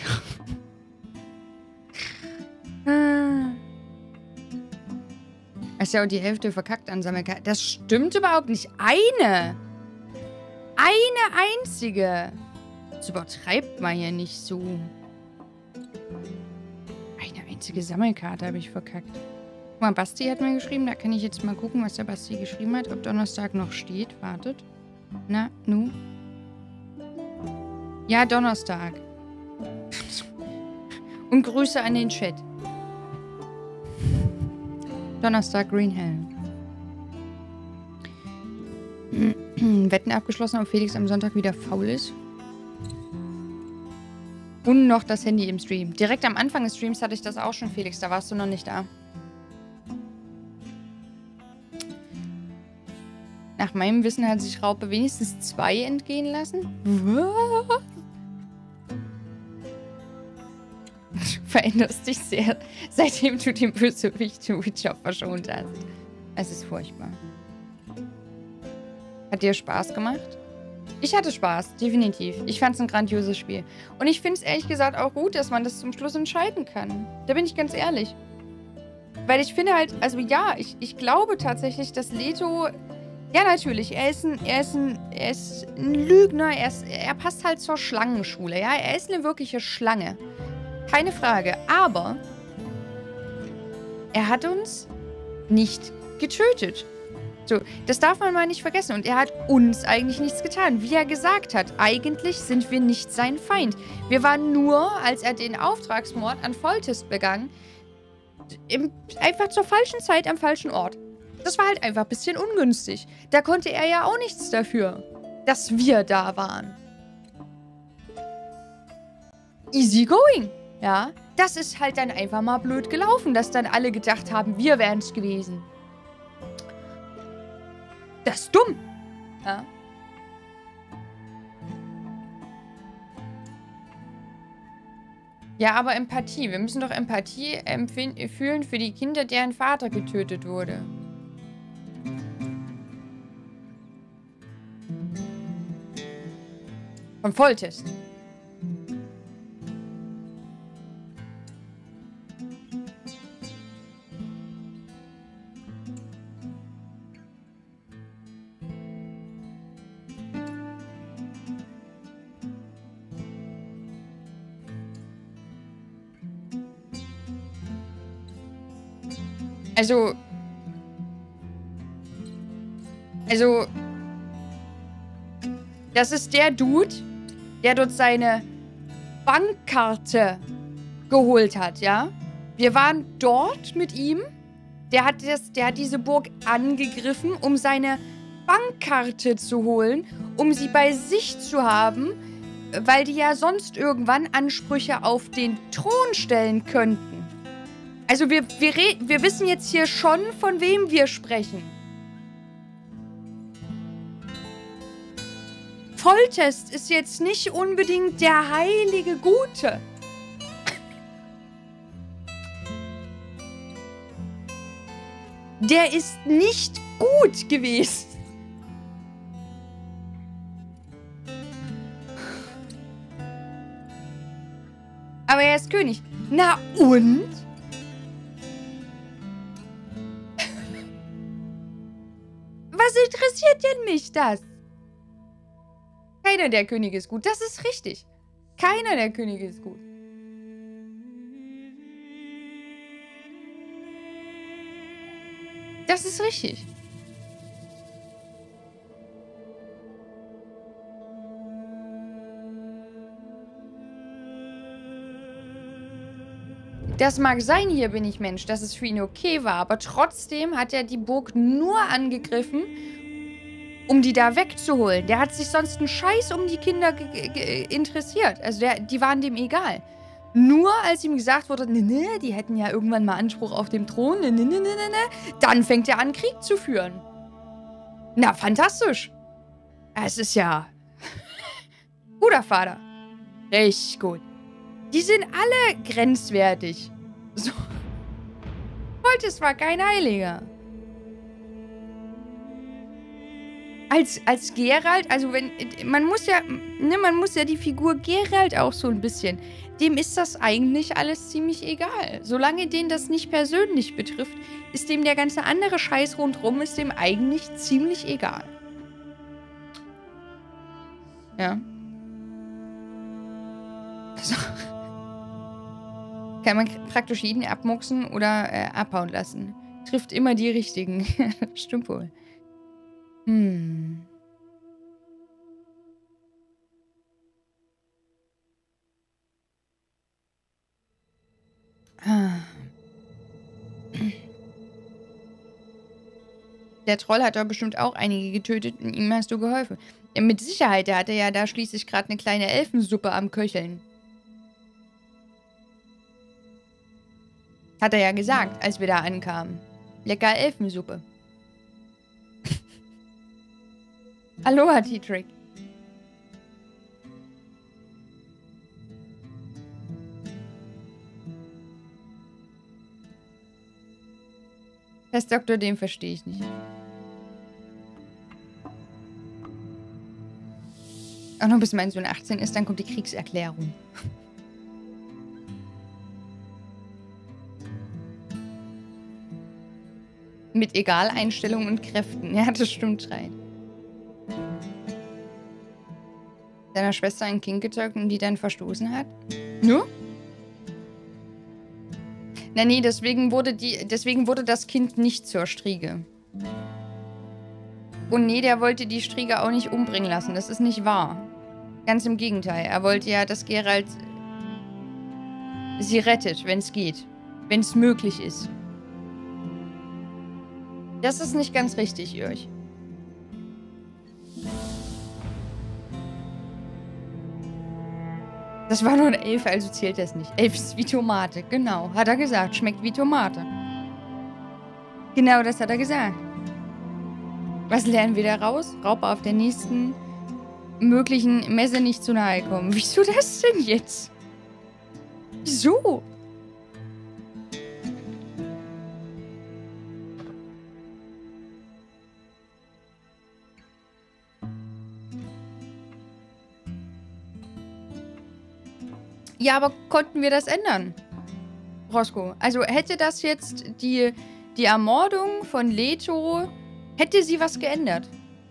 Ist ja auch die Hälfte verkackt an Sammelkarten. Das stimmt überhaupt nicht. Eine einzige. Das übertreibt man hier nicht so. Eine einzige Sammelkarte habe ich verkackt. Guck mal, Basti hat mir geschrieben. Da kann ich jetzt mal gucken, was der Basti geschrieben hat. Ob Donnerstag noch steht. Wartet. Na, nu. Ja, Donnerstag. Und Grüße an den Chat. Donnerstag, Green Hell. Wetten abgeschlossen, ob Felix am Sonntag wieder faul ist. Und noch das Handy im Stream. Direkt am Anfang des Streams hatte ich das auch schon, Felix. Da warst du noch nicht da. Nach meinem Wissen hat sich Raupe wenigstens 2 entgehen lassen. Was? Du veränderst dich sehr, seitdem du den Bösewicht Witcher verschont hast. Es ist furchtbar. Hat dir Spaß gemacht? Ich hatte Spaß, definitiv. Ich fand es ein grandioses Spiel. Und ich finde es ehrlich gesagt auch gut, dass man das zum Schluss entscheiden kann. Da bin ich ganz ehrlich. Weil ich finde halt, also ja, ich glaube tatsächlich, dass Leto... Ja, natürlich, er ist ein Lügner, er passt halt zur Schlangenschule, ja. Er ist eine wirkliche Schlange. Keine Frage. Aber er hat uns nicht getötet. So, das darf man mal nicht vergessen. Und er hat uns eigentlich nichts getan. Wie er gesagt hat, eigentlich sind wir nicht sein Feind. Wir waren nur, als er den Auftragsmord an Foltest begangen, einfach zur falschen Zeit am falschen Ort. Das war halt einfach ein bisschen ungünstig. Da konnte er ja auch nichts dafür, dass wir da waren. Easy going, ja. Das ist halt dann einfach mal blöd gelaufen, dass dann alle gedacht haben, wir wären es gewesen. Das ist dumm, ja. Ja, aber Empathie. Wir müssen doch Empathie fühlen für die Kinder, deren Vater getötet wurde. Von Foltest. Also, das ist der Dude, der dort seine Bankkarte geholt hat, ja? Wir waren dort mit ihm. Der hat diese Burg angegriffen, um seine Bankkarte zu holen, um sie bei sich zu haben, weil die ja sonst irgendwann Ansprüche auf den Thron stellen könnten. Also wir wissen jetzt hier schon, von wem wir sprechen. Foltest ist jetzt nicht unbedingt der heilige Gute. Der ist nicht gut gewesen. Aber er ist König. Na und? Was interessiert denn mich das? Keiner der Könige ist gut. Das ist richtig. Keiner der Könige ist gut. Das ist richtig. Das mag sein, hier bin ich Mensch, dass es für ihn okay war, aber trotzdem hat er die Burg nur angegriffen, um die da wegzuholen. Der hat sich sonst einen Scheiß um die Kinder interessiert. Also die waren dem egal. Nur als ihm gesagt wurde, ne, die hätten ja irgendwann mal Anspruch auf den Thron, ne, dann fängt er an, Krieg zu führen. Na, fantastisch. Es ist ja... Guter Vater. Richtig gut. Die sind alle grenzwertig. So. Voltes war kein Heiliger. Als Geralt, also wenn, man muss ja die Figur Geralt auch so ein bisschen, dem ist das eigentlich alles ziemlich egal. Solange den das nicht persönlich betrifft, ist dem der ganze andere Scheiß rundherum, ist dem eigentlich ziemlich egal. Ja. So. Kann man praktisch jeden abmuchsen oder abhauen lassen. Trifft immer die Richtigen. Stimmt wohl. Der Troll hat doch bestimmt auch einige getötet und ihm hast du geholfen. Ja, mit Sicherheit, der hatte ja da schließlich gerade eine kleine Elfensuppe am Köcheln. Hat er ja gesagt, als wir da ankamen. Lecker Elfensuppe. Aloha, T-Trick. Pestdoktor, den verstehe ich nicht. Auch noch bis mein Sohn 18 ist, dann kommt die Kriegserklärung. Mit Egaleinstellungen und Kräften. Ja, das stimmt, Rein. Deiner Schwester ein Kind gezeugt und die dann verstoßen hat? Nur? Na nee, deswegen wurde das Kind nicht zur Striege. Und nee, der wollte die Striege auch nicht umbringen lassen. Das ist nicht wahr. Ganz im Gegenteil. Er wollte ja, dass Geralt sie rettet, wenn es geht. Wenn es möglich ist. Das ist nicht ganz richtig, Jörg. Das war nur eine Elfe, also zählt das nicht. Elf ist wie Tomate, genau. Hat er gesagt, schmeckt wie Tomate. Genau das hat er gesagt. Was lernen wir daraus? Raupe auf der nächsten möglichen Messe nicht zu nahe kommen. Wieso das denn jetzt? Wieso? Ja, aber konnten wir das ändern? Roscoe. Also hätte das jetzt die Ermordung von Leto, hätte sie was geändert?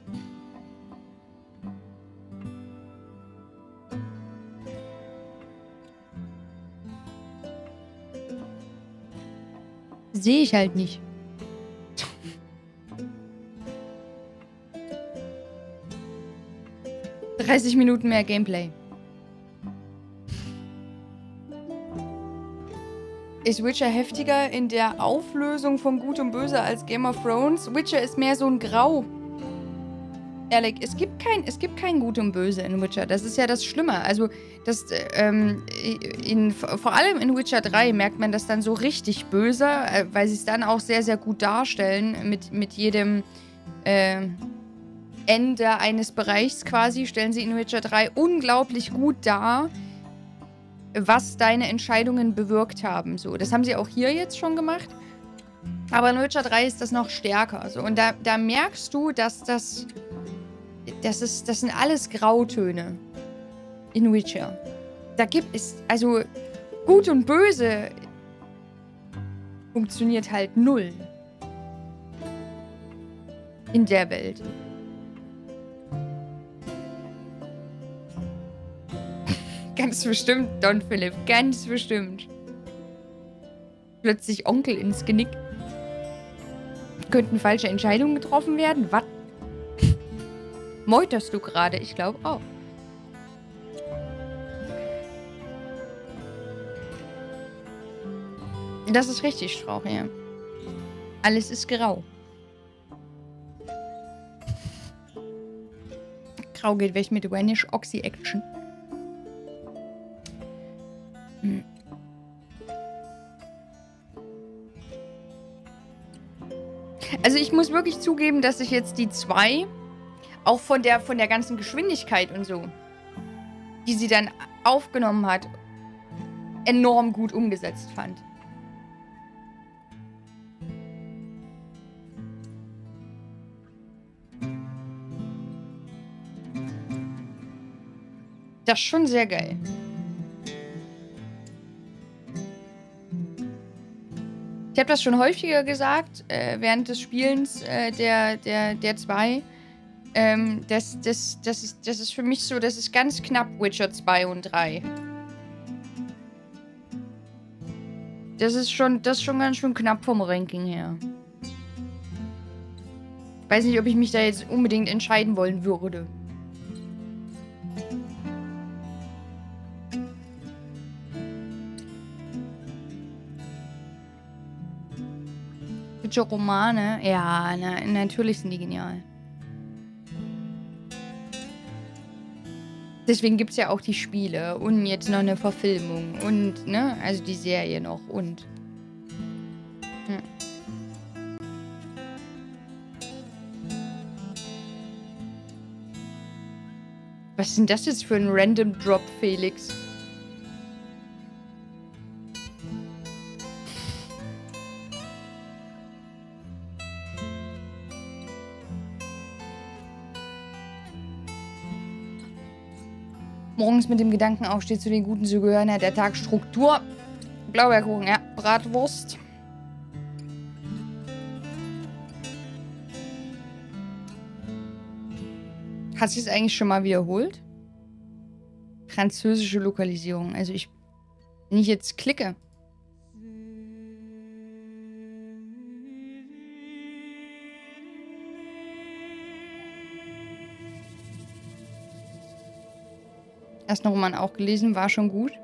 Sehe ich halt nicht. ...30 Minuten mehr Gameplay. Ist Witcher heftiger in der Auflösung von Gut und Böse als Game of Thrones? Witcher ist mehr so ein Grau. Ehrlich, es gibt kein Gut und Böse in Witcher. Das ist ja das Schlimme. Also, das, vor allem in Witcher 3 merkt man das dann so richtig böse, weil sie es dann auch sehr, sehr gut darstellen. Mit jedem Ende eines Bereichs quasi stellen sie in Witcher 3 unglaublich gut dar, was deine Entscheidungen bewirkt haben. So, das haben sie auch hier jetzt schon gemacht. Aber in Witcher 3 ist das noch stärker. So. Und da merkst du, dass das sind alles Grautöne in Witcher. Da gibt es, also Gut und Böse funktioniert halt null in der Welt. Ganz bestimmt, Don Philipp, ganz bestimmt. Plötzlich Onkel ins Genick. Könnten falsche Entscheidungen getroffen werden? Was? Meuterst du gerade? Ich glaube auch. Das ist richtig, Strauch, ja. Alles ist grau. Grau geht weg mit Vanish Oxy Action. Also ich muss wirklich zugeben, dass ich jetzt die 2 auch von der ganzen Geschwindigkeit und so, die sie dann aufgenommen hat, enorm gut umgesetzt fand. Das ist schon sehr geil. Ich habe das schon häufiger gesagt, während des Spielens der 2. Das ist für mich so, das ist ganz knapp Witcher 2 und 3. Das ist schon ganz schön knapp vom Ranking her. Ich weiß nicht, ob ich mich da jetzt unbedingt entscheiden wollen würde. Romane, ja, natürlich sind die genial. Deswegen gibt es ja auch die Spiele und jetzt noch eine Verfilmung und, ne, also die Serie noch und. Hm. Was ist denn das jetzt für ein Random Drop, Felix? Morgens mit dem Gedanken aufsteht, zu den Guten zu gehören, hat der Tag Struktur. Blaubeerkuchen, ja. Bratwurst. Hat sie es eigentlich schon mal wiederholt? Französische Lokalisierung. Also wenn ich jetzt klicke. Ersten Roman auch gelesen, war schon gut.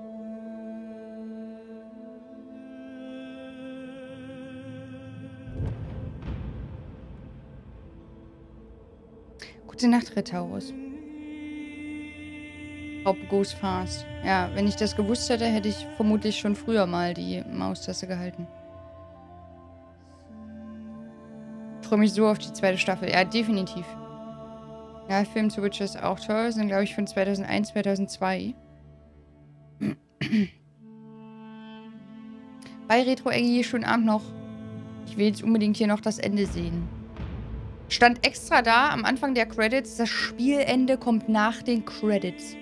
Gute Nacht, Retaurus. Hope goes fast. Ja, wenn ich das gewusst hätte, hätte ich vermutlich schon früher mal die Maustaste gehalten. Ich freue mich so auf die 2. Staffel. Ja, definitiv. Ja, Film zu Witcher ist auch toll. Sind, glaube ich, von 2001, 2002. Bei Retro Eggy, schönen Abend noch. Ich will jetzt unbedingt hier noch das Ende sehen. Stand extra da am Anfang der Credits. Das Spielende kommt nach den Credits.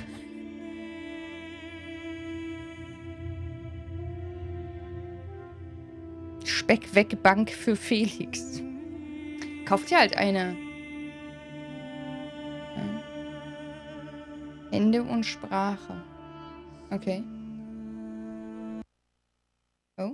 Speck weg Bank für Felix. Kauft ihr halt eine. Hände und Sprache. Okay. Oh.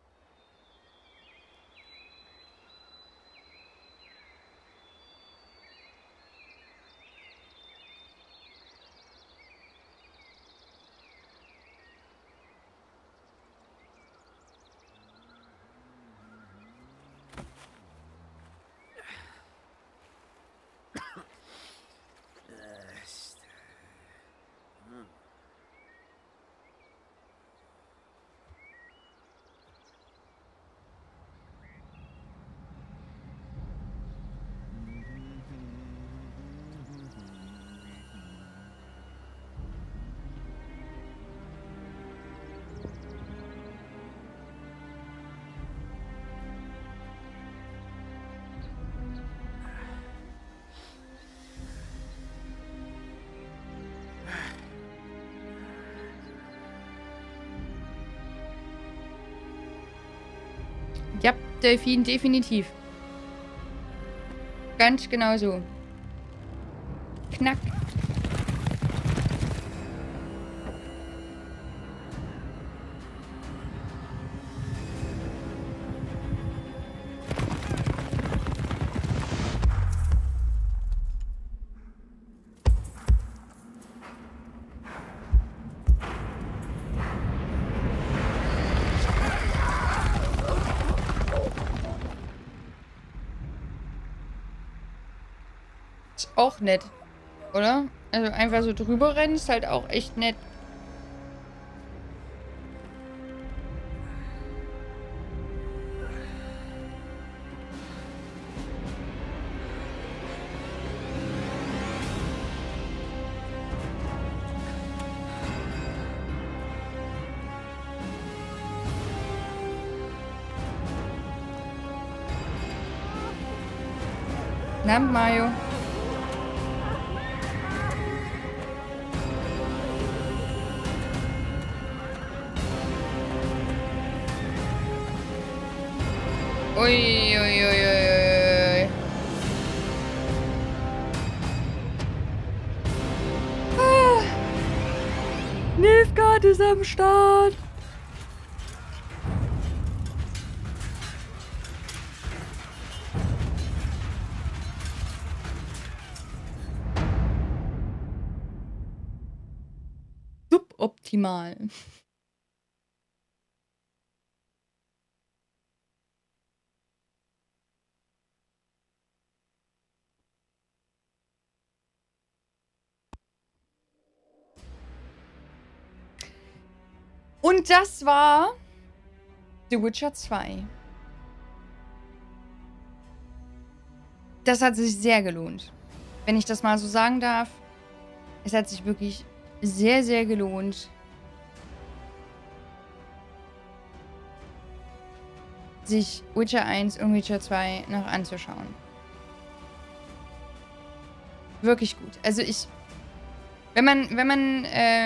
Ja, Delfin, definitiv. Ganz genau so. Knack. Ist auch nett, oder? Also einfach so drüber rennen ist halt auch echt nett. Na, Mario. Ui, ui, ui, ui, ui. Ah. Nilfgaard ist am Start. Suboptimal. Und das war The Witcher 2. Das hat sich sehr gelohnt. Wenn ich das mal so sagen darf. Es hat sich wirklich sehr, sehr gelohnt, sich Witcher 1 und Witcher 2 noch anzuschauen. Wirklich gut. Also wenn man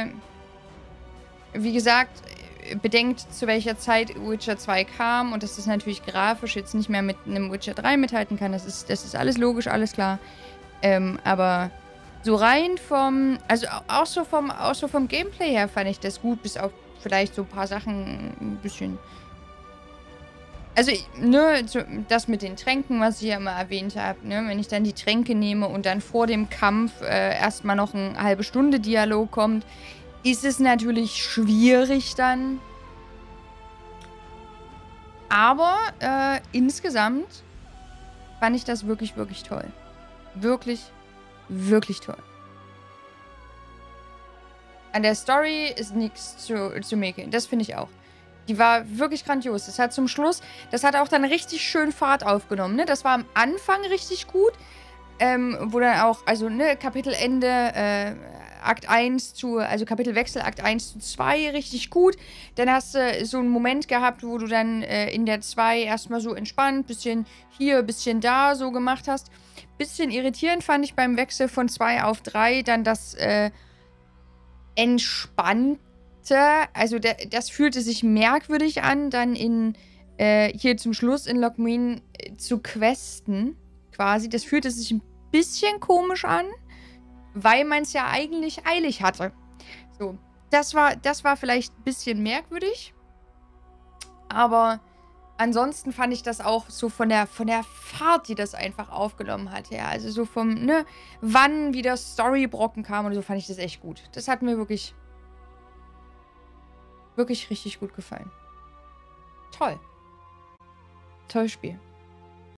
wie gesagt, bedenkt, zu welcher Zeit Witcher 2 kam und dass das natürlich grafisch jetzt nicht mehr mit einem Witcher 3 mithalten kann, das ist alles logisch, alles klar. Aber so rein vom, also auch so vom Gameplay her fand ich das gut, bis auf vielleicht so ein paar Sachen ein bisschen. Also, ne, das mit den Tränken, was ich ja immer erwähnt habe, ne, wenn ich dann die Tränke nehme und dann vor dem Kampf erstmal noch eine halbe Stunde Dialog kommt, ist es natürlich schwierig dann. Aber insgesamt fand ich das wirklich, wirklich toll. Wirklich, wirklich toll. An der Story ist nichts zu mäkeln. Das finde ich auch. Die war wirklich grandios. Das hat zum Schluss, das hat auch dann richtig schön Fahrt aufgenommen. Ne? Das war am Anfang richtig gut. Wo dann auch, also ne, Kapitelende, Akt 1 zu, also Kapitelwechsel Akt 1 zu 2 richtig gut. Dann hast du so einen Moment gehabt, wo du dann in der 2 erstmal so entspannt, bisschen hier, bisschen da so gemacht hast. Bisschen irritierend fand ich beim Wechsel von 2 auf 3 dann das Entspannte. Also das fühlte sich merkwürdig an, dann hier zum Schluss in Lockmeen zu questen, quasi. Das fühlte sich ein bisschen komisch an, weil man es ja eigentlich eilig hatte. So, das war vielleicht ein bisschen merkwürdig, aber ansonsten fand ich das auch so von der Fahrt, die das einfach aufgenommen hat, ja. Also so vom, ne, wann wieder Storybrocken kam und so, fand ich das echt gut. Das hat mir wirklich richtig gut gefallen. Toll. Tolles Spiel.